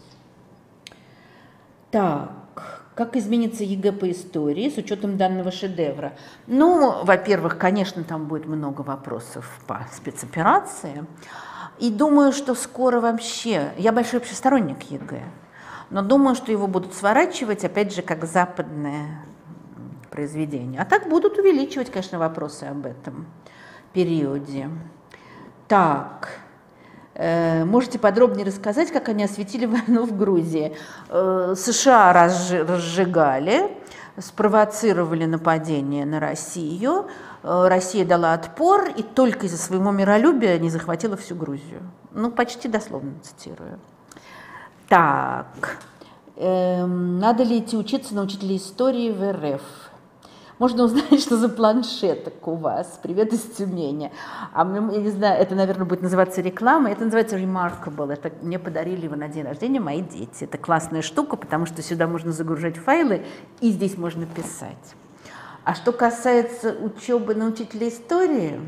Так, как изменится ЕГЭ по истории с учетом данного шедевра? Ну, во-первых, конечно, там будет много вопросов по спецоперации. И думаю, что скоро вообще... Я большой вообще сторонник ЕГЭ. Но думаю, что его будут сворачивать, опять же, как западное произведение. А так будут увеличивать, конечно, вопросы об этом периоде. Так, э, можете подробнее рассказать, как они осветили войну в Грузии? Э, США разжигали, спровоцировали нападение на Россию. Э, Россия дала отпор, и только из-за своего миролюбия не захватила всю Грузию. Ну, почти дословно цитирую. Так, эм, надо ли идти учиться на учителя истории в эр эф? Можно узнать, что за планшеток у вас. Привет из Тюмени. А я не знаю, это, наверное, будет называться реклама. Это называется Remarkable. Это мне подарили его на день рождения мои дети. Это классная штука, потому что сюда можно загружать файлы, и здесь можно писать. А что касается учебы на учителя истории...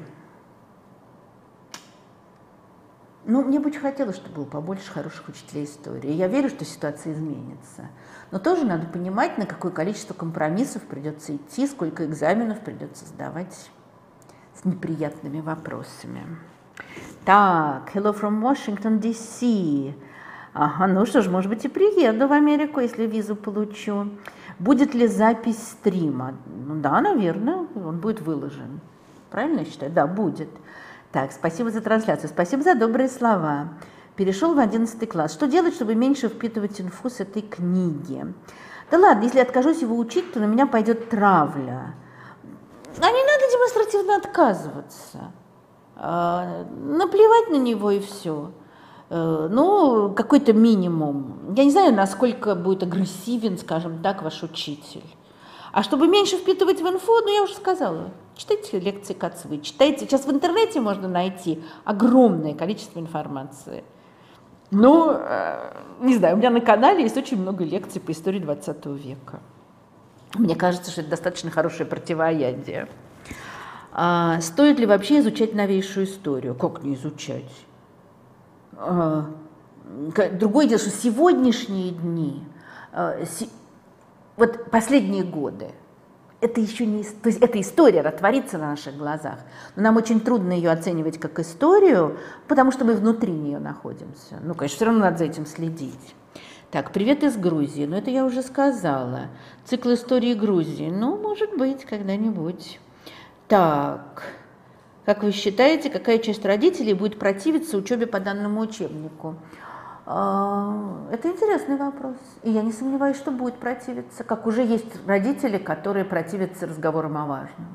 Ну, мне бы очень хотелось, чтобы было побольше хороших учителей истории. Я верю, что ситуация изменится. Но тоже надо понимать, на какое количество компромиссов придется идти, сколько экзаменов придется сдавать с неприятными вопросами. Так, hello from Washington, ди си. Ага, ну что ж, может быть, и приеду в Америку, если визу получу. Будет ли запись стрима? Ну да, наверное, он будет выложен. Правильно я считаю? Да, будет. Так, спасибо за трансляцию, спасибо за добрые слова. Перешел в одиннадцатый класс. Что делать, чтобы меньше впитывать инфу с этой книги? Да ладно, если я откажусь его учить, то на меня пойдет травля. А не надо демонстративно отказываться. А, наплевать на него и все. А, ну, какой-то минимум. Я не знаю, насколько будет агрессивен, скажем так, ваш учитель. А чтобы меньше впитывать в инфу, ну, я уже сказала, читайте лекции Кацевой, читайте. Сейчас в интернете можно найти огромное количество информации. Ну, не знаю, у меня на канале есть очень много лекций по истории двадцатого века. Мне кажется, что это достаточно хорошее противоядие. А, стоит ли вообще изучать новейшую историю? Как не изучать? А, другое дело, что сегодняшние дни, а, си, вот последние годы, это еще не... То есть эта история творится на наших глазах, но нам очень трудно ее оценивать как историю, потому что мы внутри нее находимся. Ну, конечно, все равно надо за этим следить. Так, привет из Грузии. Ну, это я уже сказала. Цикл истории Грузии. Ну, может быть, когда-нибудь. Так, как вы считаете, какая часть родителей будет противиться учебе по данному учебнику? Это интересный вопрос. И я не сомневаюсь, что будет противиться. Как уже есть родители, которые противятся разговорам о важном.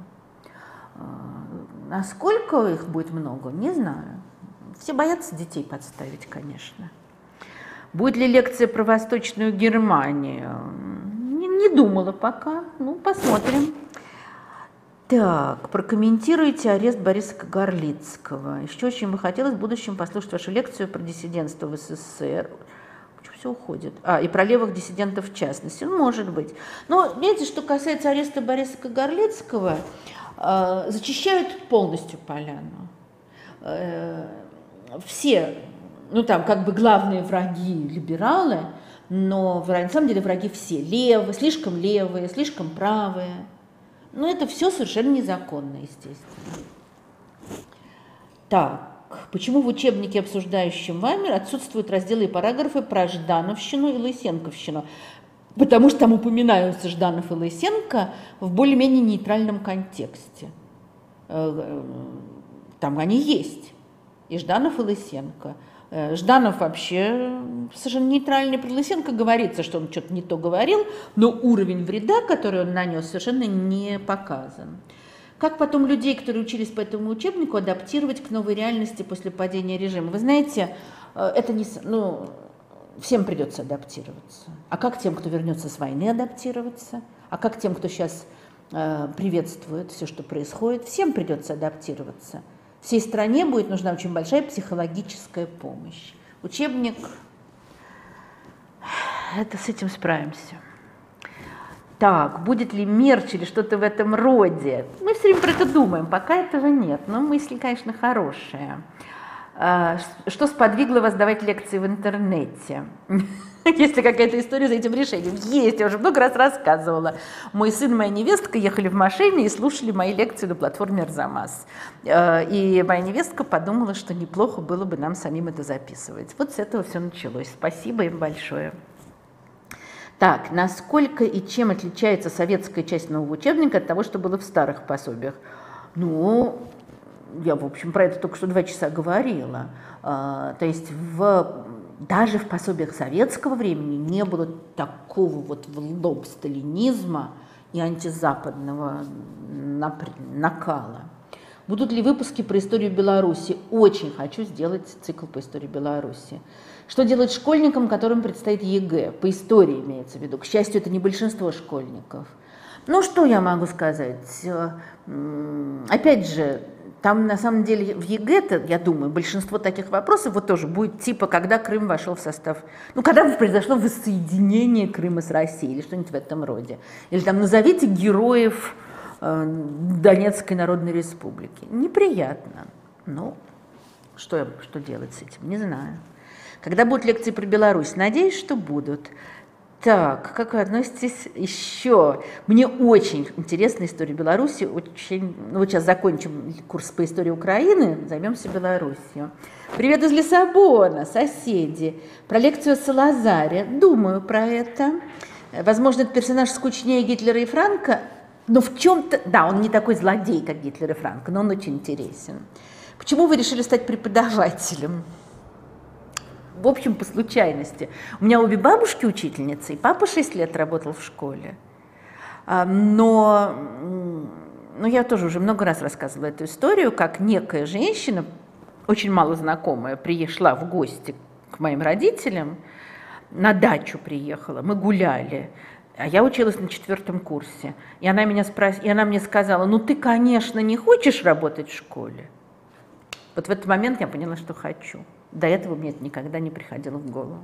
Насколько их будет много, не знаю. Все боятся детей подставить, конечно. Будет ли лекция про Восточную Германию? Не, не думала пока. Ну, посмотрим. Так, прокомментируйте арест Бориса Кагарлицкого. Еще очень бы хотелось в будущем послушать вашу лекцию про диссидентство в СССР. Почему все уходит? А, и про левых диссидентов в частности. Ну, может быть. Но, видите, что касается ареста Бориса Кагарлицкого, э, зачищают полностью поляну. Э, все... Ну, там как бы главные враги либералы, но на самом деле враги все левые, слишком левые, слишком правые. Ну, это все совершенно незаконно, естественно. Так, почему в учебнике, обсуждающем вами, отсутствуют разделы и параграфы про Ждановщину и Лысенковщину? Потому что там упоминаются Жданов и Лысенко в более-менее нейтральном контексте. Там они есть, и Жданов, и Лысенко. Жданов вообще совершенно нейтральный. Про Лысенко говорится, что он что-то не то говорил, но уровень вреда, который он нанес, совершенно не показан. Как потом людей, которые учились по этому учебнику, адаптировать к новой реальности после падения режима? Вы знаете, это не... Ну, всем придется адаптироваться. А как тем, кто вернется с войны, адаптироваться? А как тем, кто сейчас э, приветствует все, что происходит? Всем придется адаптироваться. Всей стране будет нужна очень большая психологическая помощь. Учебник, это с этим справимся. Так, будет ли мерч или что-то в этом роде? Мы все время про это думаем, пока этого нет, но мысли, конечно, хорошие. Что сподвигло вас давать лекции в интернете? Есть ли какая-то история за этим решением? Есть, я уже много раз рассказывала. Мой сын и моя невестка ехали в машине и слушали мои лекции на платформе Арзамас. И моя невестка подумала, что неплохо было бы нам самим это записывать. Вот с этого все началось. Спасибо им большое. Так, насколько и чем отличается советская часть нового учебника от того, что было в старых пособиях? Ну, я, в общем, про это только что два часа говорила. То есть в... Даже в пособиях советского времени не было такого вот в лоб сталинизма и антизападного накала. Будут ли выпуски про историю Беларуси? Очень хочу сделать цикл по истории Беларуси. Что делать школьникам, которым предстоит ЕГЭ? По истории имеется в виду. К счастью, это не большинство школьников. Ну, что я могу сказать? Опять же, там, на самом деле, в ЕГЭ, я думаю, большинство таких вопросов вот тоже будет типа, когда Крым вошел в состав, ну, когда произошло воссоединение Крыма с Россией или что-нибудь в этом роде. Или там назовите героев э, Донецкой Народной Республики. Неприятно. Ну, что, что делать с этим, не знаю. Когда будут лекции про Беларусь? Надеюсь, что будут. Так, как вы относитесь еще? Мне очень интересна история Беларуси. Очень, ну, вот сейчас закончим курс по истории Украины, займемся Беларусью. Привет из Лиссабона, соседи. Про лекцию о Салазаре. Думаю про это. Возможно, этот персонаж скучнее Гитлера и Франка, но в чем-то... Да, он не такой злодей, как Гитлер и Франко, но он очень интересен. Почему вы решили стать преподавателем? В общем, по случайности. У меня обе бабушки учительницы, и папа шесть лет работал в школе. Но, но я тоже уже много раз рассказывала эту историю, как некая женщина, очень мало знакомая, пришла в гости к моим родителям, на дачу приехала, мы гуляли, а я училась на четвертом курсе. И она, меня спрос... и она мне сказала, ну ты, конечно, не хочешь работать в школе? Вот в этот момент я поняла, что хочу. До этого мне это никогда не приходило в голову.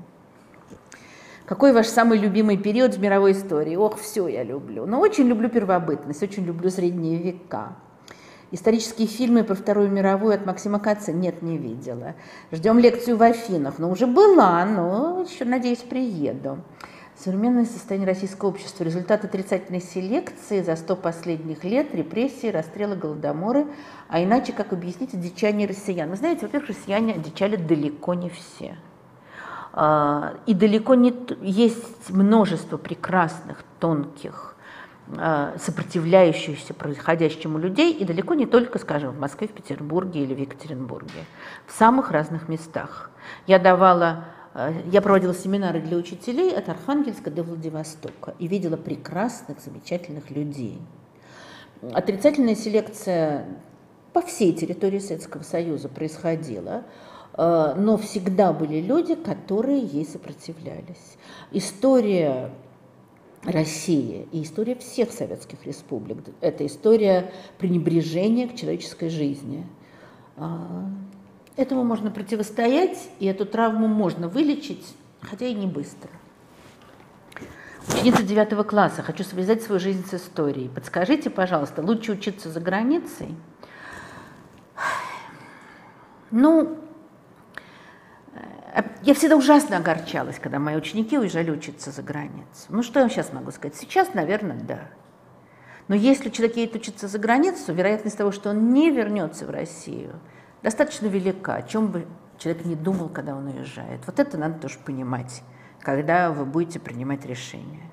Какой ваш самый любимый период в мировой истории? Ох, все я люблю. Но очень люблю первобытность, очень люблю средние века. Исторические фильмы про Вторую мировую от Максима Каца нет, не видела. Ждем лекцию в Афинах. Ну, уже была, но еще, надеюсь, приеду. Современное состояние российского общества. Результат отрицательной селекции за сто последних лет, репрессии, расстрелы, голодоморы. А иначе, как объяснить одичание россиян? Вы знаете, во-первых, россияне одичали далеко не все. И далеко не... Есть множество прекрасных, тонких, сопротивляющихся происходящему людей, и далеко не только, скажем, в Москве, в Петербурге или в Екатеринбурге, в самых разных местах. Я давала... Я проводила семинары для учителей от Архангельска до Владивостока и видела прекрасных, замечательных людей. Отрицательная селекция по всей территории Советского Союза происходила, но всегда были люди, которые ей сопротивлялись. История России и история всех советских республик – это история пренебрежения к человеческой жизни. Этому можно противостоять, и эту травму можно вылечить, хотя и не быстро. Ученица девятого класса. Хочу связать свою жизнь с историей. Подскажите, пожалуйста, лучше учиться за границей? Ну, я всегда ужасно огорчалась, когда мои ученики уезжали учиться за границу. Ну, что я вам сейчас могу сказать? Сейчас, наверное, да. Но если человек едет учиться за границу, вероятность того, что он не вернется в Россию, достаточно велика, о чем бы человек не думал, когда он уезжает. Вот это надо тоже понимать, когда вы будете принимать решения.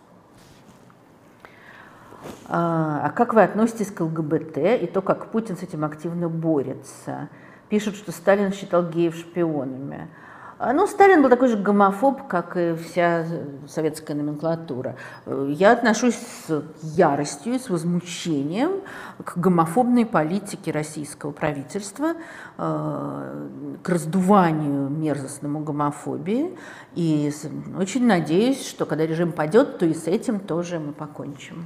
А, а как вы относитесь к ЛГБТ и то, как Путин с этим активно борется? Пишут, что Сталин считал геев шпионами. Ну, Сталин был такой же гомофоб, как и вся советская номенклатура. Я отношусь с яростью, с возмущением к гомофобной политике российского правительства, к раздуванию мерзостному гомофобии. И очень надеюсь, что когда режим падет, то и с этим тоже мы покончим.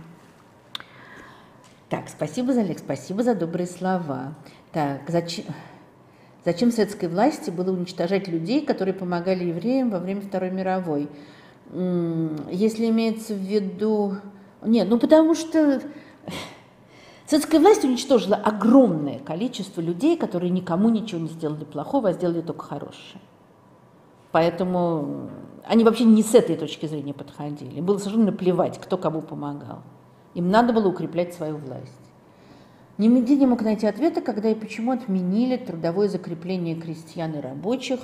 Так, спасибо за Олег, спасибо за добрые слова. Так, зачем... Зачем советской власти было уничтожать людей, которые помогали евреям во время Второй мировой? Если имеется в виду... Нет, ну потому что советская власть уничтожила огромное количество людей, которые никому ничего не сделали плохого, а сделали только хорошее. Поэтому они вообще не с этой точки зрения подходили. Было совершенно наплевать, кто кому помогал. Им надо было укреплять свою власть. Нигде не мог найти ответа, когда и почему отменили трудовое закрепление крестьян и рабочих,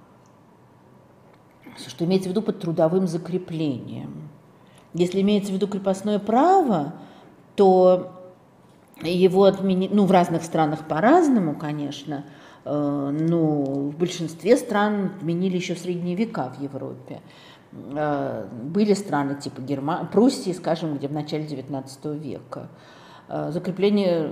что имеется в виду под трудовым закреплением. Если имеется в виду крепостное право, то его отменили, ну, в разных странах по-разному, конечно, э, но в большинстве стран отменили еще в средние века в Европе. Э, были страны типа Германии, Пруссии, скажем, где в начале девятнадцатого века. Закрепление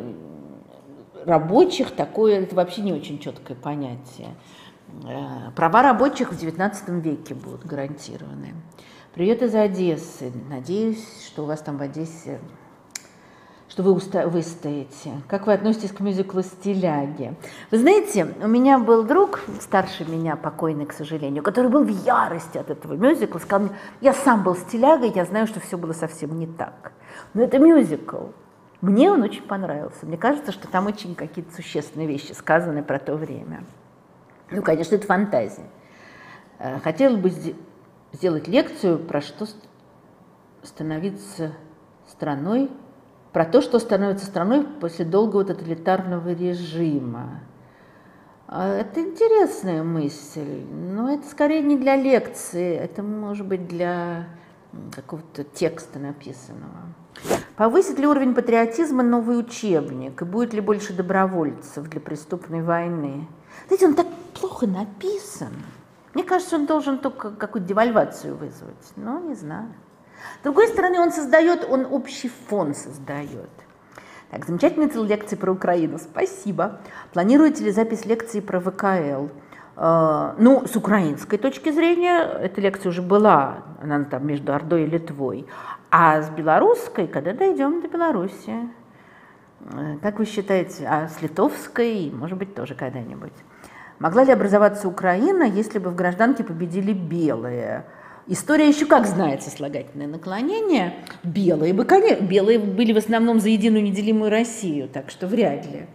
рабочих такое, это вообще не очень четкое понятие. Права рабочих в девятнадцатом веке будут гарантированы. Привет из Одессы. Надеюсь, что у вас там в Одессе, что вы выстоите. Как вы относитесь к мюзиклу «Стиляги»? Вы знаете, у меня был друг, старше меня, покойный, к сожалению, который был в ярости от этого мюзикла, сказал мне: я сам был стилягой, я знаю, что все было совсем не так. Но это мюзикл. Мне он очень понравился. Мне кажется, что там очень какие-то существенные вещи сказаны про то время. Ну, конечно, это фантазия. Хотела бы сделать лекцию про что становиться страной, про то, что становится страной после долгого тоталитарного режима. Это интересная мысль, но это скорее не для лекции, это может быть для какого-то текста написанного. Повысит ли уровень патриотизма новый учебник? И будет ли больше добровольцев для преступной войны? Знаете, он так плохо написан. Мне кажется, он должен только какую-то девальвацию вызвать. Но не знаю. С другой стороны, он создает, он общий фон создает. Так, замечательная лекция про Украину. Спасибо. Планируете ли запись лекции про вэ ка эл? Ну, с украинской точки зрения, эта лекция уже была, она там между Ордой и Литвой. А с белорусской, когда дойдем до Беларуси, как вы считаете, а с литовской, может быть, тоже когда-нибудь. Могла ли образоваться Украина, если бы в гражданке победили белые? История еще как знает сослагательное наклонение. Белые бы, конечно, белые были в основном за единую неделимую Россию, так что вряд ли.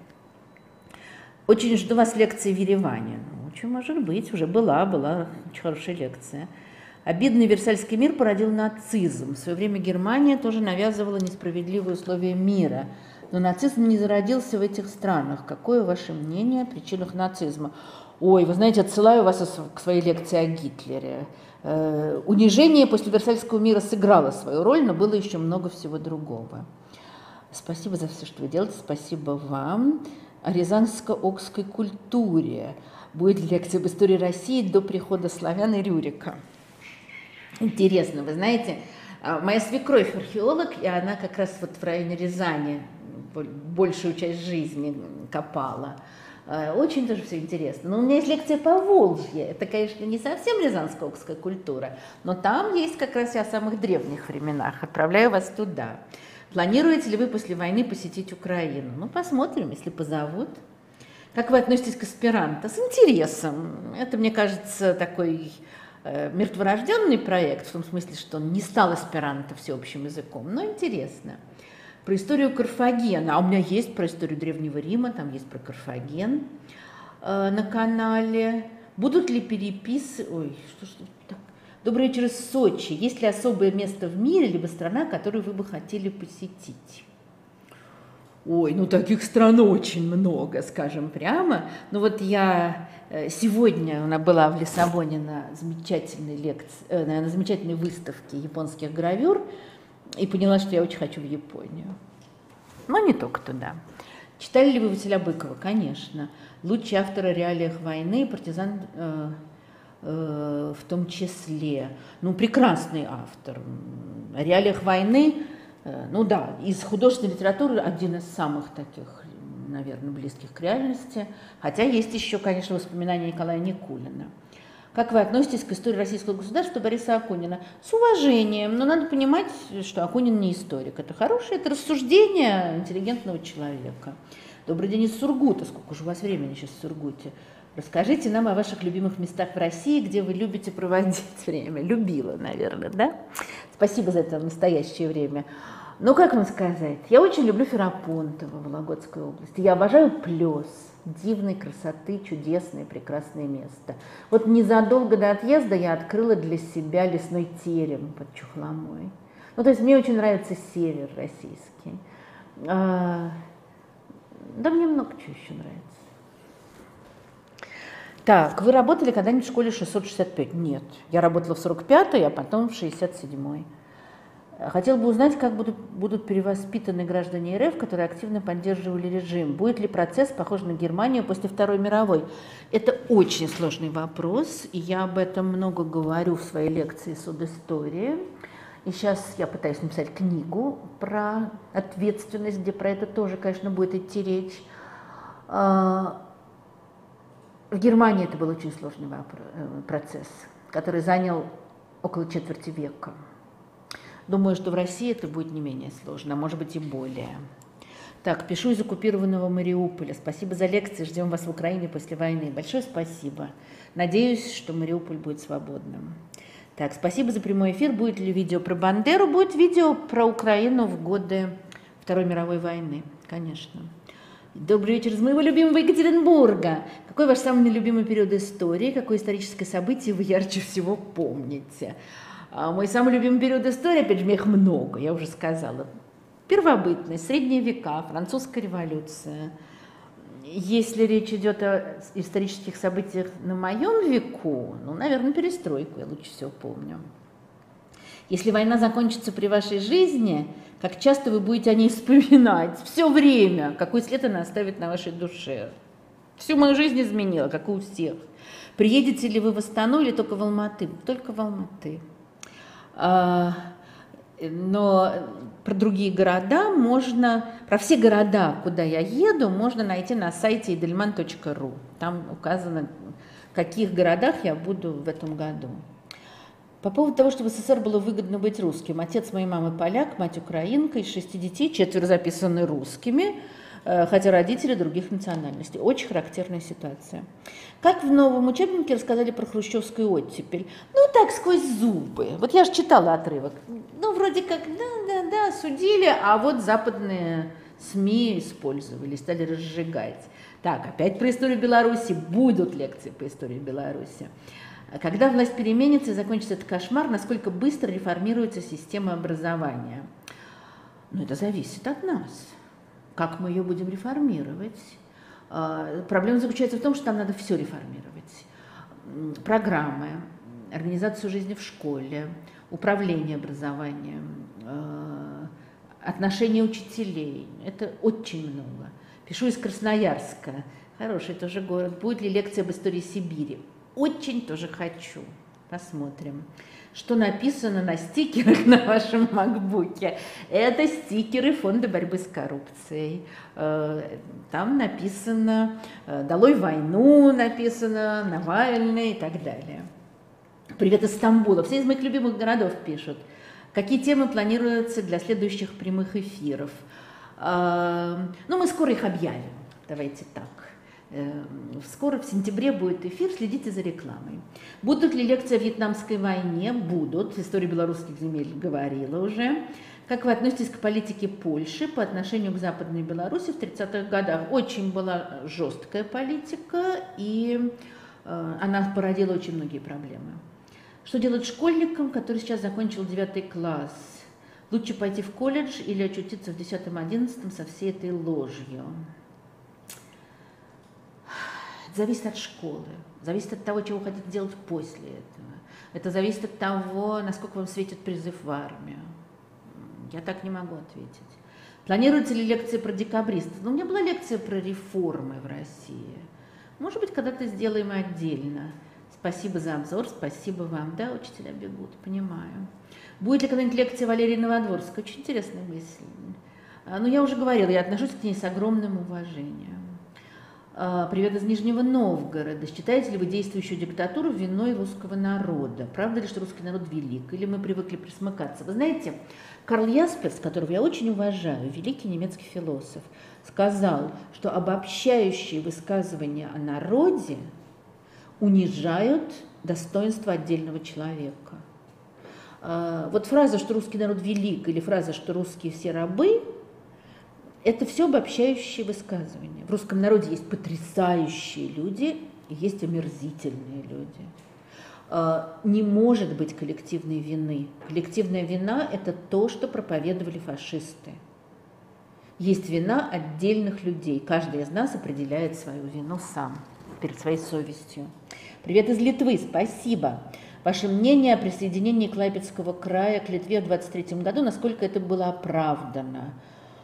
Очень жду вас лекции в Ереване. Очень может быть, уже была, была очень хорошая лекция. Обидный Версальский мир породил нацизм. В свое время Германия тоже навязывала несправедливые условия мира. Но нацизм не зародился в этих странах. Какое ваше мнение о причинах нацизма? Ой, вы знаете, отсылаю вас к своей лекции о Гитлере. Э, унижение после Версальского мира сыграло свою роль, но было еще много всего другого. Спасибо за все, что вы делаете. Спасибо вам. О рязанско-окской культуре. Будет ли лекция об истории России до прихода славян и Рюрика? Интересно, вы знаете, моя свекровь археолог, и она как раз вот в районе Рязани большую часть жизни копала. Очень тоже все интересно. Но у меня есть лекция по Волжье. Это, конечно, не совсем рязанско-окская культура, но там есть как раз и о самых древних временах. Отправляю вас туда. Планируете ли вы после войны посетить Украину? Ну, посмотрим, если позовут. Как вы относитесь к аспиранто? С интересом. Это, мне кажется, такой э, мертворожденный проект, в том смысле, что он не стал аспиранто всеобщим языком, но интересно. Про историю Карфагена. А у меня есть про историю Древнего Рима, там есть про Карфаген э, на канале. Будут ли переписы... Ой, что что так? Добрый вечер из Сочи. Есть ли особое место в мире, либо страна, которую вы бы хотели посетить? Ой, ну таких стран очень много, скажем прямо. Ну вот я сегодня она была в Лиссабоне на замечательной лекции, на замечательной выставке японских гравюр и поняла, что я очень хочу в Японию. Но не только туда. Читали ли вы Василя Быкова? Конечно. Лучший автор о реалиях войны, партизан э, э, в том числе. Ну, прекрасный автор. О реалиях войны. Ну да, из художественной литературы один из самых таких, наверное, близких к реальности. Хотя есть еще, конечно, воспоминания Николая Никулина. Как вы относитесь к истории российского государства Бориса Акунина? С уважением, но надо понимать, что Акунин не историк. Это хорошее, это рассуждение интеллигентного человека. Добрый день из Сургута. Сколько же у вас времени сейчас в Сургуте? Расскажите нам о ваших любимых местах в России, где вы любите проводить время. Любила, наверное, да? Спасибо за это настоящее время. Ну, как вам сказать, я очень люблю Ферапонтово, Вологодской области. Я обожаю Плес, дивной красоты, чудесное, прекрасное место. Вот незадолго до отъезда я открыла для себя лесной терем под Чухломой. Ну, то есть мне очень нравится север российский. А, да мне много чего еще нравится. Так, вы работали когда-нибудь в школе шестьсот шестьдесят пять? Нет. Я работала в сорок пятой, а потом в шестьдесят седьмой. Хотела бы узнать, как будут, будут перевоспитаны граждане РФ, которые активно поддерживали режим. Будет ли процесс похож на Германию после Второй мировой? Это очень сложный вопрос, и я об этом много говорю в своей лекции «Судистория». И сейчас я пытаюсь написать книгу про ответственность, где про это тоже, конечно, будет идти речь. В Германии это был очень сложный процесс, который занял около четверти века. Думаю, что в России это будет не менее сложно, а может быть и более. Так, пишу из оккупированного Мариуполя. Спасибо за лекции, ждем вас в Украине после войны. Большое спасибо. Надеюсь, что Мариуполь будет свободным. Так, спасибо за прямой эфир. Будет ли видео про Бандеру? Будет видео про Украину в годы Второй мировой войны, конечно. Добрый вечер из моего любимого Екатеринбурга. Какой ваш самый любимый период истории? Какое историческое событие вы ярче всего помните? А мой самый любимый период истории, опять же, их много, я уже сказала. Первобытность, средние века, французская революция. Если речь идет о исторических событиях на моем веку, ну, наверное, перестройку я лучше всего помню. Если война закончится при вашей жизни, как часто вы будете о ней вспоминать? Все время. Какой след она оставит на вашей душе? Всю мою жизнь изменила, как и у всех. Приедете ли вы в Астану или только в Алматы? Только в Алматы. А, но про другие города можно, про все города, куда я еду, можно найти на сайте edelman точка ру. Там указано, в каких городах я буду в этом году. По поводу того, что в СССР было выгодно быть русским. Отец моей мамы поляк, мать украинка, из шести детей четверо записаны русскими, хотя родители других национальностей. Очень характерная ситуация. Как в новом учебнике рассказали про хрущевскую оттепель? Ну, так, сквозь зубы. Вот я же читала отрывок. Ну, вроде как, да-да-да, судили, а вот западные СМИ использовали, стали разжигать. Так, опять про историю Беларуси. Будут лекции по истории Беларуси. Когда власть переменится и закончится этот кошмар, насколько быстро реформируется система образования? Ну, это зависит от нас. Как мы ее будем реформировать? Проблема заключается в том, что нам надо все реформировать. Программы, организацию жизни в школе, управление образованием, отношения учителей. Это очень много. Пишу из Красноярска. Хороший тоже город. Будет ли лекция об истории Сибири? Очень тоже хочу. Посмотрим. Что написано на стикерах на вашем макбуке? Это стикеры Фонда борьбы с коррупцией. Там написано «Долой войну», написано «Навальный» и так далее. Привет из Стамбула. Все из моих любимых городов пишут. Какие темы планируются для следующих прямых эфиров? Ну, мы скоро их объявим. Давайте так. Скоро в сентябре будет эфир, следите за рекламой. Будут ли лекции о Вьетнамской войне? Будут. История белорусских земель говорила уже. Как вы относитесь к политике Польши по отношению к Западной Беларуси в тридцатых годах? Очень была жесткая политика, и она породила очень многие проблемы. Что делать школьникам, который сейчас закончил девятый класс? Лучше пойти в колледж или очутиться в десятом-одиннадцатом со всей этой ложью? Это зависит от школы, зависит от того, чего вы хотите делать после этого. Это зависит от того, насколько вам светит призыв в армию. Я так не могу ответить. Планируются ли лекции про декабристов? Ну, у меня была лекция про реформы в России. Может быть, когда-то сделаем отдельно. Спасибо за обзор, спасибо вам. Да, учителя бегут, понимаю. Будет ли когда-нибудь лекция Валерии Новодворской? Очень интересная мысль. Но я уже говорила, я отношусь к ней с огромным уважением. Привет из Нижнего Новгорода. Считаете ли вы действующую диктатуру виной русского народа? Правда ли, что русский народ велик? Или мы привыкли присмыкаться? Вы знаете, Карл Ясперс, которого я очень уважаю, великий немецкий философ, сказал, что обобщающие высказывания о народе унижают достоинство отдельного человека. Вот фраза, что русский народ велик, или фраза, что русские все рабы, это все обобщающие высказывания. В русском народе есть потрясающие люди и есть омерзительные люди. Не может быть коллективной вины. Коллективная вина – это то, что проповедовали фашисты. Есть вина отдельных людей. Каждый из нас определяет свою вину сам, перед своей совестью. Привет из Литвы, спасибо. Ваше мнение о присоединении Клайпедского края к Литве в двадцать третьем году, насколько это было оправдано?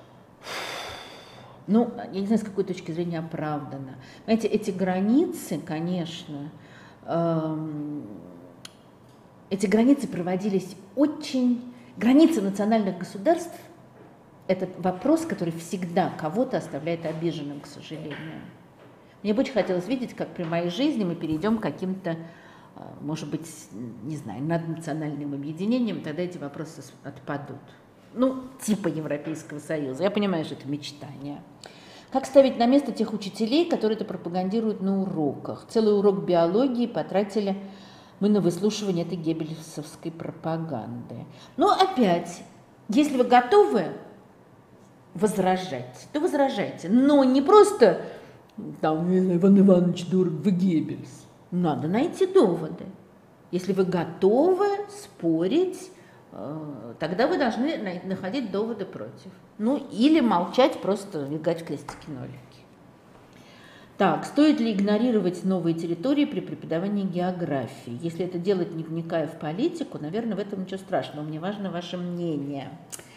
Ну, я не знаю, с какой точки зрения оправдано. Знаете, эти границы, конечно, эм, эти границы проводились очень... Границы национальных государств – это вопрос, который всегда кого-то оставляет обиженным, к сожалению. Мне бы очень хотелось видеть, как при моей жизни мы перейдем к каким-то, может быть, не знаю, наднациональным объединениям, тогда эти вопросы отпадут. Ну, типа Европейского Союза. Я понимаю, что это мечтание. Как ставить на место тех учителей, которые это пропагандируют на уроках? Целый урок биологии потратили мы на выслушивание этой геббельсовской пропаганды. Но опять, если вы готовы возражать, то возражайте. Но не просто там Иван Иванович дурак, вы Геббельс. Надо найти доводы. Если вы готовы спорить, тогда вы должны находить доводы против. Ну, или молчать, просто двигать крестики-нолики. Так, стоит ли игнорировать новые территории при преподавании географии? Если это делать, не вникая в политику, наверное, в этом ничего страшного. Мне важно ваше мнение.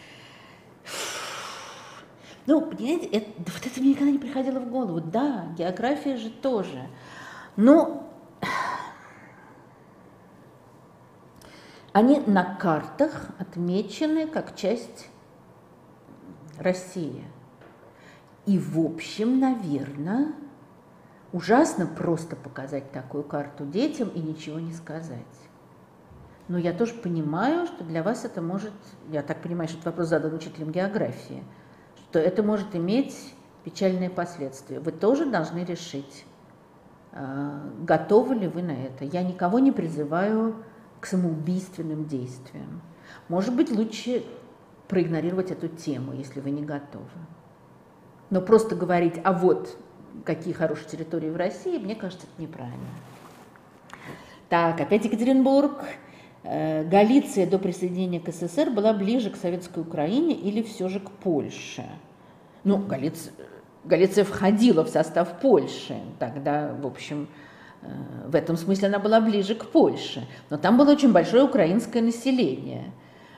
Ну, понимаете, это, вот это мне никогда не приходило в голову. Да, география же тоже. Но они на картах отмечены как часть России. И, в общем, наверное, ужасно просто показать такую карту детям и ничего не сказать. Но я тоже понимаю, что для вас это может, я так понимаю, что этот вопрос задан учителем географии, что это может иметь печальные последствия. Вы тоже должны решить, готовы ли вы на это. Я никого не призываю к самоубийственным действиям. Может быть, лучше проигнорировать эту тему, если вы не готовы. Но просто говорить, а вот какие хорошие территории в России, мне кажется, это неправильно. Так, опять Екатеринбург. Галиция до присоединения к СССР была ближе к советской Украине или все же к Польше? Ну, Галиция, Галиция входила в состав Польши, тогда, в общем, в этом смысле она была ближе к Польше, но там было очень большое украинское население,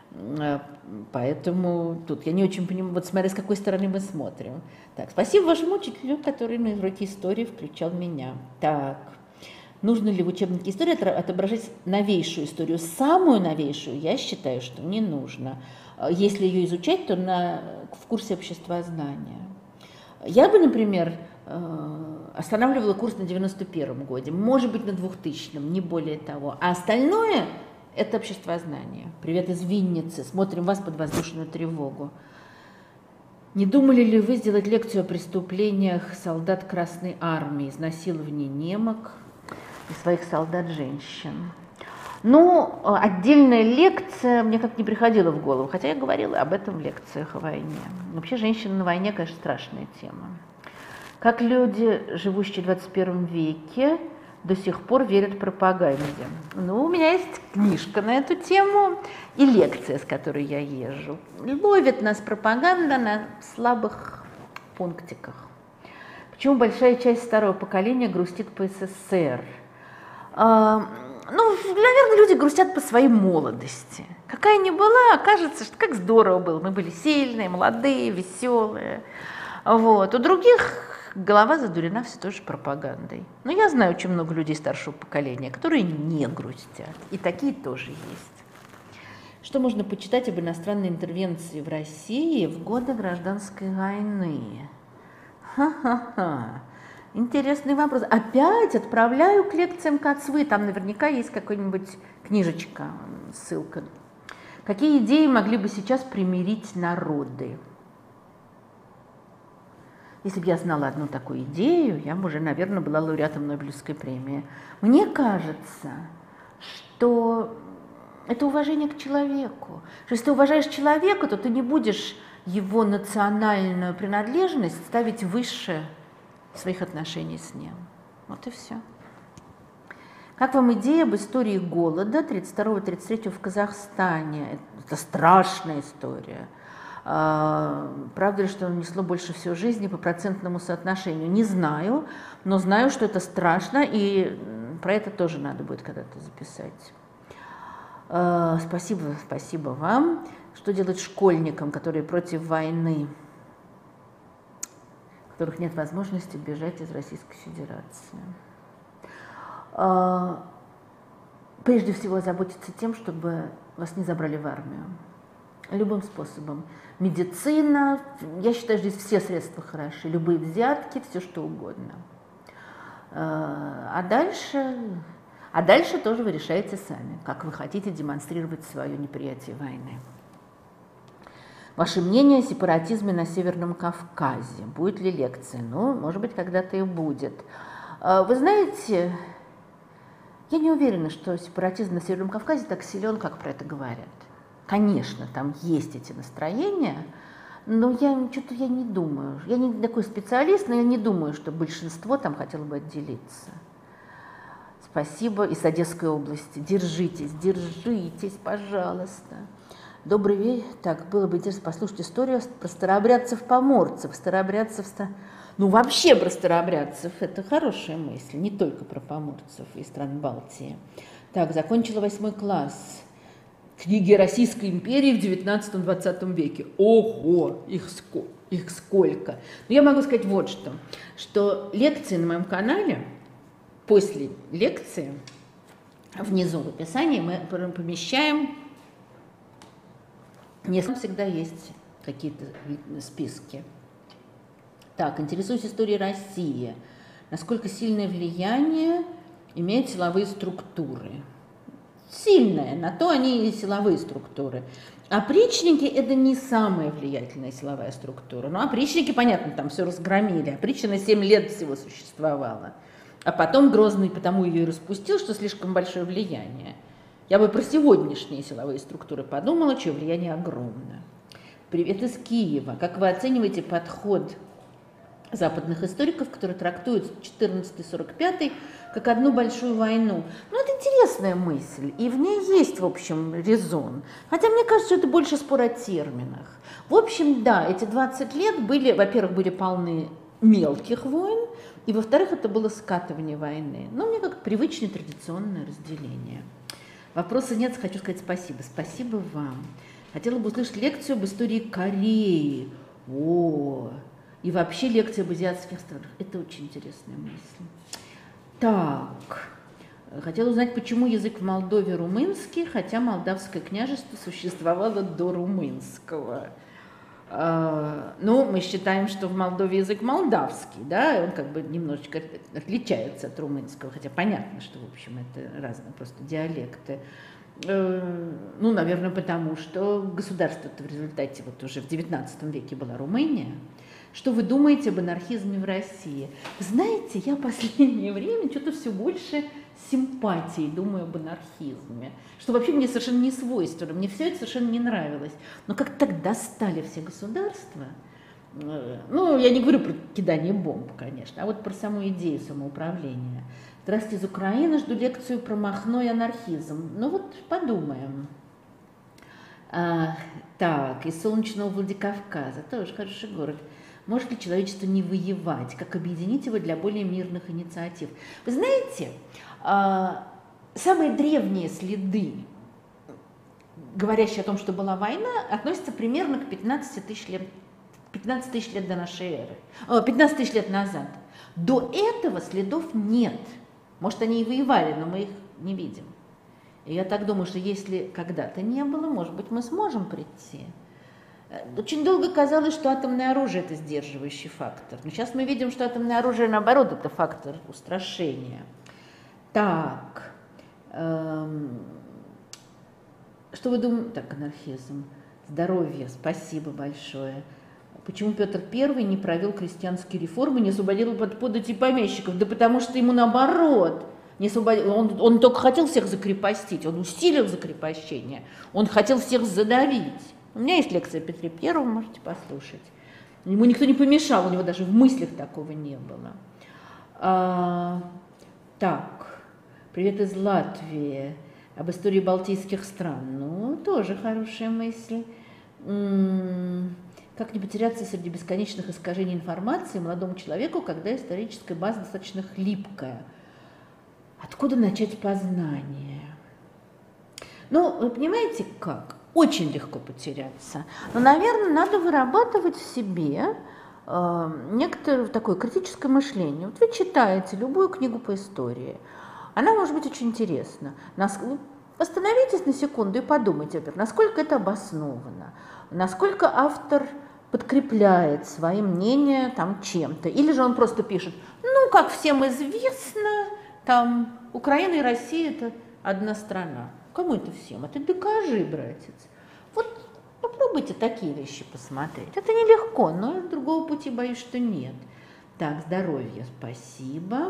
поэтому тут я не очень понимаю, вот смотря с какой стороны мы смотрим. Так, спасибо вашему учителю, который на уроке истории включал меня. Так. Нужно ли в учебнике истории отображать новейшую историю? Самую новейшую, я считаю, что не нужно. Если ее изучать, то на, в курсе обществознания. Я бы, например, останавливала курс на девяносто первом годе, может быть, на двухтысячном, не более того. А остальное – это обществознание. Привет из Винницы. Смотрим вас под воздушную тревогу. Не думали ли вы сделать лекцию о преступлениях солдат Красной Армии, изнасиловании немок и своих солдат-женщин? Ну, отдельная лекция мне как не приходила в голову, хотя я говорила об этом в лекциях о войне. Вообще, женщины на войне, конечно, страшная тема. Как люди, живущие в двадцать первом веке, до сих пор верят пропаганде? Ну, у меня есть книжка на эту тему и лекция, с которой я езжу. Ловит нас пропаганда на слабых пунктиках. Почему большая часть старого поколения грустит по СССР? А, ну, наверное, люди грустят по своей молодости. Какая ни была, кажется, что как здорово было. Мы были сильные, молодые, веселые. Вот. У других голова задурена все тоже пропагандой. Но я знаю очень много людей старшего поколения, которые не грустят. И такие тоже есть. Что можно почитать об иностранной интервенции в России в годы гражданской войны? Ха-ха-ха. Интересный вопрос. Опять отправляю к лекциям Кацвы. Там наверняка есть какая-нибудь книжечка, ссылка. Какие идеи могли бы сейчас примирить народы? Если бы я знала одну такую идею, я бы уже, наверное, была лауреатом Нобелевской премии. Мне кажется, что это уважение к человеку. Что если ты уважаешь человека, то ты не будешь его национальную принадлежность ставить выше своих отношений с ним. Вот и все. Как вам идея об истории голода тридцать второго тридцать третьего в Казахстане? Это страшная история. Правда ли, что оно несло больше всего жизни по процентному соотношению? Не знаю, но знаю, что это страшно, и про это тоже надо будет когда-то записать. Спасибо, спасибо вам. Что делать школьникам, которые против войны, у которых нет возможности бежать из Российской Федерации? Прежде всего заботиться тем, чтобы вас не забрали в армию. Любым способом. Медицина, я считаю, здесь все средства хороши, любые взятки, все что угодно. А дальше, а дальше тоже вы решаете сами, как вы хотите демонстрировать свое неприятие войны. Ваше мнение о сепаратизме на Северном Кавказе? Будет ли лекция? Ну, может быть, когда-то и будет. Вы знаете, я не уверена, что сепаратизм на Северном Кавказе так силен, как про это говорят. Конечно, там есть эти настроения, но я что-то я не думаю. Я не такой специалист, но я не думаю, что большинство там хотело бы отделиться. Спасибо из Одесской области. Держитесь, держитесь, пожалуйста. Добрый вечер. Так, было бы интересно послушать историю про старообрядцев-поморцев. Старообрядцев, ну вообще про старообрядцев, это хорошая мысль, не только про поморцев из стран Балтии. Так, закончила восьмой класс. Книги Российской империи в девятнадцатом-двадцатом веке. Ого, их, ско, их сколько. Но я могу сказать вот что, что лекции на моем канале, после лекции, внизу в описании мы помещаем, не всегда есть какие-то списки. Так, интересуюсь историей России. Насколько сильное влияние имеют силовые структуры? Сильная, на то они и силовые структуры. Опричники – это не самая влиятельная силовая структура. Ну, опричники, понятно, там все разгромили. Опричнина семь лет всего существовала. А потом Грозный потому ее и распустил, что слишком большое влияние. Я бы про сегодняшние силовые структуры подумала, чье влияние огромное. Привет из Киева. Как вы оцениваете подход западных историков, которые трактуют четырнадцатый сорок пятый как одну большую войну. Ну, это интересная мысль, и в ней есть, в общем, резон. Хотя мне кажется, что это больше спор о терминах. В общем, да, эти двадцать лет были, во-первых, были полны мелких войн, и, во-вторых, это было скатывание войны. Но мне как привычное традиционное разделение. Вопроса нет, хочу сказать спасибо. Спасибо вам. Хотела бы услышать лекцию об истории Кореи. О, и вообще лекция об азиатских странах. Это очень интересная мысль. Так, хотела узнать, почему язык в Молдове румынский, хотя Молдавское княжество существовало до румынского. А, ну, мы считаем, что в Молдове язык молдавский, да, он как бы немножечко отличается от румынского, хотя понятно, что, в общем, это разные просто диалекты. Ну, наверное, потому что государство-то в результате вот уже в девятнадцатом веке была Румыния. Что вы думаете об анархизме в России? Знаете, я в последнее время что-то все больше симпатии думаю об анархизме, что вообще мне совершенно не свойственно, мне все это совершенно не нравилось. Но как так достали все государства, ну, я не говорю про кидание бомб, конечно, а вот про саму идею самоуправления. Здравствуйте, из Украины, жду лекцию про Махно и анархизм. Ну вот, подумаем. А, так, из солнечного Владикавказа, тоже хороший город. Может ли человечество не воевать? Как объединить его для более мирных инициатив? Вы знаете, а, самые древние следы, говорящие о том, что была война, относятся примерно к пятнадцати тысяч лет, пятнадцать тысяч лет до нашей эры, пятнадцать тысяч лет назад. До этого следов нет. Может, они и воевали, но мы их не видим. И я так думаю, что если когда-то не было, может быть, мы сможем прийти. Очень долго казалось, что атомное оружие – это сдерживающий фактор. Но сейчас мы видим, что атомное оружие, наоборот, это фактор устрашения. Так. Эм, что вы думаете? Так, анархизм. Здоровье. Спасибо большое. Почему Петр Первый не провел крестьянские реформы, не освободил от податей помещиков? Да потому что ему наоборот. Не освободил. Он, он только хотел всех закрепостить, он усилил закрепощение, он хотел всех задавить. У меня есть лекция о Петре Первом, можете послушать. Ему никто не помешал, у него даже в мыслях такого не было. А, так, привет из Латвии. Об истории балтийских стран. Ну, тоже хорошая мысль. М-м- как не потеряться среди бесконечных искажений информации молодому человеку, когда историческая база достаточно хлипкая? Откуда начать познание? Ну, вы понимаете, как? Очень легко потеряться. Но, наверное, надо вырабатывать в себе э, некоторое такое критическое мышление. Вот вы читаете любую книгу по истории, она может быть очень интересна. Нас, остановитесь на секунду и подумайте, во-первых, насколько это обосновано, насколько автор подкрепляет свои мнения там чем-то. Или же он просто пишет, ну, как всем известно, там Украина и Россия – это одна страна. Кому это всем? А ты докажи, братец. Вот попробуйте такие вещи посмотреть. Это нелегко, но другого пути, боюсь, что нет. Так, здоровье, спасибо.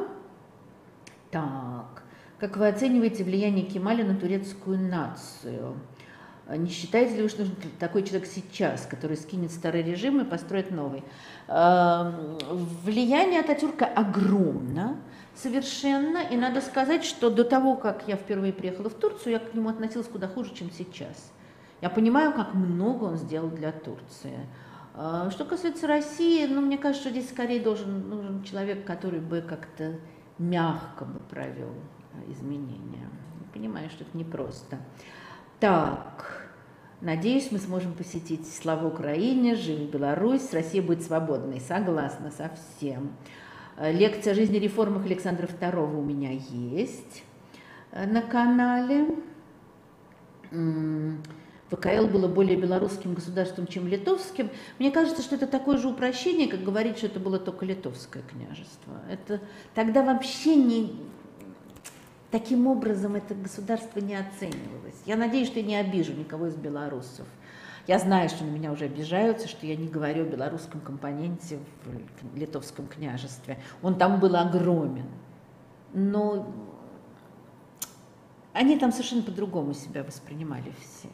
Так, как вы оцениваете влияние Кемаля на турецкую нацию? Не считаете ли вы, что нужен такой человек сейчас, который скинет старый режим и построит новый? Влияние Ататюрка огромно. Совершенно. И надо сказать, что до того, как я впервые приехала в Турцию, я к нему относилась куда хуже, чем сейчас. Я понимаю, как много он сделал для Турции. Что касается России, ну, мне кажется, что здесь скорее должен, нужен человек, который бы как-то мягко бы провел изменения. Я понимаю, что это непросто. Так, надеюсь, мы сможем посетить слава Украине, живи Беларусь, Россия будет свободной. Согласна совсем. Лекция о жизни и реформах Александра Второго у меня есть на канале. ВКЛ было более белорусским государством, чем литовским. Мне кажется, что это такое же упрощение, как говорить, что это было только литовское княжество. Это тогда вообще не... Таким образом это государство не оценивалось. Я надеюсь, что я не обижу никого из белорусов. Я знаю, что на меня уже обижаются, что я не говорю о белорусском компоненте в литовском княжестве. Он там был огромен. Но они там совершенно по-другому себя воспринимали все.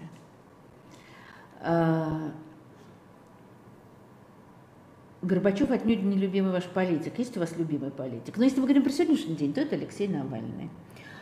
Горбачев отнюдь не любимый ваш политик. Есть у вас любимый политик? Но если мы говорим про сегодняшний день, то это Алексей Навальный.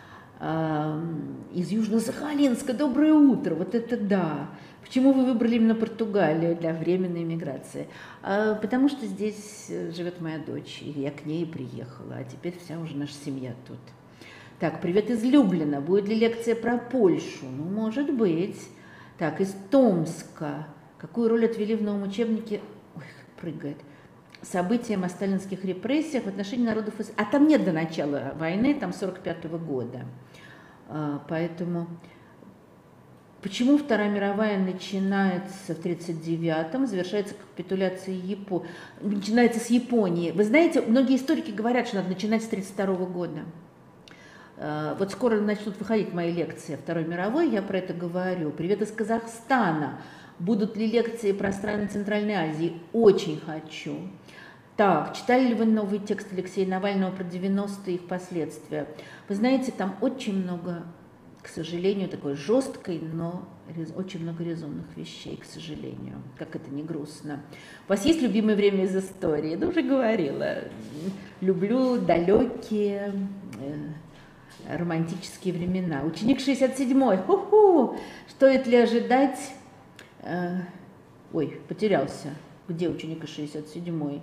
Из Южно-Сахалинска. Доброе утро. Вот это да. Почему вы выбрали именно Португалию для временной миграции? Потому что здесь живет моя дочь, и я к ней приехала, а теперь вся уже наша семья тут. Так, привет из Люблина. Будет ли лекция про Польшу? Ну, может быть. Так, из Томска. Какую роль отвели в новом учебнике? Ой, прыгает. Событиям о сталинских репрессиях в отношении народов... А там нет до начала войны, там сорок пятого года. Поэтому... Почему Вторая мировая начинается в тридцать девятом, завершается капитуляцией Японии, начинается с Японии? Вы знаете, многие историки говорят, что надо начинать с тридцать второго года. Вот скоро начнут выходить мои лекции о Второй мировой, я про это говорю. Привет из Казахстана. Будут ли лекции про страны Центральной Азии? Очень хочу. Так, читали ли вы новый текст Алексея Навального про девяностые и их последствия? Вы знаете, там очень много, к сожалению, такой жесткой, но очень много резонных вещей, к сожалению, как это не грустно. У вас есть любимое время из истории? Да уже говорила. Люблю далекие э, романтические времена. Ученик шестьдесят седьмой. Ху-ху! Стоит ли ожидать... Э, ой, потерялся. Где ученик из шестьдесят седьмой?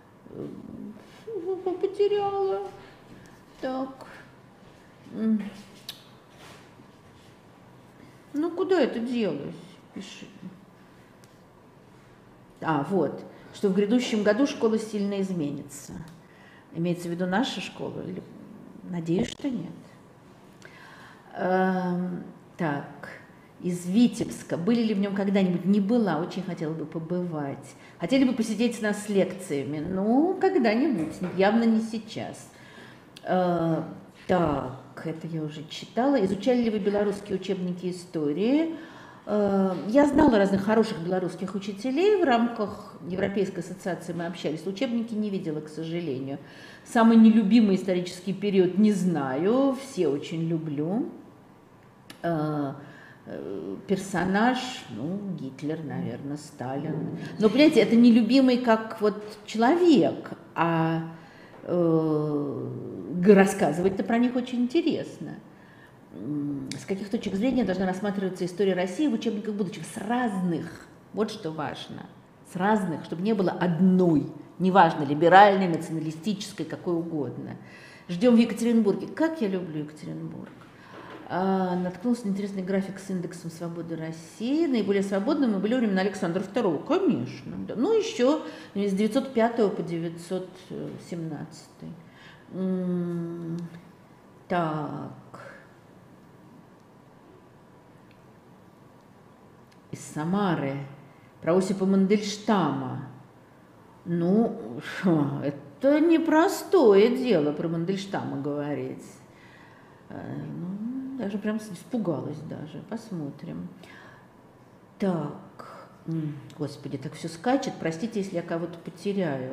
Потеряла. Так... Ну, куда это делось? Пиши. А, вот, что в грядущем году школа сильно изменится. Имеется в виду наша школа? Или... Надеюсь, что нет. Эм, так, из Витебска. Были ли в нем когда-нибудь? Не была, очень хотела бы побывать. Хотели бы посидеть с нас с лекциями? Ну, когда-нибудь, явно не сейчас. Э, так. Это я уже читала. Изучали ли вы белорусские учебники истории? Я знала разных хороших белорусских учителей. В рамках Европейской ассоциации мы общались. Учебники не видела, к сожалению. Самый нелюбимый исторический период не знаю. Все очень люблю. Персонаж, ну, Гитлер, наверное, Сталин. Но, понимаете, это нелюбимый как вот человек, а... рассказывать-то про них очень интересно. С каких точек зрения должна рассматриваться история России в учебниках будущих? С разных. Вот что важно. С разных, чтобы не было одной. Неважно, либеральной, националистической, какой угодно. Ждем в Екатеринбурге. Как я люблю Екатеринбург. А, наткнулся на интересный график с индексом свободы России. Наиболее свободным мы были во времена Александра второго. Конечно. Да. Ну, еще с девятьсот пятого по девятьсот семнадцатый. Так. Из Самары. Про Осипа Мандельштама. Ну, это непростое дело про Мандельштама говорить. Ну, даже прям испугалась даже. Посмотрим. Так. Господи, так все скачет. Простите, если я кого-то потеряю.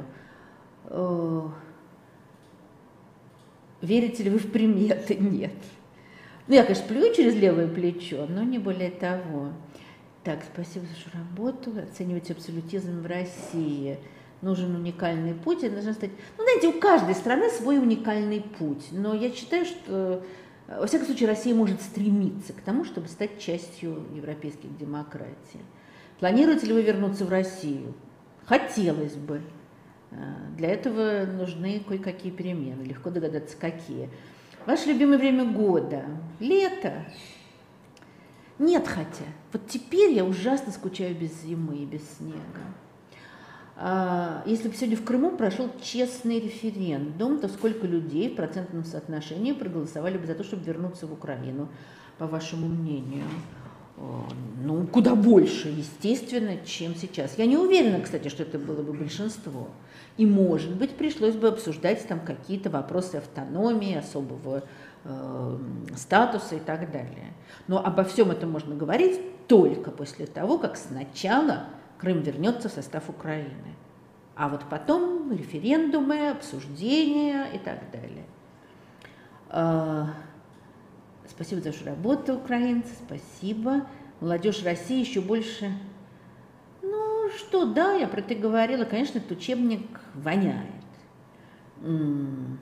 Верите ли вы в приметы? Нет. Ну, я, конечно, плюю через левое плечо, но не более того. Так, спасибо за вашу работу. Оцениваете абсолютизм в России. Нужен уникальный путь. Это должна стать... Ну, знаете, у каждой страны свой уникальный путь. Но я считаю, что, во всяком случае, Россия может стремиться к тому, чтобы стать частью европейских демократий. Планируете ли вы вернуться в Россию? Хотелось бы. Для этого нужны кое-какие перемены. Легко догадаться, какие. Ваше любимое время года? Лето? Нет, хотя. Вот теперь я ужасно скучаю без зимы и без снега. Если бы сегодня в Крыму прошел честный референдум, то сколько людей в процентном соотношении проголосовали бы за то, чтобы вернуться в Украину, по вашему мнению? Ну, куда больше, естественно, чем сейчас. Я не уверена, кстати, что это было бы большинство. И, может быть, пришлось бы обсуждать там какие-то вопросы автономии, особого э, статуса и так далее. Но обо всем этом можно говорить только после того, как сначала Крым вернется в состав Украины. А вот потом референдумы, обсуждения и так далее. Э, спасибо за вашу работу, украинцы, спасибо. Молодежь России еще больше... Ну, что что, да, я про это говорила, конечно, этот учебник воняет. М-м.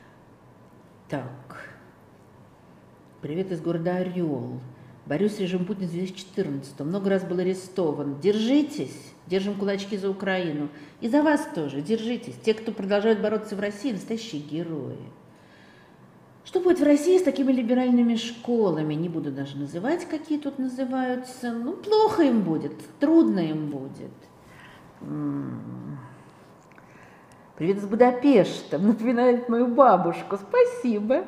Так. Привет из города Орел. Борюсь с режимом Путина с две тысячи четырнадцатого. Много раз был арестован. Держитесь. Держим кулачки за Украину. И за вас тоже. Держитесь. Те, кто продолжают бороться в России, настоящие герои. Что будет в России с такими либеральными школами? Не буду даже называть, какие тут называются. Ну, плохо им будет, трудно им будет. Привет из Будапешта. Напоминает мою бабушку. Спасибо.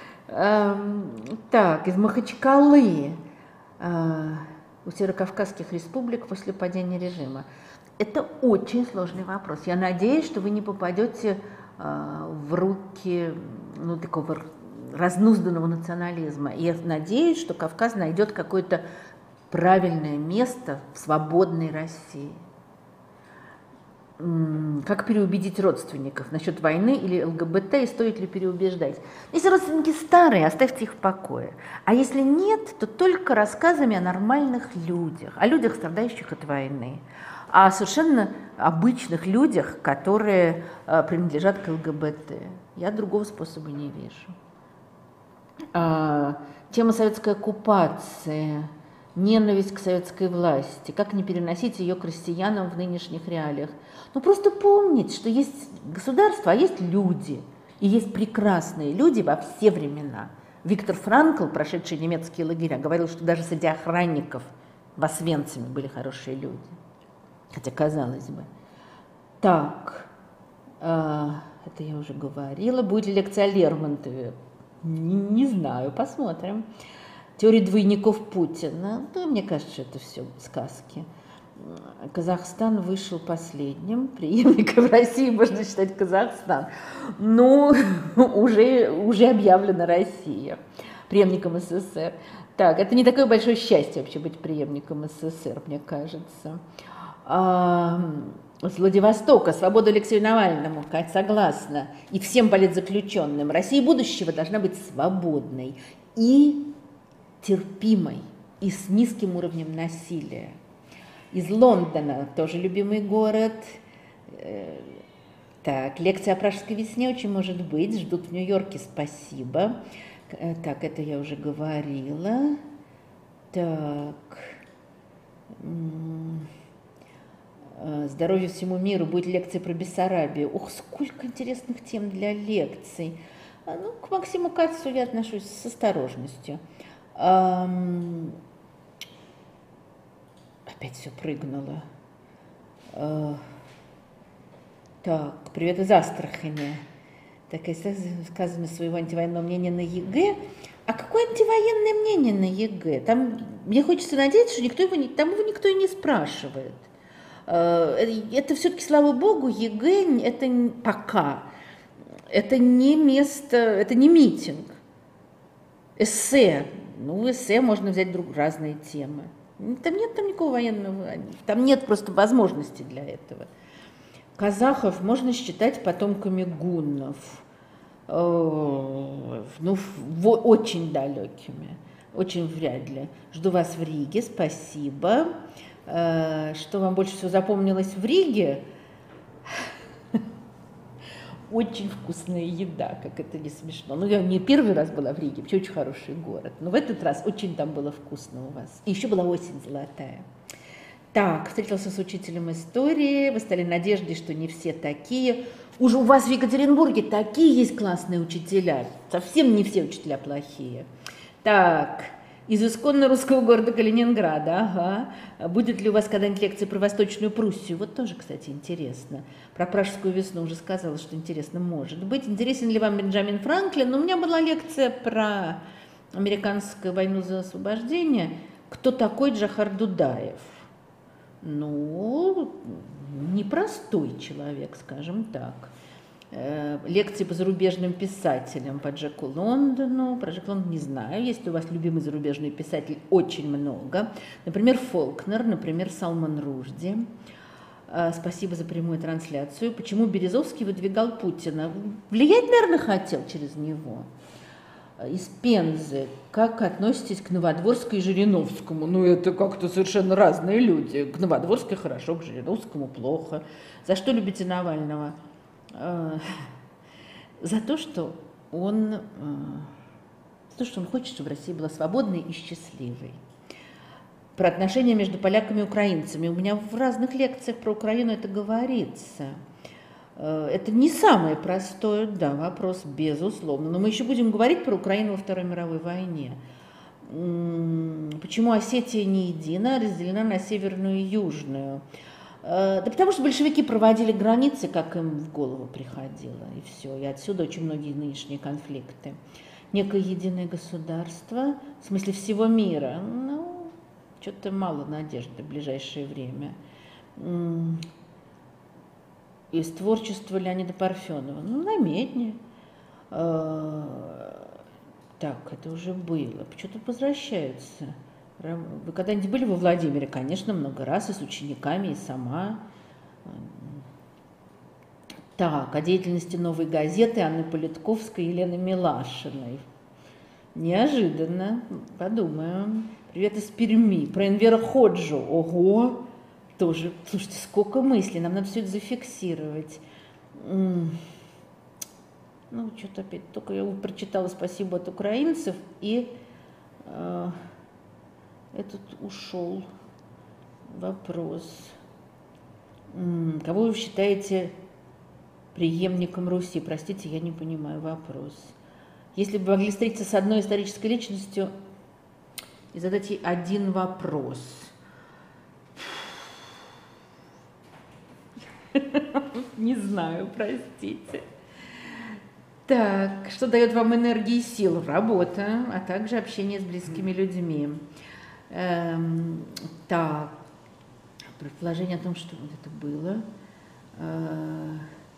Так, из Махачкалы. У северокавказских республик после падения режима. Это очень сложный вопрос. Я надеюсь, что вы не попадете в руки, ну, такого разнузданного национализма. И я надеюсь, что Кавказ найдет какое-то правильное место в свободной России. Как переубедить родственников насчет войны или ЛГБТ, и стоит ли переубеждать? Если родственники старые, оставьте их в покое. А если нет, то только рассказами о нормальных людях, о людях, страдающих от войны, о совершенно обычных людях, которые принадлежат к ЛГБТ. Я другого способа не вижу. А, тема советской оккупации, ненависть к советской власти, как не переносить ее к россиянам в нынешних реалиях. Ну просто помнить, что есть государство, а есть люди, и есть прекрасные люди во все времена. Виктор Франкл, прошедший немецкие лагеря, говорил, что даже среди охранников в Освенциме были хорошие люди. Хотя, казалось бы. Так, э, это я уже говорила. Будет ли лекция о Лермонтове? Не, не знаю, посмотрим. Теория двойников Путина. Да, мне кажется, что это все сказки. Казахстан вышел последним. Преемником России можно считать Казахстан. Ну, уже, уже объявлена Россия преемником СССР. Так, это не такое большое счастье вообще быть преемником СССР, мне кажется. А, с Владивостока, свободу Алексею Навальному, согласна, и всем политзаключенным. Россия будущего должна быть свободной и терпимой, и с низким уровнем насилия. Из Лондона, тоже любимый город. Так, лекция о пражской весне очень может быть, ждут в Нью-Йорке, спасибо. Так, это я уже говорила. Так... Здоровье всему миру, будет лекция про Бессарабию. Ух, сколько интересных тем для лекций. Ну, к Максиму Кацу я отношусь с осторожностью. Эм... Опять все прыгнуло. Э... Так, привет из Астрахани. Так, и сказано своего антивоенного мнения на ЕГЭ. А какое антивоенное мнение на ЕГЭ? Там, мне хочется надеяться, что никто его не, там его никто и не спрашивает. Это все-таки, слава богу, ЕГЭ это пока, это не место, это не митинг. Эссе, ну эссе можно взять друг, разные темы. Там нет там никакого военного, там нет просто возможности для этого. Казахов можно считать потомками гуннов, ну, очень далекими, очень вряд ли. Жду вас в Риге, спасибо. Что вам больше всего запомнилось в Риге? Очень вкусная еда, как это не смешно. Ну, я не первый раз была в Риге, вообще очень хороший город. Но в этот раз очень там было вкусно у вас. И еще была осень золотая. Так, встретился с учителем истории, вы стали надеждой, что не все такие. Уже у вас в Екатеринбурге такие есть классные учителя. Совсем не все учителя плохие. Так... Из исконно русского города Калининграда, ага. Будет ли у вас когда-нибудь лекция про Восточную Пруссию? Вот тоже, кстати, интересно. Про Пражскую весну уже сказала, что интересно может быть. Интересен ли вам Бенджамин Франклин? Но у меня была лекция про американскую войну за освобождение. Кто такой Джохар Дудаев? Ну, непростой человек, скажем так. Лекции по зарубежным писателям, по Джеку Лондону. Про Джека Лондона не знаю. Есть ли у вас любимый зарубежный писатель? Очень много. Например, Фолкнер, например, Салман Ружди. Спасибо за прямую трансляцию. Почему Березовский выдвигал Путина? Влиять, наверное, хотел через него. из Пензы. Как относитесь к Новодворской и Жириновскому? Ну, это как-то совершенно разные люди. К Новодворской хорошо, к Жириновскому плохо. За что любите Навального? За то, что он, за то, что он хочет, чтобы Россия была свободной и счастливой. Про отношения между поляками и украинцами. У меня в разных лекциях про Украину это говорится. Это не самый простой, да, вопрос, безусловно. Но мы еще будем говорить про Украину во Второй мировой войне. Почему Осетия не едина, а разделена на северную и южную? Да потому что большевики проводили границы, как им в голову приходило, и все. И отсюда очень многие нынешние конфликты. Некое единое государство, в смысле всего мира, ну, что-то мало надежды в ближайшее время. Из творчества Леонида Парфенова. Ну, намедни. Так, это уже было. Почему-то возвращаются. Вы когда-нибудь были во Владимире? Конечно, много раз, и с учениками, и сама. Так, о деятельности «Новой газеты» Анны Политковской и Елены Милашиной. Неожиданно. Подумаем. Привет из Перми. Про Энвера Ходжу. Ого! Тоже, слушайте, сколько мыслей, нам надо все это зафиксировать. Ну, что-то опять, только я прочитала «Спасибо от украинцев», и э, этот ушел вопрос. Кого вы считаете преемником Руси? Простите, я не понимаю вопрос. Если бы вы могли встретиться с одной исторической личностью и задать ей один вопрос. Не знаю, простите. Так, что дает вам энергии и сил? Работа, а также общение с близкими людьми. Эм, так, предположение о том, что вот это было. Э,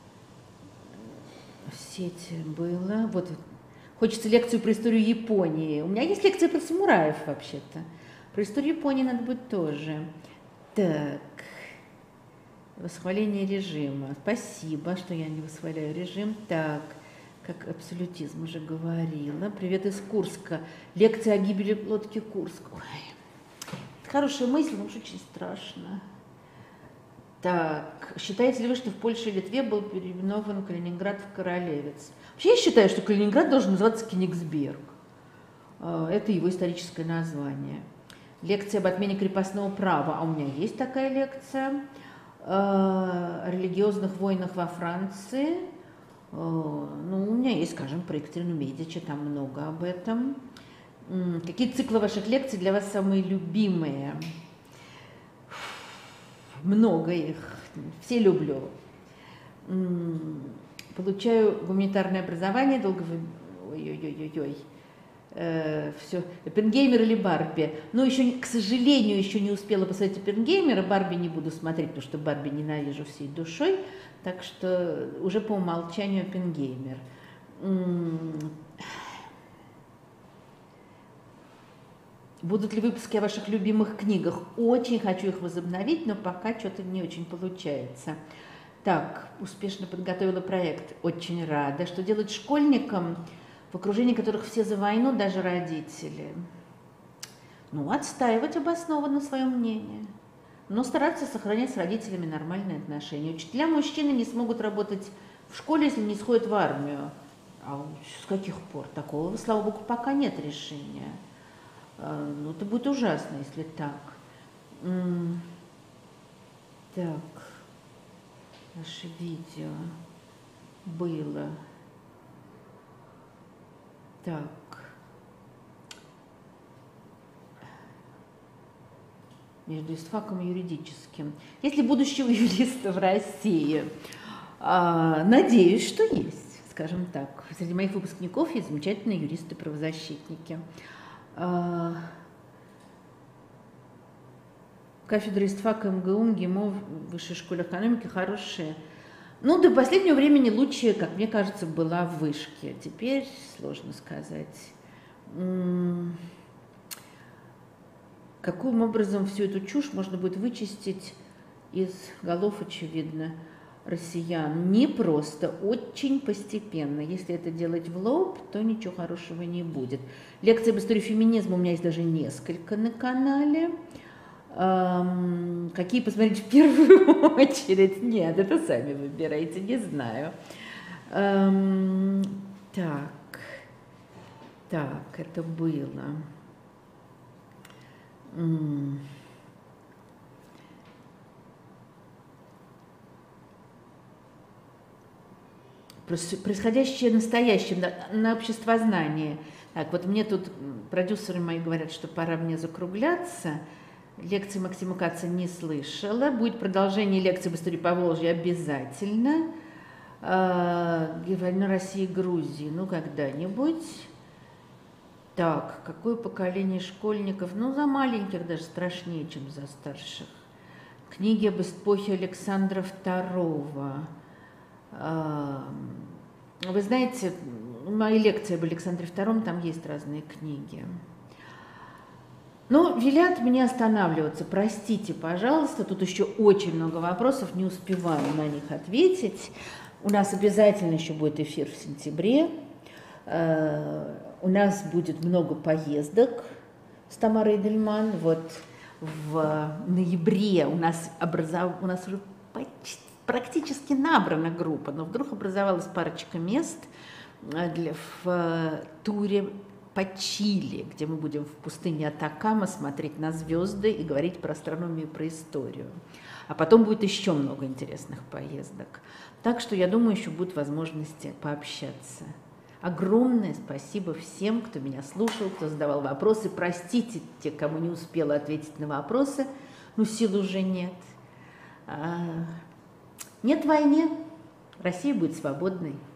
в сети было. Вот, хочется лекцию про историю Японии. У меня есть лекция про самураев, вообще-то. Про историю Японии надо будет тоже. Так. Восхваление режима. Спасибо, что я не восхваляю режим. Так, как абсолютизм уже говорила. Привет из Курска. Лекция о гибели лодки Курск. Ой. Хорошая мысль, но уж очень страшно. Так, считаете ли вы, что в Польше и Литве был переименован Калининград в Королевец? Вообще я считаю, что Калининград должен называться Кенигсберг. Это его историческое название. Лекция об отмене крепостного права. А у меня есть такая лекция. О религиозных войнах во Франции. Ну, у меня есть, скажем, про Екатерину Медичи, там много об этом. Какие циклы ваших лекций для вас самые любимые? Много их, все люблю. Получаю гуманитарное образование, долго... Ой-ой-ой-ой-ой. Э, все. Оппенгеймер или Барби? Ну, еще, к сожалению, еще не успела посмотреть Оппенгеймера. Барби не буду смотреть, потому что Барби ненавижу всей душой. Так что уже по умолчанию Оппенгеймер. Будут ли выпуски о ваших любимых книгах? Очень хочу их возобновить, но пока что-то не очень получается. Так, успешно подготовила проект. Очень рада. Что делать школьникам, в окружении которых все за войну, даже родители? Ну, отстаивать обоснованно свое мнение. Но стараться сохранять с родителями нормальные отношения. Учителя мужчины не смогут работать в школе, если не сходят в армию. А с каких пор? Такого, слава богу, пока нет решения. Ну, это будет ужасно, если так. Так. Наше видео было. Так. Между истфаком и юридическим. Есть ли будущего юриста в России? А, надеюсь, что есть, скажем так. Среди моих выпускников есть замечательные юристы-правозащитники. А, кафедра истфака МГУ, МГИМО, Высшей школе экономики хорошие. Ну, до последнего времени лучшая, как мне кажется, была в Вышке. Теперь сложно сказать. Каким образом всю эту чушь можно будет вычистить из голов, очевидно? россиян непросто, очень постепенно. Если это делать в лоб, то ничего хорошего не будет. Лекции об истории феминизма у меня есть даже несколько на канале. Эм, какие посмотреть в первую очередь? Нет, это сами выбирайте, не знаю. Эм, так, так, это было. М. Происходящее настоящее на, на обществознании. Так, вот мне тут продюсеры мои говорят, что пора мне закругляться. Лекции Максима Каца не слышала. Будет продолжение лекции об истории Поволжья обязательно. Война России и Грузии, ну, когда-нибудь. Так, какое поколение школьников? Ну, за маленьких даже страшнее, чем за старших. Книги об эпохе Александра второго. Вы знаете, мои лекции об Александре втором, там есть разные книги. Но велят мне останавливаться. Простите, пожалуйста, тут еще очень много вопросов, не успеваю на них ответить. У нас обязательно еще будет эфир в сентябре. У нас будет много поездок с Тамарой Эдельман. Вот в ноябре у нас, образов... у нас уже почти практически набрана группа, но вдруг образовалась парочка мест для, в туре по Чили, где мы будем в пустыне Атакама смотреть на звезды и говорить про астрономию и про историю. А потом будет еще много интересных поездок. Так что, я думаю, еще будут возможности пообщаться. Огромное спасибо всем, кто меня слушал, кто задавал вопросы. Простите те, кому не успела ответить на вопросы, но сил уже нет. Нет войны, Россия будет свободной.